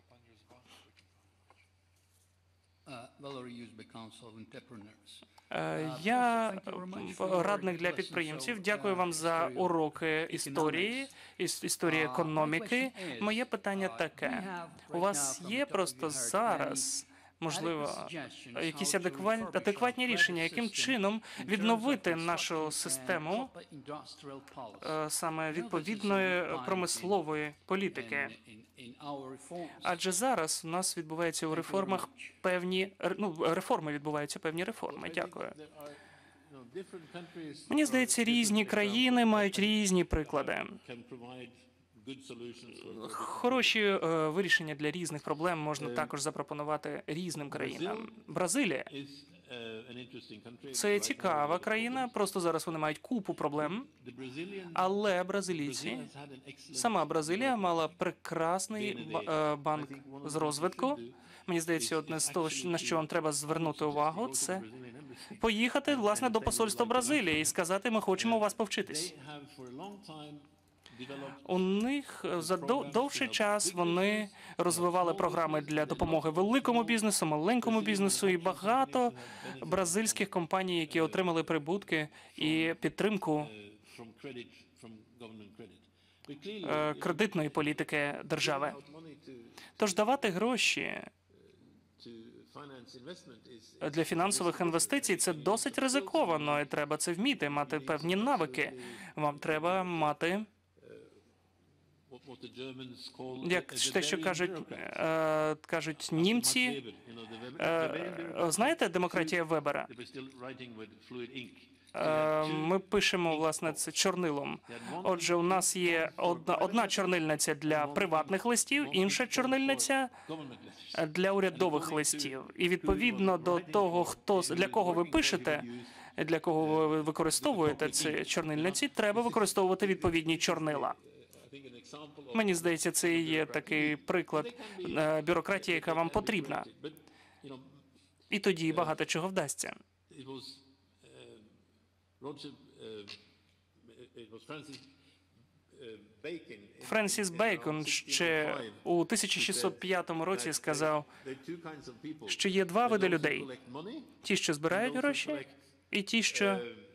Valerie Uzbek, Council of Entrepreneurs. Я радник для підприємців. Дякую вам за уроки історії, історії економіки. Моє питання таке. У вас є просто зараз, можливо, якісь адекватні рішення, яким чином відновити нашу систему саме відповідної промислової політики? Адже зараз у нас відбуваються у реформах певні реформи відбуваються певні реформи. Дякую. Мені здається, різні країни мають різні приклади. Хороші вирішення для різних проблем можна також запропонувати різним країнам. Бразилія – це цікава країна, просто зараз вони мають купу проблем, але бразилійці, сама Бразилія мала прекрасний банк з розвитку. Мені здається, одне з того, на що вам треба звернути увагу, це поїхати, власне, до посольства Бразилії і сказати, ми хочемо у вас повчитись. У них за довший час вони розвивали програми для допомоги великому бізнесу, маленькому бізнесу, і багато бразильських компаній, які отримали прибутки і підтримку кредитної політики держави. Тож давати гроші для фінансових інвестицій – це досить ризиковано, і треба це вміти, мати певні навики. Вам треба мати, як те, що кажуть німці, знаєте, демократія Вебера? Ми пишемо, власне, це чорнилом. Отже, у нас є одна чорнильниця для приватних листів, інша чорнильниця для урядових листів. І відповідно до того, для кого ви пишете, для кого ви використовуєте ці чорнильниці, треба використовувати відповідні чорнила. Мені здається, це і є такий приклад бюрократії, яка вам потрібна. І тоді багато чого вдасться. Френсіс Бейкон ще у 1605 році сказав, що є два види людей. Ті, що збирають гроші, і ті, що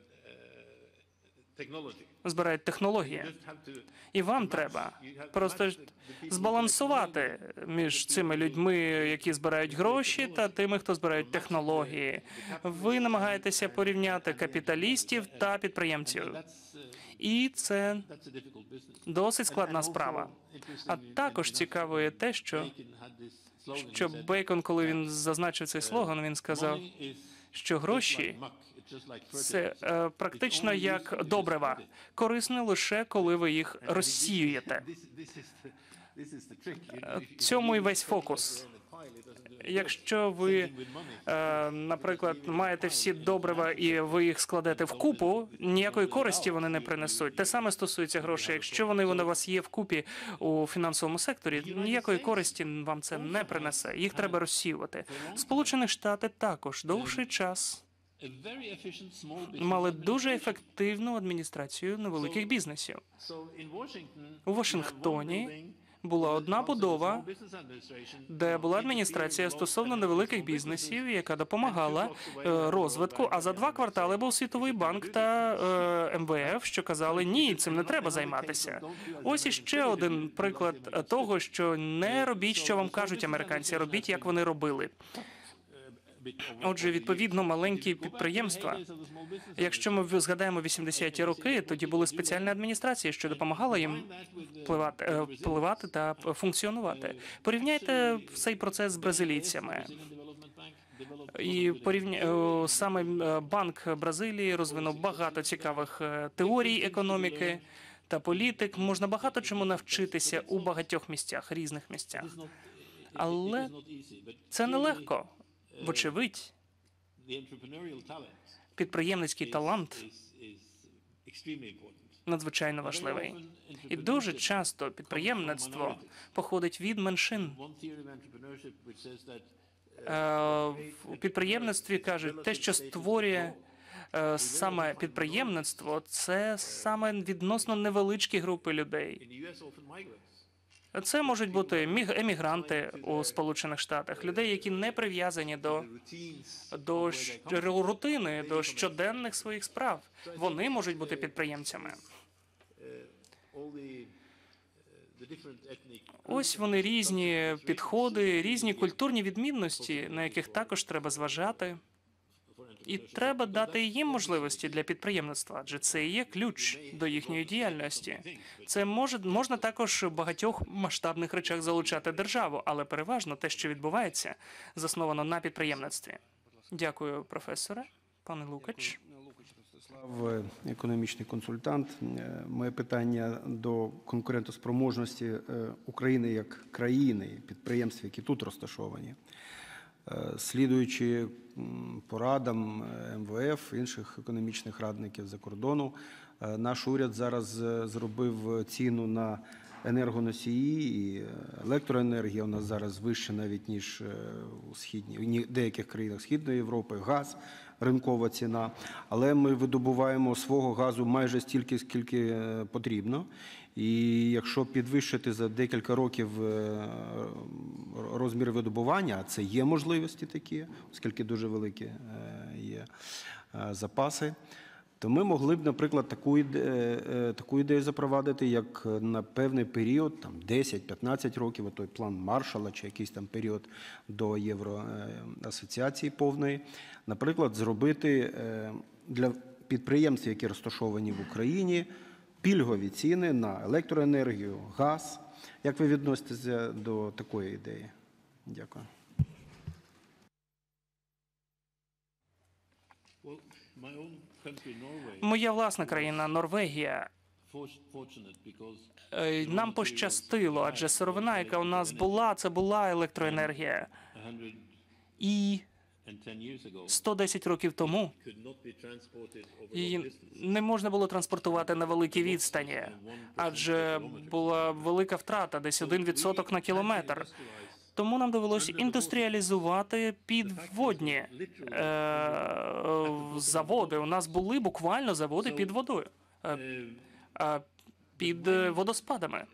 збирають технології. І вам треба просто збалансувати між цими людьми, які збирають гроші, та тими, хто збирають технології. Ви намагаєтеся порівняти капіталістів та підприємців. І це досить складна справа. А також цікаво є те, що Бейкон, коли він зазначив цей слоган, він сказав, що гроші – це практично як добрива. Корисне лише, коли ви їх розсіюєте. В цьому і весь фокус. Якщо ви, наприклад, маєте всі добрива і ви їх складете вкупу, ніякої користі вони не принесуть. Те саме стосується грошей. Якщо вони у вас є вкупі у фінансовому секторі, ніякої користі вам це не принесе. Їх треба розсіювати. Сполучені Штати також довший час мали дуже ефективну адміністрацію невеликих бізнесів. У Вашингтоні була одна будова, де була адміністрація стосовно невеликих бізнесів, яка допомагала розвитку, а за 2 квартали був Світовий банк та МВФ, що казали, ні, цим не треба займатися. Ось іще один приклад того, що не робіть, що вам кажуть американці, робіть, як вони робили. Отже, відповідно, маленькі підприємства, якщо ми згадаємо 80-ті роки, тоді були спеціальні адміністрації, що допомагали їм впливати та функціонувати. Порівняйте цей процес з бразилійцями. І саме Банк Бразилії розвинув багато цікавих теорій економіки та політик. Можна багато чому навчитися у багатьох місцях, різних місцях. Але це нелегко. Вочевидь, підприємницький талант надзвичайно важливий. І дуже часто підприємництво походить від меншин. в підприємництві кажуть, те, що створює саме підприємництво, це саме відносно невеличкі групи людей. In the US, often migrants. Це можуть бути емігранти у Сполучених Штатах, людей, які не прив'язані до рутини, до щоденних своїх справ. Вони можуть бути підприємцями. All the different ethnic Ось вони різні підходи, різні культурні відмінності, на яких також треба зважати. І треба дати їм можливості для підприємництва, адже це і є ключ до їхньої діяльності. Це можна також в багатьох масштабних речах залучати державу, але переважно те, що відбувається, засновано на підприємництві. Дякую, професоре. Пане Лукач. Ростислав, економічний консультант. Моє питання до конкурентоспроможності України як країни, підприємств, які тут розташовані. Слідуючи порадам МВФ, інших економічних радників за кордону, наш уряд зараз зробив ціну на енергоносії, і електроенергія у нас зараз вища навіть, ніж у деяких країнах Східної Європи, газ, ринкова ціна. Але ми видобуваємо свого газу майже стільки, скільки потрібно. І якщо підвищити за декілька років розмір видобування, а це є можливості такі, оскільки дуже великі є запаси, то ми могли б, наприклад, таку ідею запровадити, як на певний період, там 10-15 років, той план Маршалла чи якийсь там період до Євроасоціації повної, наприклад, зробити для підприємств, які розташовані в Україні, пільгові ціни на електроенергію, газ. Як ви відноситеся до такої ідеї? Дякую. Well, my own country, Norway, Моя власна країна Норвегія. fortunate because Нам пощастило, адже сировина, яка у нас була, це була електроенергія. 110 І years ago 110 років тому could not be transported over long її distance. не можна було транспортувати на великі відстані, адже була велика втрата, десь 1% на кілометр. Тому нам довелося індустріалізувати підводні заводи. У нас були буквально заводи під водою, під водоспадами.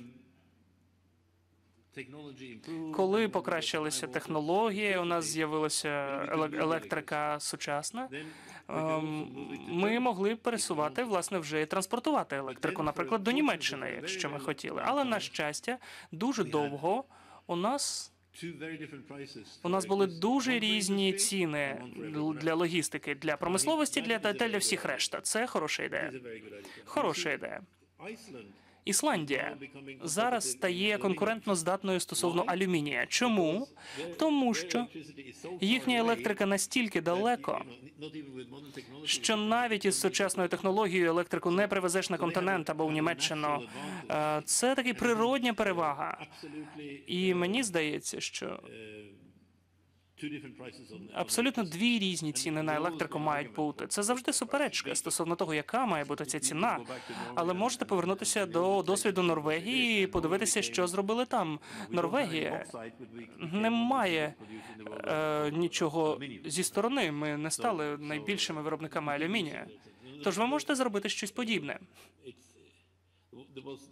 Technology improved. Коли покращилися технології, у нас з'явилася електрика сучасна, ми могли пересувати, власне, вже і транспортувати електрику, наприклад, до Німеччини, якщо ми хотіли. Але, на щастя, дуже довго у нас Two very different prices. були дуже різні ціни для логістики, для промисловості, та для всіх решта. Це хороша ідея. It's a very good idea. Хороша ідея. Iceland Ісландія зараз стає конкурентно здатною стосовно алюмінія. Чому? Тому що electricity is so far їхня away електрика настільки далеко, not even with modern technology. що навіть із сучасною технологією електрику не привезеш на континент або в Німеччину. Це таки природня перевага. Absolutely І мені здається, що two different prices on абсолютно дві різні ціни на електрику мають бути. Це завжди суперечка стосовно того, яка має бути ця ціна. Але можете повернутися до досвіду Норвегії і подивитися, що зробили там. Норвегія не має нічого зі сторони. Ми не стали найбільшими виробниками алюмінія. Тож ви можете зробити щось подібне. There was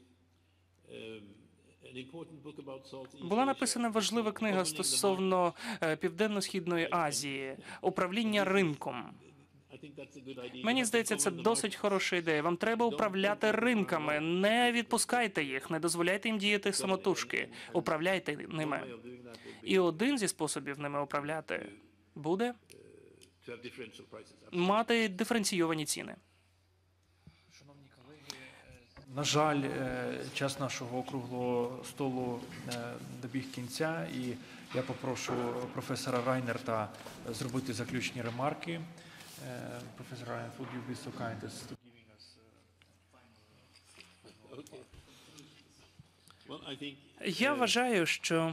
an important book about Southeast Була Asia. написана важлива книга стосовно Південно-Східної Азії, управління ринком. I think that's a good idea. Мені здається, це досить хороша ідея. Вам треба управляти ринками. Не відпускайте їх, не дозволяйте їм діяти самотужки. Управляйте ними. І один зі способів ними управляти буде To have differential prices. мати диференційовані ціни. На жаль, час нашого округлого столу добіг кінця, і я попрошу професора Райнерта зробити заключні ремарки. Професор Райнерт, would you be so kind as to giving us Well, I think Я вважаю, що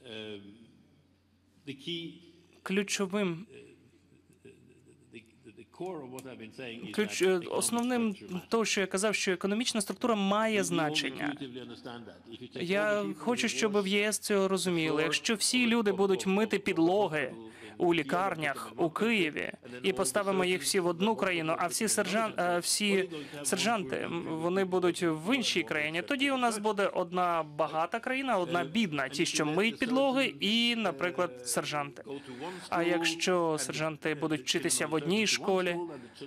the key, ключовим the Основним того, що я казав, що економічна структура має значення. Я хочу, щоб в ЄС цього розуміли. Якщо всі люди будуть мити підлоги у лікарнях у Києві і поставимо їх всі в одну країну, а всі сержанти вони будуть в іншій країні, тоді у нас буде одна багата країна, одна бідна. Ті, що миють підлоги, і, наприклад, сержанти. А якщо сержанти будуть вчитися в одній школі,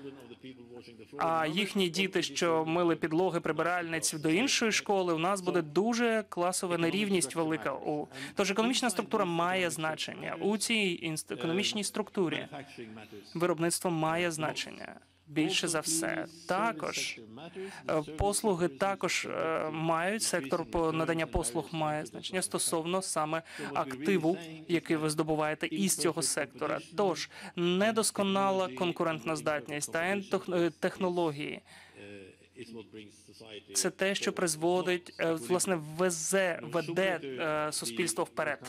а їхні діти, що мили підлоги прибиральниць до іншої школи, у нас буде дуже класова нерівність велика. Тож економічна структура має значення. У цій економічній структурі виробництво має значення. Більше за все. Також послуги також мають, сектор по надання послуг має значення стосовно саме активу, який ви здобуваєте із цього сектора. Тож, недосконала конкурентна здатність та технології – це те, що призводить, власне, веде суспільство вперед.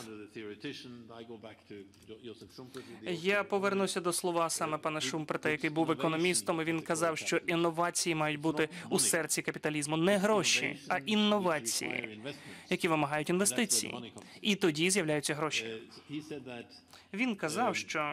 Я повернуся до слова саме пана Шумперта, який був економістом, і він казав, що інновації мають бути у серці капіталізму. Не гроші, а інновації, які вимагають інвестицій. І тоді з'являються гроші. Він казав, що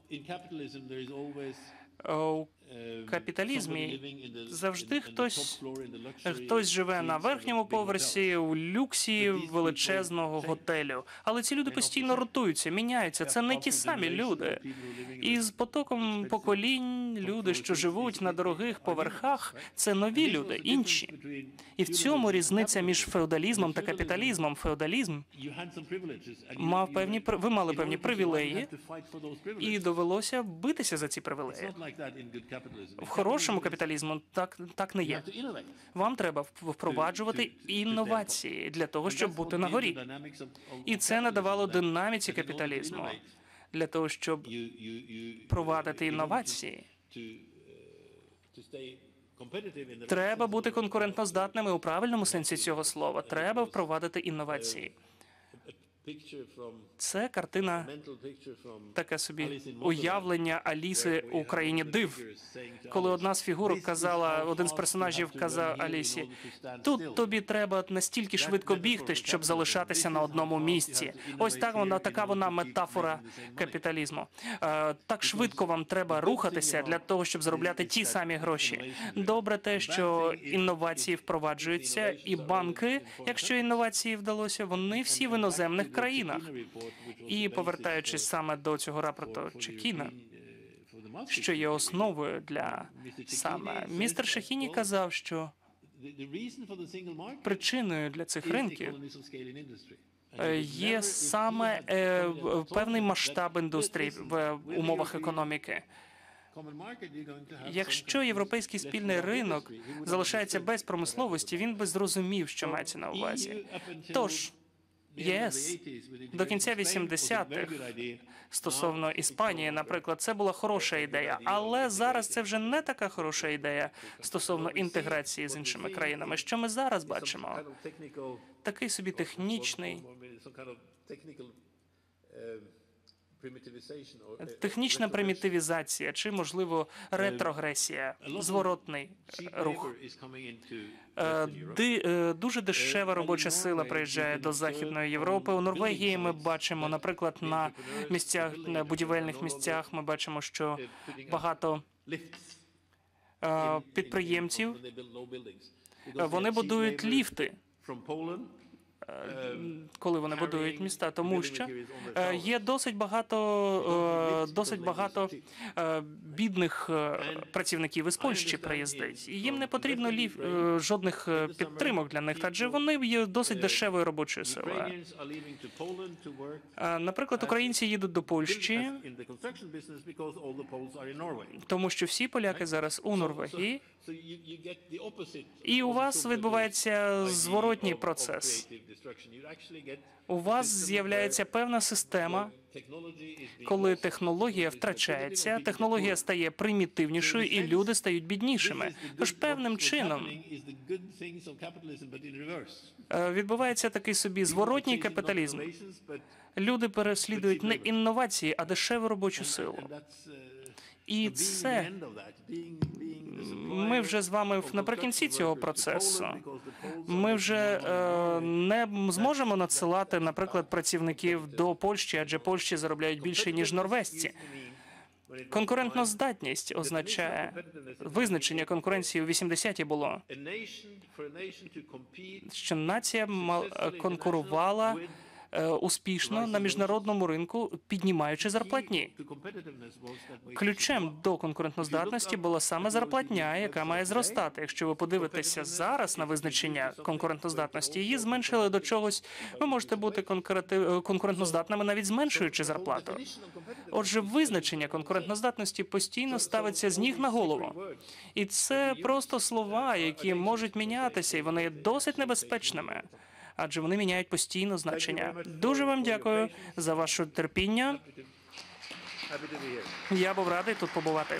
у капіталізмі завжди хтось живе на верхньому поверсі у люксі величезного готелю. Але ці люди постійно ротуються, міняються. Це не ті самі люди. І з потоком поколінь люди, що живуть на дорогих поверхах, це нові люди, інші. І в цьому різниця між феодалізмом та капіталізмом. Феодалізм ви мали певні привілеї, і довелося битися за ці привілеї. В хорошому капіталізму так не є. Вам треба впроваджувати інновації для того, щоб бути на горі. І це надавало динаміці капіталізму. Для того, щоб провадити інновації, треба бути конкурентоздатними у правильному сенсі цього слова. Треба впровадити інновації. Це картина, таке собі уявлення Аліси у країні див. Коли одна з фігурок казала, один з персонажів казав Алісі, тут тобі треба настільки швидко бігти, щоб залишатися на одному місці. Ось така вона метафора капіталізму. Так швидко вам треба рухатися для того, щоб заробляти ті самі гроші. Добре те, що інновації впроваджуються, і банки, якщо інновації вдалося, вони всі в іноземних країнах. І повертаючись саме до цього рапорту Чекіна, що є основою для саме, містер Шахіні казав, що причиною для цих ринків є саме певний масштаб індустрії в умовах економіки. Якщо європейський спільний ринок залишається без промисловості, він би зрозумів, що мається на увазі. Тож, ЄС до кінця 80-х стосовно Іспанії, наприклад, це була хороша ідея, але зараз це вже не така хороша ідея стосовно інтеграції з іншими країнами. Що ми зараз бачимо? Такий собі технічна примітивізація, чи, можливо, ретрогресія, зворотний рух. Дуже дешева робоча сила приїжджає до Західної Європи. У Норвегії ми бачимо, наприклад, на місцях, на будівельних місцях, ми бачимо, що багато підприємців, вони будують ліфти, коли вони будують міста, тому що є досить багато бідних працівників із Польщі приїздить. І їм не потрібно жодних підтримок для них, адже вони є досить дешевою робочою силою. Наприклад, українці їдуть до Польщі, тому що всі поляки зараз у Норвегії, і у вас відбувається зворотній процес. У вас з'являється певна система, коли технологія втрачається, технологія стає примітивнішою, і люди стають біднішими. Тож певним чином відбувається такий собі зворотній капіталізм. Люди переслідують не інновації, а дешеву робочу силу. І це ми вже з вами наприкінці цього процесу. Ми вже не зможемо надсилати, наприклад, працівників до Польщі, адже Польщі заробляють більше, ніж норвезці. Конкурентноздатність означає, визначення конкуренції у 80-ті було, що нація конкурувала успішно на міжнародному ринку, піднімаючи зарплатні. Ключем до конкурентноздатності була саме зарплатня, яка має зростати. Якщо ви подивитеся зараз на визначення конкурентноздатності, її зменшили до чогось. Ви можете бути конкурентноздатними, навіть зменшуючи зарплату. Отже, визначення конкурентноздатності постійно ставиться з ніг на голову. І це просто слова, які можуть мінятися, і вони є досить небезпечними. Адже вони міняють постійно значення. Дуже вам дякую за ваше терпіння. Я був радий тут побувати.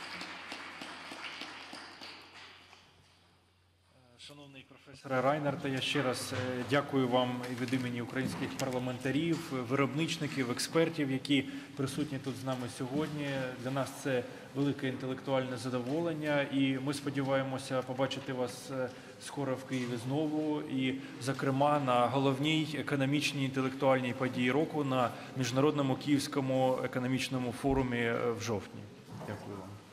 Шановний професоре Райнерте, я ще раз дякую вам і від імені українських парламентарів, виробничників, експертів, які присутні тут з нами сьогодні. Для нас це велике інтелектуальне задоволення, і ми сподіваємося побачити вас скоро в Києві знову, і, зокрема, на головній економічній інтелектуальній події року на Міжнародному Київському економічному форумі в жовтні. Дякую вам.